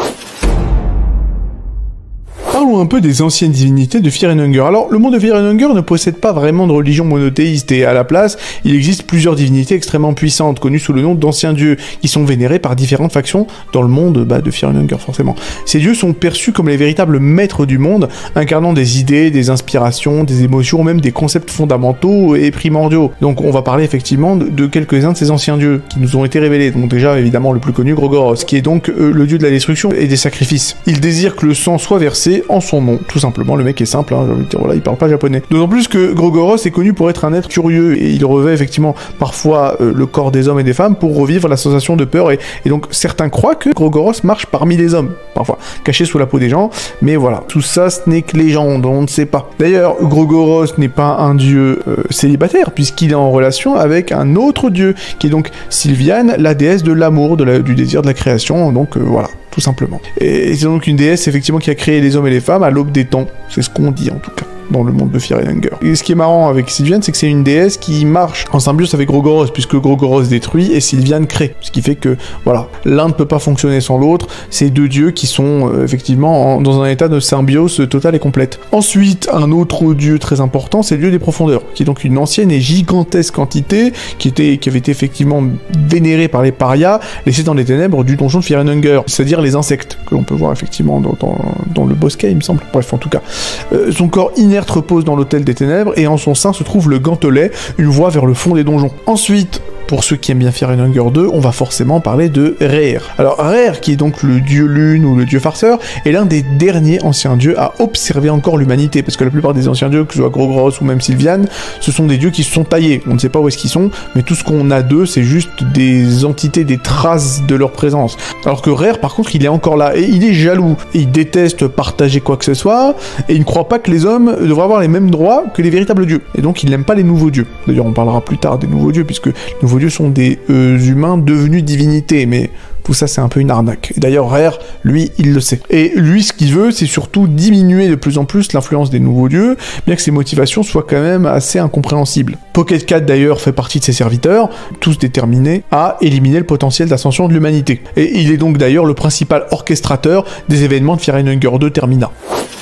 Parlons un peu des anciennes divinités de Fear and Hunger. Alors, le monde de Fear and Hunger ne possède pas vraiment de religion monothéiste, et à la place, il existe plusieurs divinités extrêmement puissantes, connues sous le nom d'anciens dieux, qui sont vénérés par différentes factions dans le monde bah, de Fear and Hunger, forcément. Ces dieux sont perçus comme les véritables maîtres du monde, incarnant des idées, des inspirations, des émotions, même des concepts fondamentaux et primordiaux. Donc on va parler effectivement de, de quelques-uns de ces anciens dieux, qui nous ont été révélés. Donc déjà, évidemment, le plus connu, Grogoros, qui est donc euh, le dieu de la destruction et des sacrifices. Il désire que le sang soit versé en son nom, tout simplement. Le mec est simple, hein, j'ai envie de dire, voilà, il parle pas japonais. D'autant plus que Grogoros est connu pour être un être curieux, et il revêt effectivement parfois euh, le corps des hommes et des femmes pour revivre la sensation de peur, et, et donc certains croient que Grogoros marche parmi les hommes, parfois, caché sous la peau des gens, mais voilà, tout ça ce n'est que légende, on ne sait pas. D'ailleurs, Grogoros n'est pas un dieu euh, célibataire, puisqu'il est en relation avec un autre dieu, qui est donc Sylviane, la déesse de l'amour, de la, du désir de la création, donc euh, voilà. Tout simplement. Et c'est donc une déesse effectivement qui a créé les hommes et les femmes à l'aube des temps. C'est ce qu'on dit en tout cas dans le monde de Fear and Hunger. Et ce qui est marrant avec Sylviane, c'est que c'est une déesse qui marche en symbiose avec Grogoros, puisque Grogoros détruit et Sylviane crée. Ce qui fait que, voilà, l'un ne peut pas fonctionner sans l'autre. C'est deux dieux qui sont euh, effectivement en, dans un état de symbiose totale et complète. Ensuite, un autre dieu très important, c'est le dieu des profondeurs, qui est donc une ancienne et gigantesque entité qui, était, qui avait été effectivement vénérée par les parias, laissée dans les ténèbres du donjon de Fear and Hunger, c'est-à-dire les insectes, que l'on peut voir effectivement dans, dans, dans le bosquet, il me semble. Bref, en tout cas. Euh, son corps inerte repose dans l'hôtel des ténèbres, et en son sein se trouve le gantelet, une voie vers le fond des donjons. Ensuite, pour ceux qui aiment bien Fear and Hunger deux, on va forcément parler de Rare. Alors Rare, qui est donc le dieu lune ou le dieu farceur, est l'un des derniers anciens dieux à observer encore l'humanité, parce que la plupart des anciens dieux, que ce soit Grogoros ou même Sylviane, ce sont des dieux qui se sont taillés. On ne sait pas où est-ce qu'ils sont, mais tout ce qu'on a d'eux, c'est juste des entités, des traces de leur présence. Alors que Rare, par contre, il est encore là, et il est jaloux, et il déteste partager quoi que ce soit, et il ne croit pas que les hommes devraient avoir les mêmes droits que les véritables dieux. Et donc il n'aime pas les nouveaux dieux. D'ailleurs, on parlera plus tard des nouveaux dieux, puisque les nouveaux dieux sont des euh, humains devenus divinités, mais tout ça c'est un peu une arnaque. Et d'ailleurs Rare, lui, il le sait. Et lui, ce qu'il veut, c'est surtout diminuer de plus en plus l'influence des nouveaux dieux, bien que ses motivations soient quand même assez incompréhensibles. Pocket Cat d'ailleurs fait partie de ses serviteurs, tous déterminés à éliminer le potentiel d'ascension de l'humanité. Et il est donc d'ailleurs le principal orchestrateur des événements de Fear and Hunger deux Termina.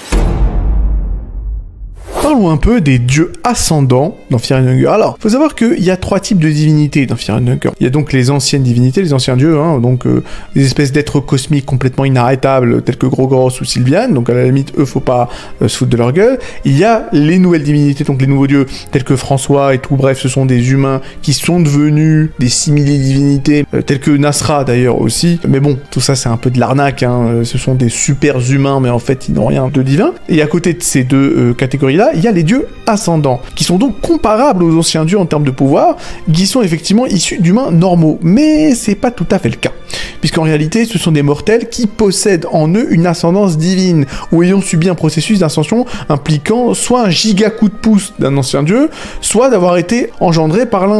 Parlons un peu des dieux ascendants dans Fear and Hunger. Alors, faut savoir qu'il y a trois types de divinités dans Fear and Hunger. Il y a donc les anciennes divinités, les anciens dieux, hein, donc euh, des espèces d'êtres cosmiques complètement inarrêtables, tels que Grogoros ou Sylviane, donc à la limite, eux, faut pas euh, se foutre de leur gueule. Il y a les nouvelles divinités, donc les nouveaux dieux, tels que François et tout, bref, ce sont des humains qui sont devenus des simili-divinités, euh, tels que Nasra d'ailleurs aussi. Mais bon, tout ça c'est un peu de l'arnaque, hein. Ce sont des super humains, mais en fait, ils n'ont rien de divin. Et à côté de ces deux euh, catégories-là, il y a les dieux ascendants, qui sont donc comparables aux anciens dieux en termes de pouvoir, qui sont effectivement issus d'humains normaux. Mais c'est pas tout à fait le cas, puisqu'en réalité, ce sont des mortels qui possèdent en eux une ascendance divine, ou ayant subi un processus d'ascension impliquant soit un giga coup de pouce d'un ancien dieu, soit d'avoir été engendré par l'un d'eux.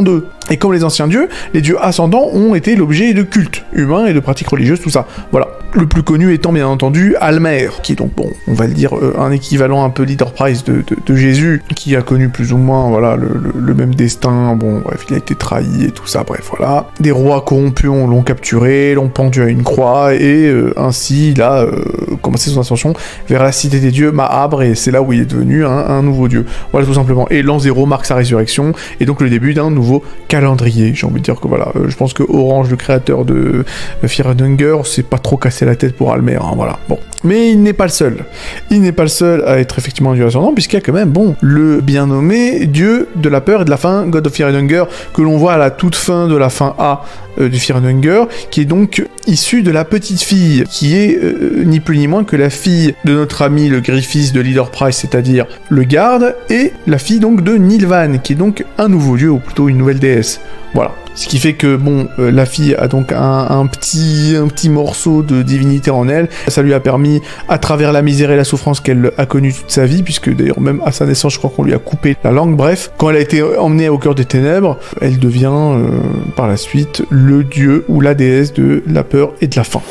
Et comme les anciens dieux, les dieux ascendants ont été l'objet de cultes humains et de pratiques religieuses, tout ça. Voilà. Le plus connu étant bien entendu Almer, qui est donc, bon, on va le dire, euh, un équivalent un peu leader price de, de, de Jésus, qui a connu plus ou moins, voilà, le, le, le même destin, bon, bref, il a été trahi et tout ça, bref, voilà. Des rois corrompus l'ont capturé, l'ont pendu à une croix, et euh, ainsi, il a euh, commencé son ascension vers la cité des dieux, Mahabre, et c'est là où il est devenu un, un nouveau dieu. Voilà, tout simplement. Et l'an zéro marque sa résurrection, et donc le début d'un nouveau calendrier. J'ai envie de dire que voilà, euh, je pense que Orange, le créateur de euh, Fear and Hunger, s'est pas trop cassé la tête pour Almer, hein, voilà. Bon. Mais il n'est pas le seul. Il n'est pas le seul à être effectivement un dieu ascendant, puisqu'il y a quand même, bon, le bien nommé dieu de la peur et de la faim, God of Fear and Hunger, que l'on voit à la toute fin de la fin A euh, du Fear and Hunger, qui est donc issu de la petite fille, qui est euh, ni plus ni moins que la fille de notre ami le Griffiths de Leader Price, c'est-à-dire le garde, et la fille donc de Nilvan, qui est donc un nouveau dieu, ou plutôt une nouvelle déesse. Voilà. Ce qui fait que, bon, euh, la fille a donc un, un, petit, un petit morceau de divinité en elle. Ça lui a permis, à travers la misère et la souffrance qu'elle a connue toute sa vie, puisque d'ailleurs même à sa naissance, je crois qu'on lui a coupé la langue, bref, quand elle a été emmenée au cœur des ténèbres, elle devient euh, par la suite le dieu ou la déesse de la peur et de la faim.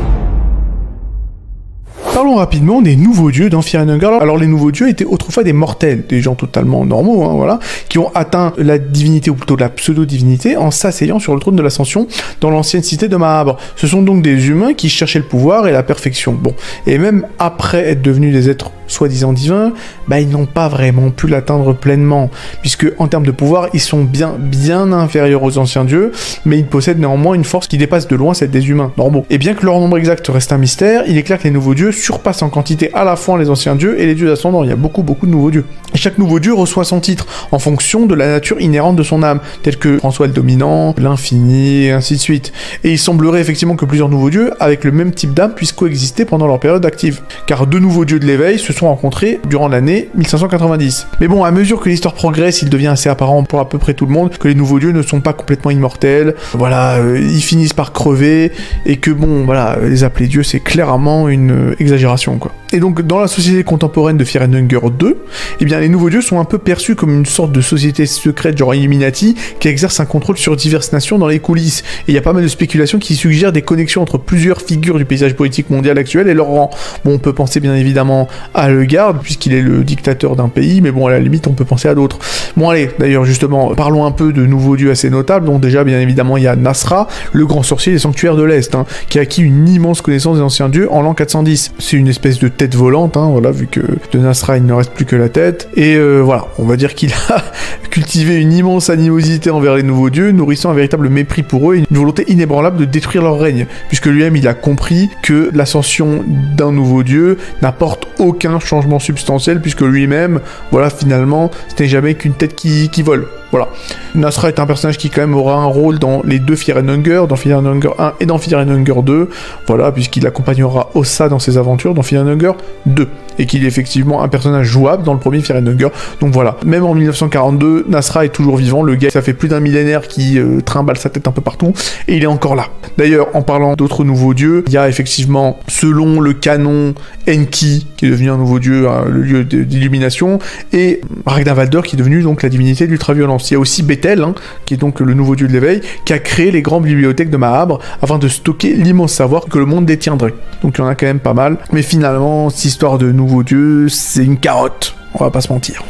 Parlons rapidement des nouveaux dieux dans Fear and Hunger. Alors les nouveaux dieux étaient autrefois des mortels, des gens totalement normaux, hein, voilà, qui ont atteint la divinité, ou plutôt la pseudo-divinité, en s'asseyant sur le trône de l'Ascension dans l'ancienne cité de Mahabre. Ce sont donc des humains qui cherchaient le pouvoir et la perfection. Bon, et même après être devenus des êtres soi-disant divins, bah ils n'ont pas vraiment pu l'atteindre pleinement, puisque en termes de pouvoir, ils sont bien, bien inférieurs aux anciens dieux, mais ils possèdent néanmoins une force qui dépasse de loin celle des humains normaux. Et bien que leur nombre exact reste un mystère, il est clair que les nouveaux dieux surpassent en quantité à la fois les anciens dieux et les dieux ascendants. Il y a beaucoup, beaucoup de nouveaux dieux. Et chaque nouveau dieu reçoit son titre en fonction de la nature inhérente de son âme, tel que François le Dominant, l'infini, et ainsi de suite. Et il semblerait effectivement que plusieurs nouveaux dieux, avec le même type d'âme, puissent coexister pendant leur période active. Car deux nouveaux dieux de l'éveil se sont rencontrés durant l'année mille cinq cent quatre-vingt-dix. Mais bon, à mesure que l'histoire progresse, il devient assez apparent pour à peu près tout le monde que les nouveaux dieux ne sont pas complètement immortels. Voilà, euh, ils finissent par crever, et que bon, voilà, les appeler dieux, c'est clairement une euh, exagération, quoi. Et donc, dans la société contemporaine de Fear and Hunger deux, eh bien, les nouveaux dieux sont un peu perçus comme une sorte de société secrète, genre Illuminati, qui exerce un contrôle sur diverses nations dans les coulisses. Et il y a pas mal de spéculations qui suggèrent des connexions entre plusieurs figures du paysage politique mondial actuel et leur rang. Bon, on peut penser bien évidemment à Le Garde, puisqu'il est le dictateur d'un pays, mais bon, à la limite, on peut penser à d'autres. Bon, allez, d'ailleurs, justement, parlons un peu de nouveaux dieux assez notables. Donc déjà, bien évidemment, il y a Nasra, le grand sorcier des sanctuaires de l'Est, hein, qui a acquis une immense connaissance des anciens dieux en l'an quatre cent dix. C'est une espèce de tête volante, hein, voilà, vu que de Nasra, il ne reste plus que la tête. Et euh, voilà, on va dire qu'il a cultivé une immense animosité envers les nouveaux dieux, nourrissant un véritable mépris pour eux, et une volonté inébranlable de détruire leur règne, puisque lui-même, il a compris que l'ascension d'un nouveau dieu n'apporte aucun changement substantiel, puisque lui-même, voilà, finalement, ce n'est jamais qu'une tête qui, qui vole. Voilà. Nasra est un personnage qui quand même aura un rôle dans les deux Fear and Hunger, dans Fear and Hunger un et dans Fear and Hunger deux, voilà, puisqu'il accompagnera Ossa dans ses aventures dans Fear and Hunger deux, et qu'il est effectivement un personnage jouable dans le premier Fear and Hunger, donc voilà. Même en mille neuf cent quarante-deux, Nasra est toujours vivant, le gars, ça fait plus d'un millénaire qu'il euh, trimballe sa tête un peu partout, et il est encore là. D'ailleurs, en parlant d'autres nouveaux dieux, il y a effectivement, selon le canon, Enki, qui est devenu un nouveau dieu, hein, le lieu d'illumination, et Ragnvaldr, qui est devenu donc la divinité de l'ultraviolence. Il y a aussi Bethel, hein, qui est donc le nouveau dieu de l'éveil, qui a créé les grandes bibliothèques de Mahabre afin de stocker l'immense savoir que le monde détiendrait. Donc il y en a quand même pas mal. Mais finalement, cette histoire de nouveau dieu, c'est une carotte. On va pas se mentir.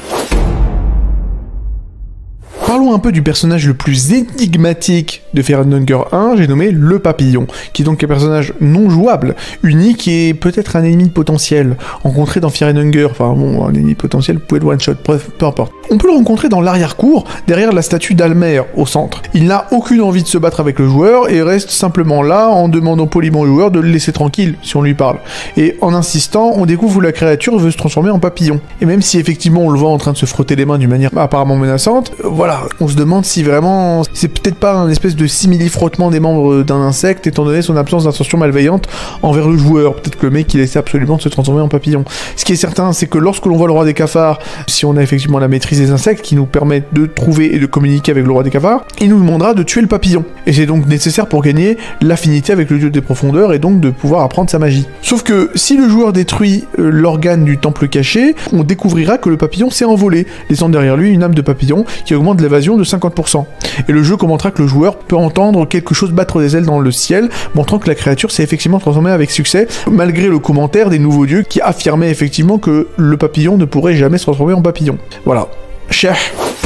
Parlons un peu du personnage le plus énigmatique de Fear and Hunger un, j'ai nommé le papillon, qui est donc un personnage non jouable, unique et peut-être un ennemi potentiel, rencontré dans Fear and Hunger, enfin bon, un ennemi potentiel, vous pouvez le one-shot, bref, peu importe. On peut le rencontrer dans l'arrière-cour, derrière la statue d'Almer, au centre. Il n'a aucune envie de se battre avec le joueur, et reste simplement là, en demandant poliment au joueur de le laisser tranquille, si on lui parle. Et en insistant, on découvre que la créature veut se transformer en papillon. Et même si effectivement on le voit en train de se frotter les mains d'une manière apparemment menaçante, euh, voilà, on se demande si vraiment c'est peut-être pas un espèce de simili-frottement des membres d'un insecte, étant donné son absence d'intention malveillante envers le joueur. Peut-être que le mec il essaie absolument de se transformer en papillon. Ce qui est certain, c'est que lorsque l'on voit le roi des cafards, si on a effectivement la maîtrise des insectes qui nous permettent de trouver et de communiquer avec le roi des cafards, il nous demandera de tuer le papillon. Et c'est donc nécessaire pour gagner l'affinité avec le dieu des profondeurs et donc de pouvoir apprendre sa magie. Sauf que si le joueur détruit euh, l'organe du temple caché, on découvrira que le papillon s'est envolé, laissant derrière lui une âme de papillon qui augmente l'évasion de cinquante pour cent. Et le jeu commentera que le joueur peut entendre quelque chose battre des ailes dans le ciel, montrant que la créature s'est effectivement transformée avec succès, malgré le commentaire des nouveaux dieux qui affirmaient effectivement que le papillon ne pourrait jamais se transformer en papillon. Voilà. Cher.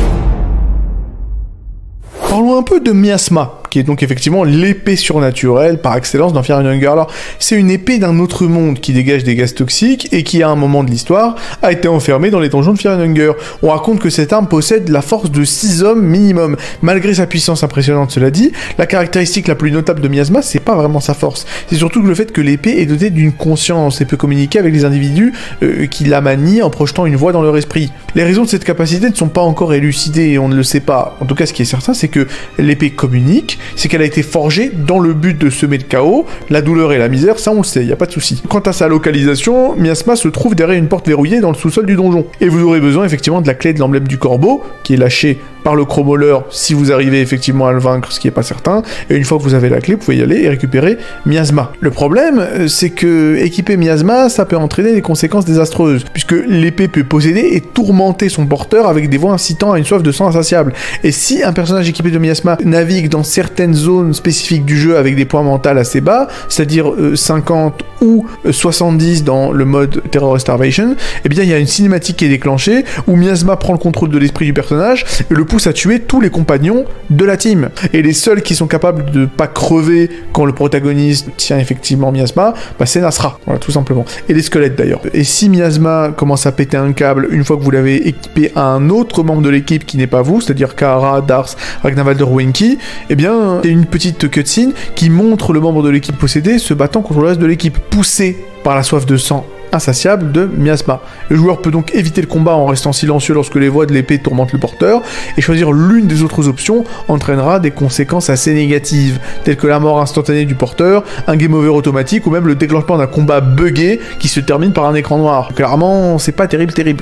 Parlons un peu de Miasma, qui est donc effectivement l'épée surnaturelle par excellence dans Fear and Hunger. Alors, c'est une épée d'un autre monde qui dégage des gaz toxiques et qui, à un moment de l'histoire, a été enfermée dans les donjons de Fear and Hunger. On raconte que cette arme possède la force de six hommes minimum. Malgré sa puissance impressionnante, cela dit, la caractéristique la plus notable de Miasma, c'est pas vraiment sa force. C'est surtout le fait que l'épée est dotée d'une conscience et peut communiquer avec les individus euh, qui la manient en projetant une voix dans leur esprit. Les raisons de cette capacité ne sont pas encore élucidées et on ne le sait pas. En tout cas, ce qui est certain, c'est que l'épée communique, c'est qu'elle a été forgée dans le but de semer le chaos, la douleur et la misère, ça on le sait, y a pas de souci. Quant à sa localisation, Miasma se trouve derrière une porte verrouillée dans le sous-sol du donjon. Et vous aurez besoin effectivement de la clé de l'emblème du corbeau, qui est lâchée par le chromoleur si vous arrivez effectivement à le vaincre, ce qui est pas certain, et une fois que vous avez la clé, vous pouvez y aller et récupérer Miasma. Le problème, c'est que équiper Miasma, ça peut entraîner des conséquences désastreuses, puisque l'épée peut posséder et tourmenter son porteur avec des voix incitant à une soif de sang insatiable. Et si un personnage équipé de Miasma navigue dans certaines zones spécifiques du jeu avec des points mentaux assez bas, c'est-à-dire euh, cinquante ou soixante-dix dans le mode Terror et Starvation, eh bien il y a une cinématique qui est déclenchée où Miasma prend le contrôle de l'esprit du personnage et le pousse à tuer tous les compagnons de la team. Et les seuls qui sont capables de pas crever quand le protagoniste tient effectivement Miasma, bah c'est Nasra, voilà, tout simplement. Et les squelettes d'ailleurs. Et si Miasma commence à péter un câble une fois que vous l'avez équipé à un autre membre de l'équipe qui n'est pas vous, c'est-à-dire Kara, Dars, Ragnavaldr ou Winky, eh bien il y a une petite cutscene qui montre le membre de l'équipe possédé se battant contre le reste de l'équipe, poussé par la soif de sang insatiable de Miasma. Le joueur peut donc éviter le combat en restant silencieux lorsque les voix de l'épée tourmentent le porteur, et choisir l'une des autres options entraînera des conséquences assez négatives, telles que la mort instantanée du porteur, un game over automatique, ou même le déclenchement d'un combat buggé qui se termine par un écran noir. Clairement, c'est pas terrible terrible.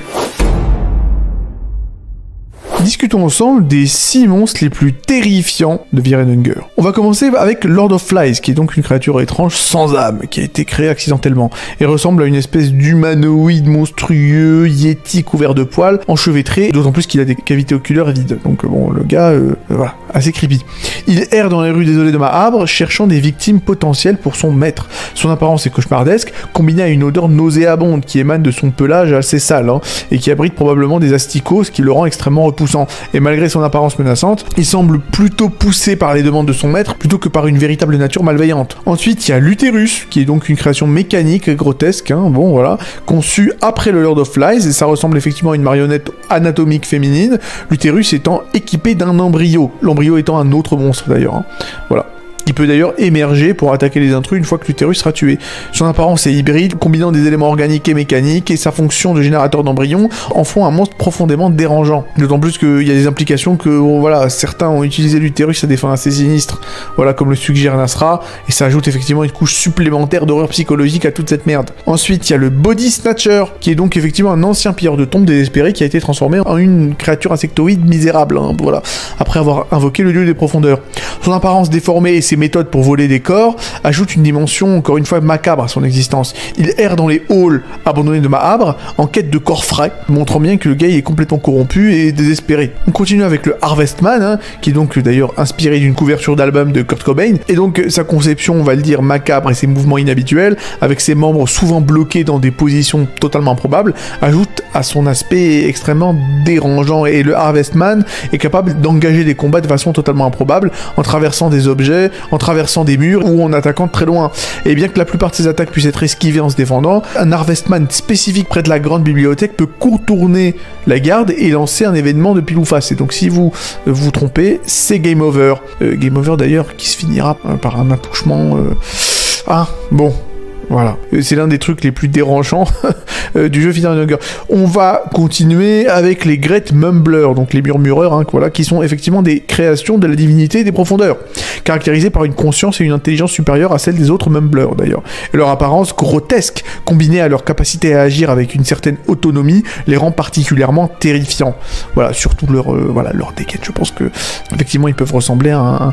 Discutons ensemble des six monstres les plus terrifiants de Fear and Hunger. On va commencer avec Lord of Flies, qui est donc une créature étrange sans âme, qui a été créée accidentellement, et ressemble à une espèce d'humanoïde monstrueux, yéti couvert de poils, enchevêtré, d'autant plus qu'il a des cavités oculaires vides. Donc bon, le gars, euh, voilà, assez creepy. Il erre dans les rues désolées de Mahabre, cherchant des victimes potentielles pour son maître. Son apparence est cauchemardesque, combinée à une odeur nauséabonde qui émane de son pelage assez sale, hein, et qui abrite probablement des asticots, ce qui le rend extrêmement repoussant. Et malgré son apparence menaçante, il semble plutôt poussé par les demandes de son maître plutôt que par une véritable nature malveillante. Ensuite, il y a l'Utérus, qui est donc une création mécanique grotesque, hein, bon voilà, conçue après le Lord of Flies, et ça ressemble effectivement à une marionnette anatomique féminine, l'Utérus étant équipé d'un embryo, l'embryo étant un autre monstre d'ailleurs, hein. Voilà. Il peut d'ailleurs émerger pour attaquer les intrus une fois que l'utérus sera tué. Son apparence est hybride, combinant des éléments organiques et mécaniques, et sa fonction de générateur d'embryons en font un monstre profondément dérangeant. D'autant plus qu'il y a des implications que, bon, voilà, certains ont utilisé l'utérus à des fins assez sinistres, voilà, comme le suggère Nasra, et ça ajoute effectivement une couche supplémentaire d'horreur psychologique à toute cette merde. Ensuite, il y a le Body Snatcher, qui est donc effectivement un ancien pilleur de tombes désespéré qui a été transformé en une créature insectoïde misérable, hein, voilà, après avoir invoqué le dieu des profondeurs. Son apparence déformée et ses méthodes pour voler des corps ajoutent une dimension encore une fois macabre à son existence. Il erre dans les halls abandonnés de Mahabre en quête de corps frais, montrant bien que le gars est complètement corrompu et désespéré. On continue avec le Harvestman, hein, qui est donc d'ailleurs inspiré d'une couverture d'album de Kurt Cobain, et donc sa conception, on va le dire, macabre et ses mouvements inhabituels, avec ses membres souvent bloqués dans des positions totalement improbables, ajoute à son aspect extrêmement dérangeant, et le Harvestman est capable d'engager des combats de façon totalement improbable, en traversant des objets, en traversant des murs ou en attaquant de très loin. Et bien que la plupart de ses attaques puissent être esquivées en se défendant, un Harvestman spécifique près de la grande bibliothèque peut contourner la garde et lancer un événement de pile ou face. Et donc si vous euh, vous trompez, c'est game over. Euh, game over d'ailleurs qui se finira euh, par un attouchement... Euh... Ah, bon... Voilà, c'est l'un des trucs les plus dérangeants du jeu Fear and Hunger. On va continuer avec les Great Mumblers, donc les murmureurs, hein, voilà, qui sont effectivement des créations de la divinité des profondeurs, caractérisées par une conscience et une intelligence supérieure à celle des autres Mumblers d'ailleurs. Et leur apparence grotesque, combinée à leur capacité à agir avec une certaine autonomie, les rend particulièrement terrifiants. Voilà, surtout leur, euh, voilà, leur dégaine. Je pense que effectivement ils peuvent ressembler à un,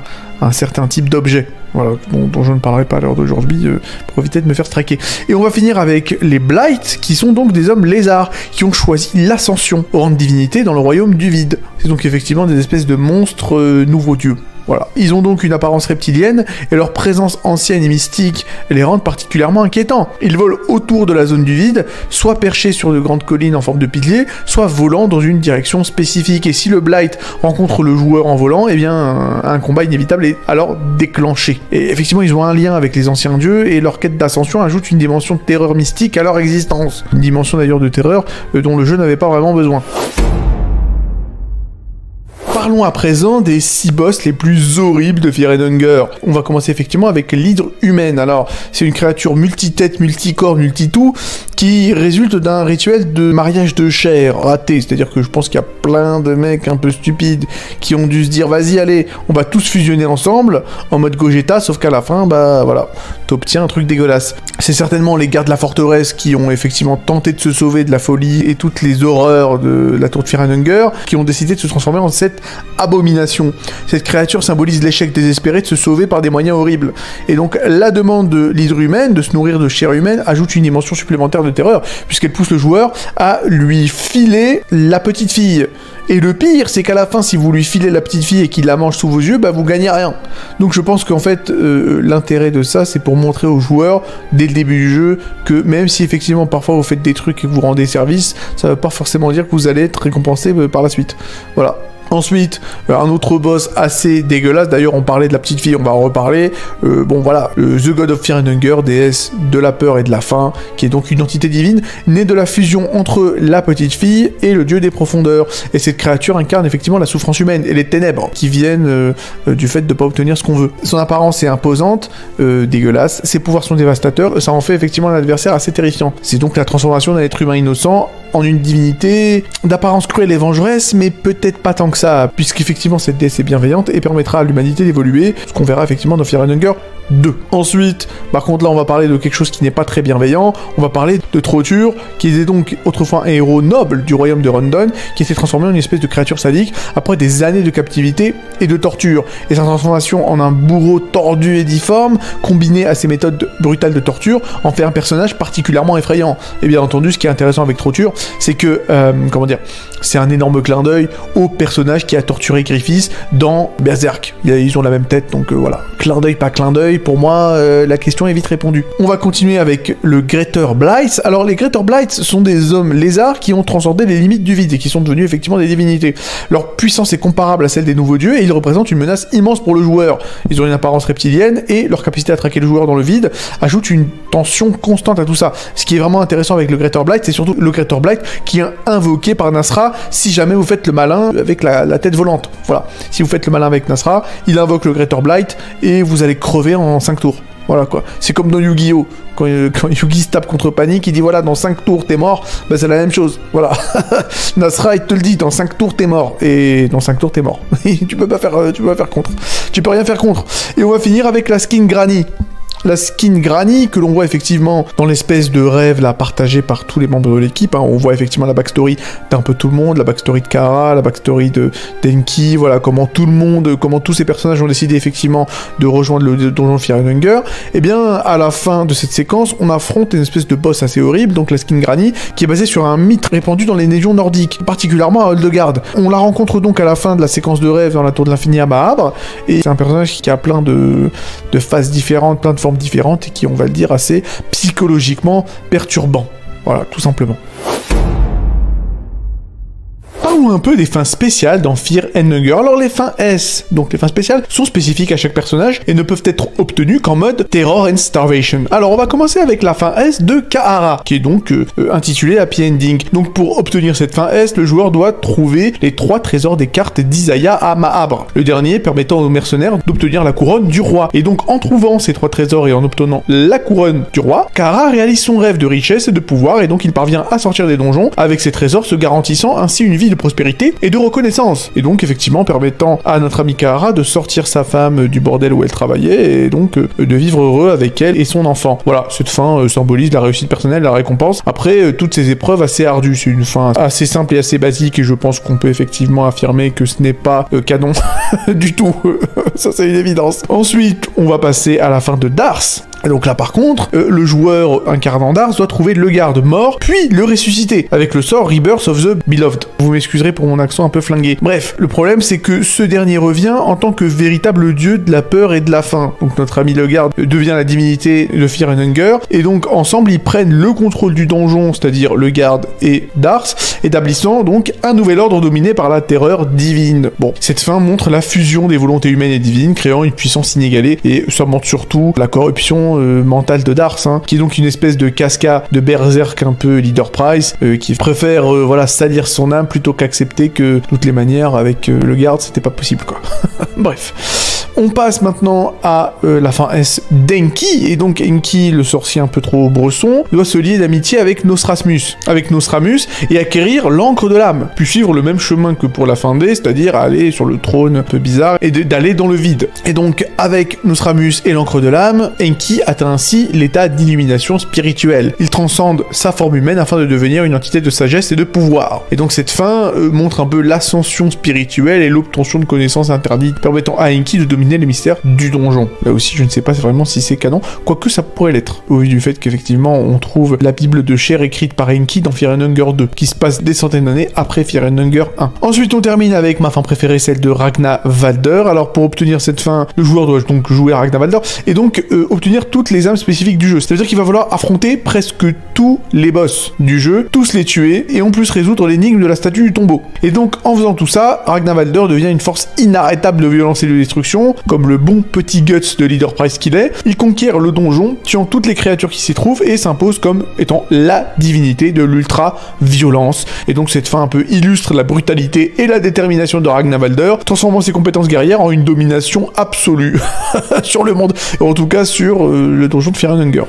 un certain type d'objet. Voilà, dont, dont je ne parlerai pas à l'heure d'aujourd'hui, euh, pour éviter de me faire striker. Et on va finir avec les Blight, qui sont donc des hommes lézards, qui ont choisi l'ascension au rang de divinité dans le royaume du vide. C'est donc effectivement des espèces de monstres euh, nouveaux dieux. Voilà. Ils ont donc une apparence reptilienne, et leur présence ancienne et mystique les rend particulièrement inquiétants. Ils volent autour de la zone du vide, soit perchés sur de grandes collines en forme de piliers, soit volant dans une direction spécifique. Et si le Blight rencontre le joueur en volant, eh bien un, un combat inévitable est alors déclenché. Et effectivement, ils ont un lien avec les anciens dieux, et leur quête d'ascension ajoute une dimension de terreur mystique à leur existence. Une dimension d'ailleurs de terreur euh, dont le jeu n'avait pas vraiment besoin. Parlons à présent des six boss les plus horribles de Fear and Hunger. On va commencer effectivement avec l'hydre humaine. Alors, c'est une créature multi-tête, multi-corps, multi-tout, qui résulte d'un rituel de mariage de chair raté. C'est-à-dire que je pense qu'il y a plein de mecs un peu stupides qui ont dû se dire, vas-y, allez, on va tous fusionner ensemble, en mode Gogeta, sauf qu'à la fin, bah voilà, t'obtiens un truc dégueulasse. C'est certainement les gardes de la forteresse qui ont effectivement tenté de se sauver de la folie et toutes les horreurs de la tour de Fear and Hunger, qui ont décidé de se transformer en cette abomination. Cette créature symbolise l'échec désespéré de se sauver par des moyens horribles. Et donc la demande de l'hydre humaine de se nourrir de chair humaine ajoute une dimension supplémentaire de terreur, puisqu'elle pousse le joueur à lui filer la petite fille. Et le pire, c'est qu'à la fin, si vous lui filez la petite fille et qu'il la mange sous vos yeux, bah vous gagnez rien. Donc je pense qu'en fait, euh, l'intérêt de ça, c'est pour montrer aux joueurs, dès le début du jeu, que même si effectivement parfois vous faites des trucs et que vous rendez service, ça veut pas forcément dire que vous allez être récompensé euh, par la suite. Voilà. Ensuite, un autre boss assez dégueulasse, d'ailleurs on parlait de la petite fille, on va en reparler, euh, bon voilà, le The God of Fear and Hunger, déesse de la peur et de la faim, qui est donc une entité divine, née de la fusion entre la petite fille et le dieu des profondeurs, et cette créature incarne effectivement la souffrance humaine et les ténèbres, qui viennent euh, euh, du fait de ne pas obtenir ce qu'on veut. Son apparence est imposante, euh, dégueulasse, ses pouvoirs sont dévastateurs, ça en fait effectivement un adversaire assez terrifiant. C'est donc la transformation d'un être humain innocent en une divinité d'apparence cruelle et vengeresse, mais peut-être pas tant que ça, puisqu'effectivement cette déesse est bienveillante et permettra à l'humanité d'évoluer, ce qu'on verra effectivement dans Fear and Hunger deux. Ensuite, par contre là on va parler de quelque chose qui n'est pas très bienveillant, on va parler de Trotur, qui était donc autrefois un héros noble du royaume de Rundon, qui s'est transformé en une espèce de créature sadique après des années de captivité et de torture. Et sa transformation en un bourreau tordu et difforme, combiné à ses méthodes brutales de torture, en fait un personnage particulièrement effrayant. Et bien entendu, ce qui est intéressant avec Trotur, c'est que, euh, comment dire, c'est un énorme clin d'œil au personnage qui a torturé Griffiths dans Berserk. Ils ont la même tête, donc euh, voilà. Clin d'œil, pas clin d'œil, pour moi, euh, la question est vite répondue. On va continuer avec le Greater Blight. Alors, les Greater Blight sont des hommes lézards qui ont transcendé les limites du vide et qui sont devenus effectivement des divinités. Leur puissance est comparable à celle des nouveaux dieux et ils représentent une menace immense pour le joueur. Ils ont une apparence reptilienne et leur capacité à traquer le joueur dans le vide ajoute une tension constante à tout ça. Ce qui est vraiment intéressant avec le Greater Blight, c'est surtout le Greater Blight qui est invoqué par Nasra si jamais vous faites le malin avec la, la tête volante. Voilà. Si vous faites le malin avec Nasra, il invoque le Greater Blight et vous allez crever en cinq tours. Voilà quoi. C'est comme dans Yu-Gi-Oh! Quand, euh, quand Yugi se tape contre Panic, il dit voilà, dans cinq tours t'es mort, bah c'est la même chose. Voilà. Nasra, il te le dit, dans cinq tours t'es mort. Et dans cinq tours t'es mort. tu peux pas faire, euh, tu peux pas faire contre. Tu peux rien faire contre. Et on va finir avec la skin Granny. La skin Granny, que l'on voit effectivement dans l'espèce de rêve là partagé par tous les membres de l'équipe, hein. On voit effectivement la backstory d'un peu tout le monde, la backstory de Kara, la backstory de Denki, voilà comment tout le monde, comment tous ces personnages ont décidé effectivement de rejoindre le donjon Fear and Hunger. Et bien à la fin de cette séquence, on affronte une espèce de boss assez horrible, donc la skin Granny, qui est basée sur un mythe répandu dans les légions nordiques, particulièrement à Oldegard. On la rencontre donc à la fin de la séquence de rêve dans la tour de l'infini à Mahabre, et c'est un personnage qui a plein de, de phases différentes, plein de formes différentes et qui, on va le dire, assez psychologiquement perturbant. Voilà, tout simplement. Parlons un peu des fins spéciales dans Fear and Hunger. Alors les fins S, donc les fins spéciales, sont spécifiques à chaque personnage et ne peuvent être obtenues qu'en mode Terror and Starvation. Alors on va commencer avec la fin S de Kahara, qui est donc euh, intitulée Happy Ending. Donc pour obtenir cette fin S, le joueur doit trouver les trois trésors des cartes d'Isaiah à Mahabre, le dernier permettant aux mercenaires d'obtenir la couronne du roi. Et donc en trouvant ces trois trésors et en obtenant la couronne du roi, Kahara réalise son rêve de richesse et de pouvoir et donc il parvient à sortir des donjons avec ses trésors, se garantissant ainsi une vie de prospérité prospérité et de reconnaissance, et donc effectivement permettant à notre ami Kaara de sortir sa femme du bordel où elle travaillait, et donc euh, de vivre heureux avec elle et son enfant. Voilà, cette fin euh, symbolise la réussite personnelle, la récompense. Après, euh, toutes ces épreuves assez ardues, c'est une fin assez simple et assez basique, et je pense qu'on peut effectivement affirmer que ce n'est pas euh, canon du tout. Ça, c'est une évidence. Ensuite, on va passer à la fin de Dars. Et donc là par contre, euh, le joueur incarnant Dars doit trouver le garde mort, puis le ressusciter, avec le sort Rebirth of the Beloved. Vous m'excuserez pour mon accent un peu flingué. Bref, le problème c'est que ce dernier revient en tant que véritable dieu de la peur et de la faim. Donc notre ami le garde devient la divinité de Fear and Hunger, et donc ensemble ils prennent le contrôle du donjon, c'est-à-dire le garde et Dars, établissant donc un nouvel ordre dominé par la terreur divine. Bon, cette fin montre la fusion des volontés humaines et divines, créant une puissance inégalée, et ça montre surtout la corruption Euh, mental de Dars, hein, qui est donc une espèce de casca de berserk un peu leader price, euh, qui préfère euh, voilà salir son âme plutôt qu'accepter que de toutes les manières avec euh, le garde c'était pas possible quoi. Bref. On passe maintenant à euh, la fin S d'Enki, et donc Enki, le sorcier un peu trop bresson, doit se lier d'amitié avec Nostramus, avec Nostramus, et acquérir l'encre de l'âme, puis suivre le même chemin que pour la fin D, c'est-à-dire aller sur le trône un peu bizarre, et d'aller dans le vide. Et donc, avec Nostramus et l'encre de l'âme, Enki atteint ainsi l'état d'illumination spirituelle. Il transcende sa forme humaine afin de devenir une entité de sagesse et de pouvoir. Et donc cette fin euh, montre un peu l'ascension spirituelle et l'obtention de connaissances interdites, permettant à Enki de dominer les mystères du donjon. Là aussi, je ne sais pas vraiment si c'est canon, quoique ça pourrait l'être, au vu du fait qu'effectivement, on trouve la Bible de chair écrite par Enki dans Fear and Hunger deux, qui se passe des centaines d'années après Fear and Hunger un. Ensuite, on termine avec ma fin préférée, celle de Ragnvalder. Alors, pour obtenir cette fin, le joueur doit donc jouer à Ragnvalder, et donc euh, obtenir toutes les âmes spécifiques du jeu. C'est-à-dire qu'il va falloir affronter presque tous les boss du jeu, tous les tuer, et en plus résoudre l'énigme de la statue du tombeau. Et donc, en faisant tout ça, Ragnvalder devient une force inarrêtable de violence et de destruction, comme le bon petit Guts de Leader Price qu'il est. Il conquiert le donjon, tuant toutes les créatures qui s'y trouvent, et s'impose comme étant la divinité de l'ultra-violence. Et donc cette fin un peu illustre la brutalité et la détermination de Ragnvalder, transformant ses compétences guerrières en une domination absolue sur le monde, en tout cas sur euh, le donjon de Fear and Hunger.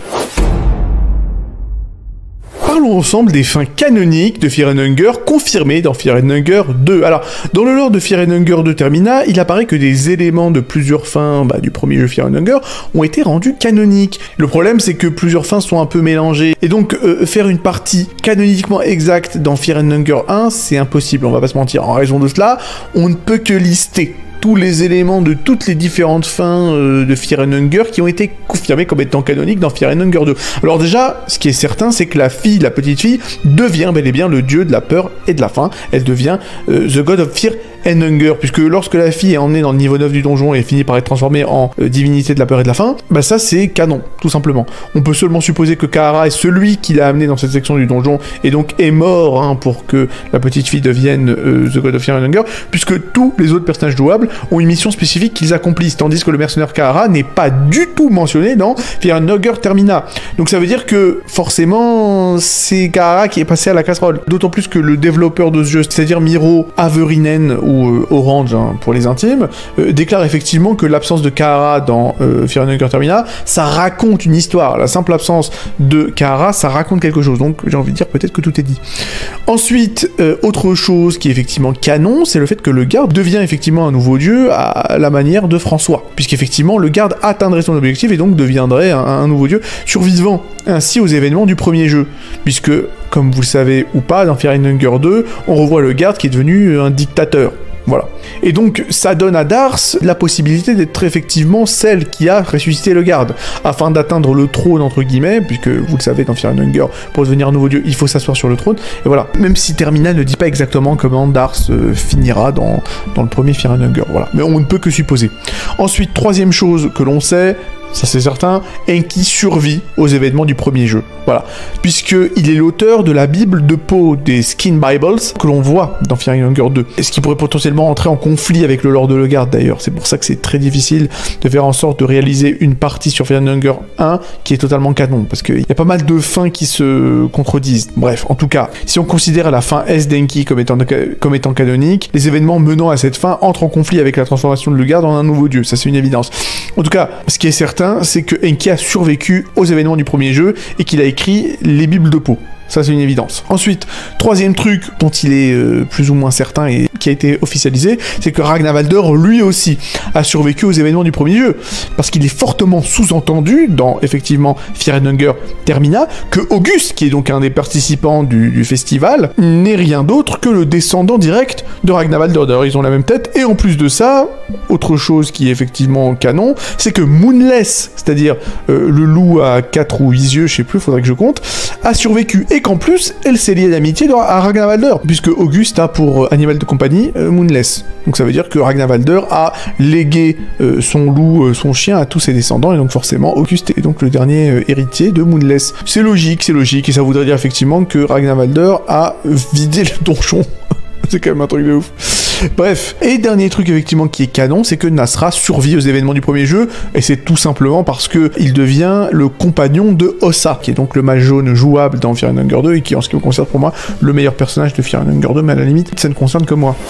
Parlons ensemble des fins canoniques de Fear and Hunger confirmées dans Fear and Hunger deux. Alors, dans le lore de Fear and Hunger deux Termina, il apparaît que des éléments de plusieurs fins bah, du premier jeu Fear and Hunger ont été rendus canoniques. Le problème, c'est que plusieurs fins sont un peu mélangées. Et donc, euh, faire une partie canoniquement exacte dans Fear and Hunger un, c'est impossible, on va pas se mentir. En raison de cela, on ne peut que lister tous les éléments de toutes les différentes fins euh, de Fear and Hunger qui ont été confirmés comme étant canoniques dans Fear and Hunger deux. Alors déjà, ce qui est certain, c'est que la fille, la petite fille, devient bel et bien le dieu de la peur et de la faim. Elle devient euh, The God of Fear and Hunger, puisque lorsque la fille est emmenée dans le niveau neuf du donjon et finit par être transformée en euh, divinité de la peur et de la faim, bah ça c'est canon, tout simplement. On peut seulement supposer que Kaara est celui qui l'a amené dans cette section du donjon, et donc est mort hein, pour que la petite fille devienne euh, The God of Fear and Hunger, puisque tous les autres personnages jouables ont une mission spécifique qu'ils accomplissent, tandis que le mercenaire Kaara n'est pas du tout mentionné dans Fear and Hunger Termina. Donc ça veut dire que, forcément, c'est Kaara qui est passé à la casserole. D'autant plus que le développeur de ce jeu, c'est-à-dire Miro Averinen, ou euh, Orange hein, pour les intimes, euh, déclare effectivement que l'absence de Kaara dans euh, Fear and Hunger Termina, ça raconte une histoire. La simple absence de Kaara, ça raconte quelque chose. Donc j'ai envie de dire peut-être que tout est dit. Ensuite, euh, autre chose qui est effectivement canon, c'est le fait que le garde devient effectivement un nouveau dieu à la manière de François, puisqu'effectivement le garde atteindrait son objectif et donc deviendrait un, un nouveau dieu survivant ainsi aux événements du premier jeu, puisque, comme vous le savez ou pas, dans Fear and Hunger deux, on revoit le garde qui est devenu un dictateur. Voilà. Et donc, ça donne à Dars la possibilité d'être effectivement celle qui a ressuscité le garde, afin d'atteindre le trône, entre guillemets, puisque, vous le savez, dans Fear and Hunger, pour devenir un nouveau dieu, il faut s'asseoir sur le trône, et voilà. Même si Termina ne dit pas exactement comment Dars euh, finira dans, dans le premier Fear and Hunger, voilà. Mais on ne peut que supposer. Ensuite, troisième chose que l'on sait, ça c'est certain, Enki survit aux événements du premier jeu. Voilà. Puisqu'il est l'auteur de la Bible de Poe, des Skin Bibles, que l'on voit dans Fear and Hunger deux. Et ce qui pourrait potentiellement entrer en conflit avec le lore de Legarde d'ailleurs. C'est pour ça que c'est très difficile de faire en sorte de réaliser une partie sur Fear and Hunger un qui est totalement canon. Parce qu'il y a pas mal de fins qui se contredisent. Bref, en tout cas, si on considère la fin S d'Enki comme étant, comme étant canonique, les événements menant à cette fin entrent en conflit avec la transformation de Legarde en un nouveau dieu. Ça c'est une évidence. En tout cas, ce qui est certain, c'est que Enki a survécu aux événements du premier jeu et qu'il a écrit les Bibles de Poe. Ça, c'est une évidence. Ensuite, troisième truc dont il est euh, plus ou moins certain et qui a été officialisé, c'est que Ragnvalder, lui aussi, a survécu aux événements du premier jeu. Parce qu'il est fortement sous-entendu, dans, effectivement, Fear and Hunger Termina, que Auguste, qui est donc un des participants du, du festival, n'est rien d'autre que le descendant direct de Ragnvalder. D'ailleurs, ils ont la même tête, et en plus de ça, autre chose qui est effectivement canon, c'est que Moonless, c'est-à-dire euh, le loup à quatre ou huit yeux, je sais plus, faudrait que je compte, a survécu, et qu'en plus, elle s'est liée d'amitié à Ragnvalder, puisque Auguste a pour animal de compagnie euh, Moonless. Donc ça veut dire que Ragnvalder a légué euh, son loup, euh, son chien à tous ses descendants, et donc forcément, Auguste est donc le dernier euh, héritier de Moonless. C'est logique, c'est logique, et ça voudrait dire effectivement que Ragnvalder a vidé le donjon. C'est quand même un truc de ouf. Bref, et dernier truc effectivement qui est canon, c'est que Nasra survit aux événements du premier jeu, et c'est tout simplement parce que il devient le compagnon de Ossa, qui est donc le mage jaune jouable dans Fear and Hunger deux, et qui en ce qui me concerne pour moi, le meilleur personnage de Fear and Hunger deux, mais à la limite, ça ne concerne que moi.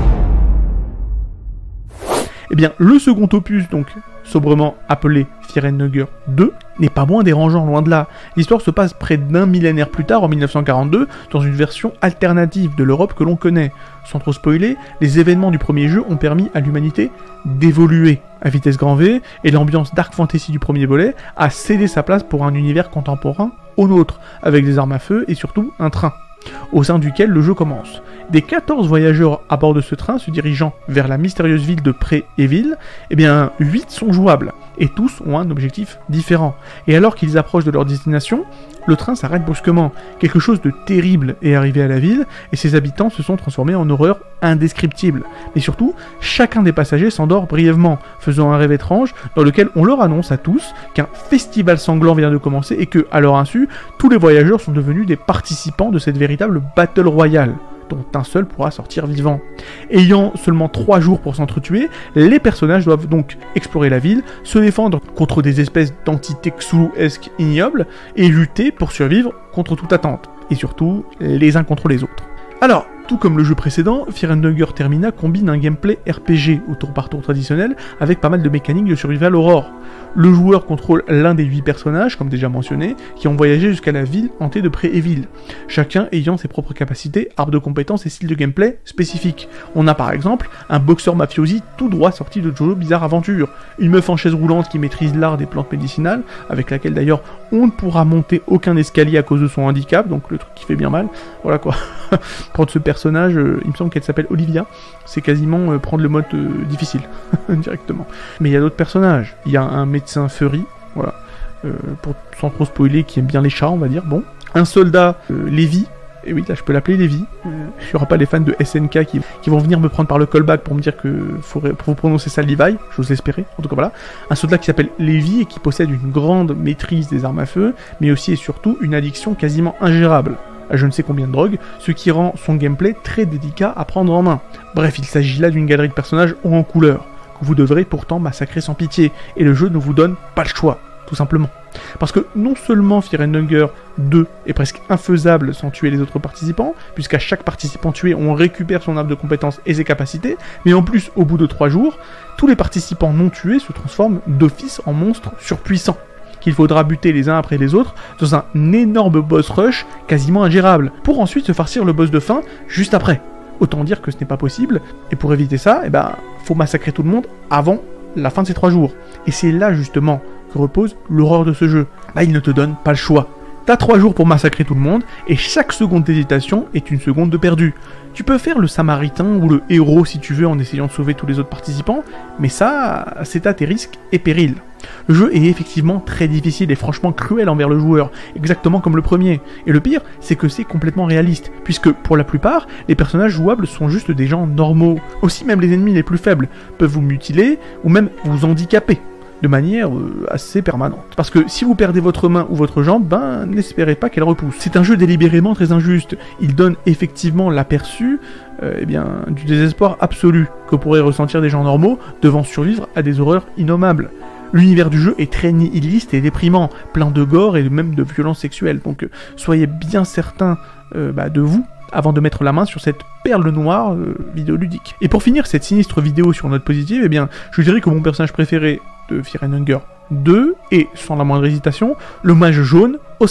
Eh bien, le second opus, donc sobrement appelé Fear and Hunger deux, n'est pas moins dérangeant, loin de là. L'histoire se passe près d'un millénaire plus tard, en mille neuf cent quarante-deux, dans une version alternative de l'Europe que l'on connaît. Sans trop spoiler, les événements du premier jeu ont permis à l'humanité d'évoluer à vitesse grand V, et l'ambiance dark fantasy du premier volet a cédé sa place pour un univers contemporain au nôtre, avec des armes à feu et surtout un train, au sein duquel le jeu commence. Des quatorze voyageurs à bord de ce train se dirigeant vers la mystérieuse ville de Pré-Evil, eh bien huit sont jouables, et tous ont un objectif différent. Et alors qu'ils approchent de leur destination, le train s'arrête brusquement. Quelque chose de terrible est arrivé à la ville, et ses habitants se sont transformés en horreur indescriptible. Mais surtout, chacun des passagers s'endort brièvement, faisant un rêve étrange dans lequel on leur annonce à tous qu'un festival sanglant vient de commencer et que, à leur insu, tous les voyageurs sont devenus des participants de cette véritable Battle Royale, dont un seul pourra sortir vivant. Ayant seulement trois jours pour s'entretuer, les personnages doivent donc explorer la ville, se défendre contre des espèces d'entités Cthulhu-esques ignobles, et lutter pour survivre contre toute attente, et surtout les uns contre les autres. Alors, tout comme le jeu précédent, Fear and Hunger Termina combine un gameplay R P G au tour par tour traditionnel avec pas mal de mécaniques de survival horror. Le joueur contrôle l'un des huit personnages, comme déjà mentionné, qui ont voyagé jusqu'à la ville hantée de Pré-Evil, chacun ayant ses propres capacités, arbres de compétences et styles de gameplay spécifiques. On a par exemple un boxeur mafiosi tout droit sorti de Jojo Bizarre Aventure, une meuf en chaise roulante qui maîtrise l'art des plantes médicinales, avec laquelle d'ailleurs on ne pourra monter aucun escalier à cause de son handicap, donc le truc qui fait bien mal, voilà quoi. Prendre ce personnage, euh, il me semble qu'elle s'appelle Olivia, c'est quasiment euh, prendre le mode euh, difficile, directement. Mais il y a d'autres personnages, il y a un médecin furry, voilà, euh, pour, sans trop spoiler, qui aime bien les chats, on va dire, bon. Un soldat, euh, Lévi, et oui, là je peux l'appeler Lévi, euh, il n'y aura pas les fans de S N K qui, qui vont venir me prendre par le callback pour me dire que faut, pour vous prononcer ça Levi, j'ose l'espérer, en tout cas voilà. Un soldat qui s'appelle Lévi et qui possède une grande maîtrise des armes à feu, mais aussi et surtout une addiction quasiment ingérable à je ne sais combien de drogues, ce qui rend son gameplay très délicat à prendre en main. Bref, il s'agit là d'une galerie de personnages hauts en couleur, que vous devrez pourtant massacrer sans pitié, et le jeu ne vous donne pas le choix, tout simplement. Parce que non seulement Fear and Hunger deux est presque infaisable sans tuer les autres participants, puisqu'à chaque participant tué, on récupère son arbre de compétences et ses capacités, mais en plus, au bout de trois jours, tous les participants non tués se transforment d'office en monstres surpuissants, qu'il faudra buter les uns après les autres dans un énorme boss rush quasiment ingérable, pour ensuite se farcir le boss de fin juste après. Autant dire que ce n'est pas possible, et pour éviter ça, eh ben, faut massacrer tout le monde avant la fin de ces trois jours. Et c'est là justement que repose l'horreur de ce jeu. Là, il ne te donne pas le choix. T'as trois jours pour massacrer tout le monde, et chaque seconde d'hésitation est une seconde de perdu. Tu peux faire le samaritain ou le héros si tu veux en essayant de sauver tous les autres participants, mais ça, c'est à tes risques et périls. Le jeu est effectivement très difficile et franchement cruel envers le joueur, exactement comme le premier. Et le pire, c'est que c'est complètement réaliste, puisque pour la plupart, les personnages jouables sont juste des gens normaux. Aussi même les ennemis les plus faibles peuvent vous mutiler ou même vous handicaper de manière euh, assez permanente. Parce que si vous perdez votre main ou votre jambe, ben n'espérez pas qu'elle repousse. C'est un jeu délibérément très injuste. Il donne effectivement l'aperçu euh, eh bien, du désespoir absolu que pourraient ressentir des gens normaux devant survivre à des horreurs innommables. L'univers du jeu est très nihiliste et déprimant, plein de gore et même de violences sexuelles, donc euh, soyez bien certains euh, bah, de vous avant de mettre la main sur cette perle noire euh, vidéoludique. Et pour finir cette sinistre vidéo sur note positive, eh bien, je dirais que mon personnage préféré de Fear and Hunger deux est, sans la moindre hésitation, le mage jaune Ossa, qui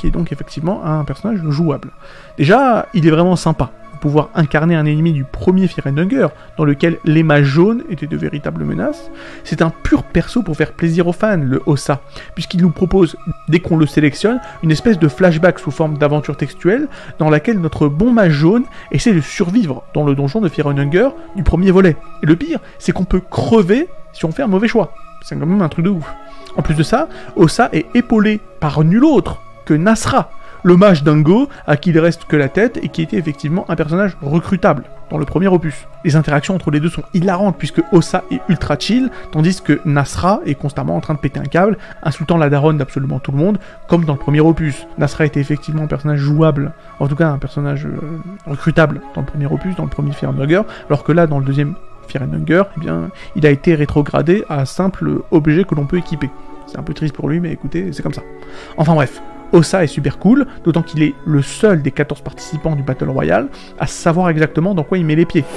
qui est donc effectivement un personnage jouable. Déjà, il est vraiment sympa de pouvoir incarner un ennemi du premier Fear and Hunger, dans lequel les mages jaunes étaient de véritables menaces. C'est un pur perso pour faire plaisir aux fans, le Ossa, puisqu'il nous propose, dès qu'on le sélectionne, une espèce de flashback sous forme d'aventure textuelle, dans laquelle notre bon mage jaune essaie de survivre dans le donjon de Fear and Hunger du premier volet. Et le pire, c'est qu'on peut crever si on fait un mauvais choix. C'est quand même un truc de ouf. En plus de ça, Ossa est épaulé par nul autre que Nasra, le mage dingo à qui il reste que la tête et qui était effectivement un personnage recrutable dans le premier opus. Les interactions entre les deux sont hilarantes puisque Ossa est ultra chill, tandis que Nasra est constamment en train de péter un câble, insultant la daronne d'absolument tout le monde, comme dans le premier opus. Nasra était effectivement un personnage jouable, en tout cas un personnage euh, recrutable dans le premier opus, dans le premier Fear and Hunger, alors que là, dans le deuxième Fear and Hunger, eh bien, il a été rétrogradé à simple objet que l'on peut équiper. C'est un peu triste pour lui, mais écoutez, c'est comme ça. Enfin bref, Ossa est super cool, d'autant qu'il est le seul des quatorze participants du Battle Royale à savoir exactement dans quoi il met les pieds.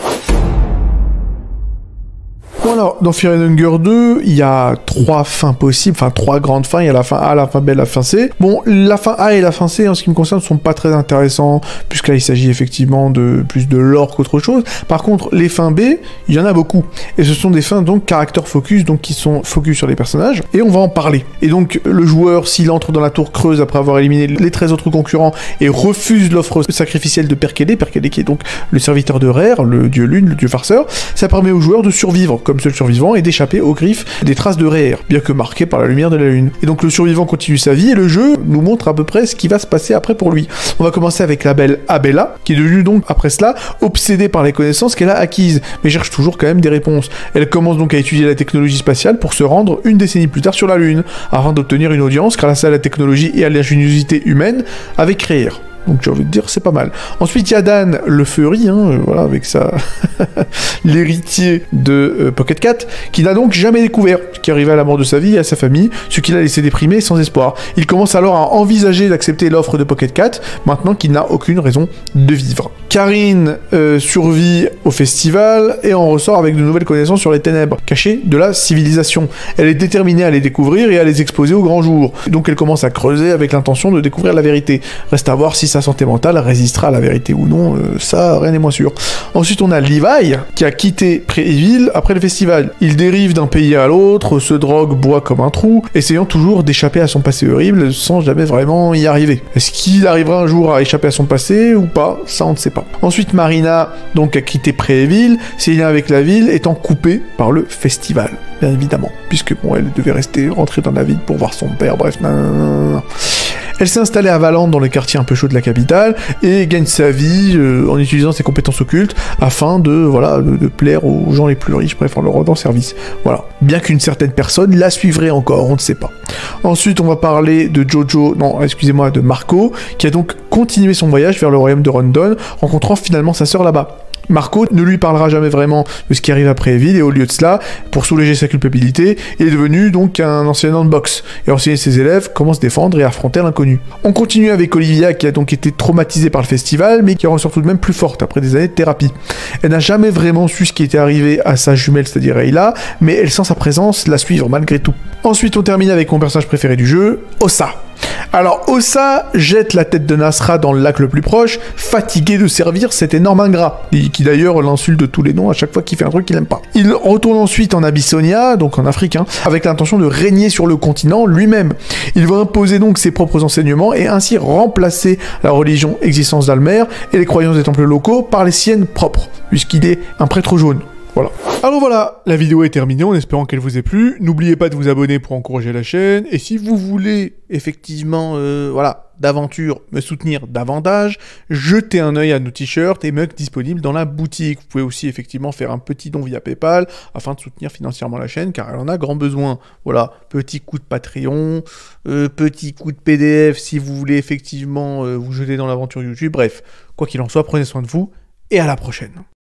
Bon alors, dans Fear and Hunger deux, il y a trois fins possibles, enfin trois grandes fins, il y a la fin A, la fin B, la fin C. Bon, la fin A et la fin C, en ce qui me concerne, sont pas très intéressants, puisque là il s'agit effectivement de plus de lore qu'autre chose. Par contre, les fins B, il y en a beaucoup. Et ce sont des fins donc character focus, donc qui sont focus sur les personnages, et on va en parler. Et donc, le joueur, s'il entre dans la tour creuse après avoir éliminé les treize autres concurrents, et refuse l'offre sacrificielle de Perkele, Perkele qui est donc le serviteur de Rare, le dieu lune, le dieu farceur, ça permet au joueur de survivre, comme seul survivant, et d'échapper aux griffes des traces de Rare, bien que marquées par la lumière de la lune. Et donc le survivant continue sa vie, et le jeu nous montre à peu près ce qui va se passer après pour lui. On va commencer avec la belle Abella, qui est devenue donc, après cela, obsédée par les connaissances qu'elle a acquises, mais cherche toujours quand même des réponses. Elle commence donc à étudier la technologie spatiale pour se rendre une décennie plus tard sur la Lune, afin d'obtenir une audience grâce à la technologie et à l'ingéniosité humaine avec Rare. Donc j'ai envie de dire, c'est pas mal. Ensuite, il y a Dan, le Fury, hein, euh, voilà, avec sa... l'héritier de euh, Pocket Cat, qui n'a donc jamais découvert ce qui arrivait à la mort de sa vie et à sa famille, ce qui l'a laissé déprimé sans espoir. Il commence alors à envisager d'accepter l'offre de Pocket Cat, maintenant qu'il n'a aucune raison de vivre. Karine euh, survit au festival et en ressort avec de nouvelles connaissances sur les ténèbres cachées de la civilisation. Elle est déterminée à les découvrir et à les exposer au grand jour. Donc elle commence à creuser avec l'intention de découvrir la vérité. Reste à voir si sa santé mentale résistera à la vérité ou non, euh, ça, rien n'est moins sûr. Ensuite, on a Levi, qui a quitté Pré-Evil après le festival. Il dérive d'un pays à l'autre, se drogue, boit comme un trou, essayant toujours d'échapper à son passé horrible sans jamais vraiment y arriver. Est-ce qu'il arrivera un jour à échapper à son passé ou pas? Ça, on ne sait pas. Ensuite, Marina, donc, a quitté Pré-Evil, ses liens avec la ville étant coupés par le festival, bien évidemment, puisque, bon, elle devait rester rentrée dans la ville pour voir son père, bref, nan, nan, nan, nan. Elle s'est installée à Valente, dans le quartier un peu chaud de la capitale, et gagne sa vie euh, en utilisant ses compétences occultes afin de, voilà, de, de plaire aux gens les plus riches, bref, en leur rendant service. Voilà. Bien qu'une certaine personne la suivrait encore, on ne sait pas. Ensuite, on va parler de Jojo, non, excusez-moi, de Marco, qui a donc continué son voyage vers le royaume de Rondon, rencontrant finalement sa sœur là-bas. Marco ne lui parlera jamais vraiment de ce qui arrive après Evil, et au lieu de cela, pour soulager sa culpabilité, il est devenu donc un enseignant de boxe, et enseigner ses élèves comment se défendre et affronter l'inconnu. On continue avec Olivia, qui a donc été traumatisée par le festival, mais qui en ressort tout de même plus forte après des années de thérapie. Elle n'a jamais vraiment su ce qui était arrivé à sa jumelle, c'est-à-dire Ayla, mais elle sent sa présence la suivre malgré tout. Ensuite, on termine avec mon personnage préféré du jeu, Ossa. Alors Ossa jette la tête de Nasra dans le lac le plus proche, fatigué de servir cet énorme ingrat, qui d'ailleurs l'insulte de tous les noms à chaque fois qu'il fait un truc qu'il aime pas. Il retourne ensuite en Abyssonia, donc en Afrique, hein, avec l'intention de régner sur le continent lui-même. Il va imposer donc ses propres enseignements et ainsi remplacer la religion existence d'Almer et les croyances des temples locaux par les siennes propres, puisqu'il est un prêtre jaune. Voilà. Alors voilà, la vidéo est terminée en espérant qu'elle vous ait plu. N'oubliez pas de vous abonner pour encourager la chaîne. Et si vous voulez, effectivement, euh, voilà, d'aventure, me soutenir davantage, jetez un œil à nos t-shirts et mugs disponibles dans la boutique. Vous pouvez aussi, effectivement, faire un petit don via PayPal afin de soutenir financièrement la chaîne, car elle en a grand besoin. Voilà, petit coup de Patreon, euh, petit coup de P D F si vous voulez, effectivement, euh, vous jeter dans l'aventure YouTube. Bref, quoi qu'il en soit, prenez soin de vous et à la prochaine.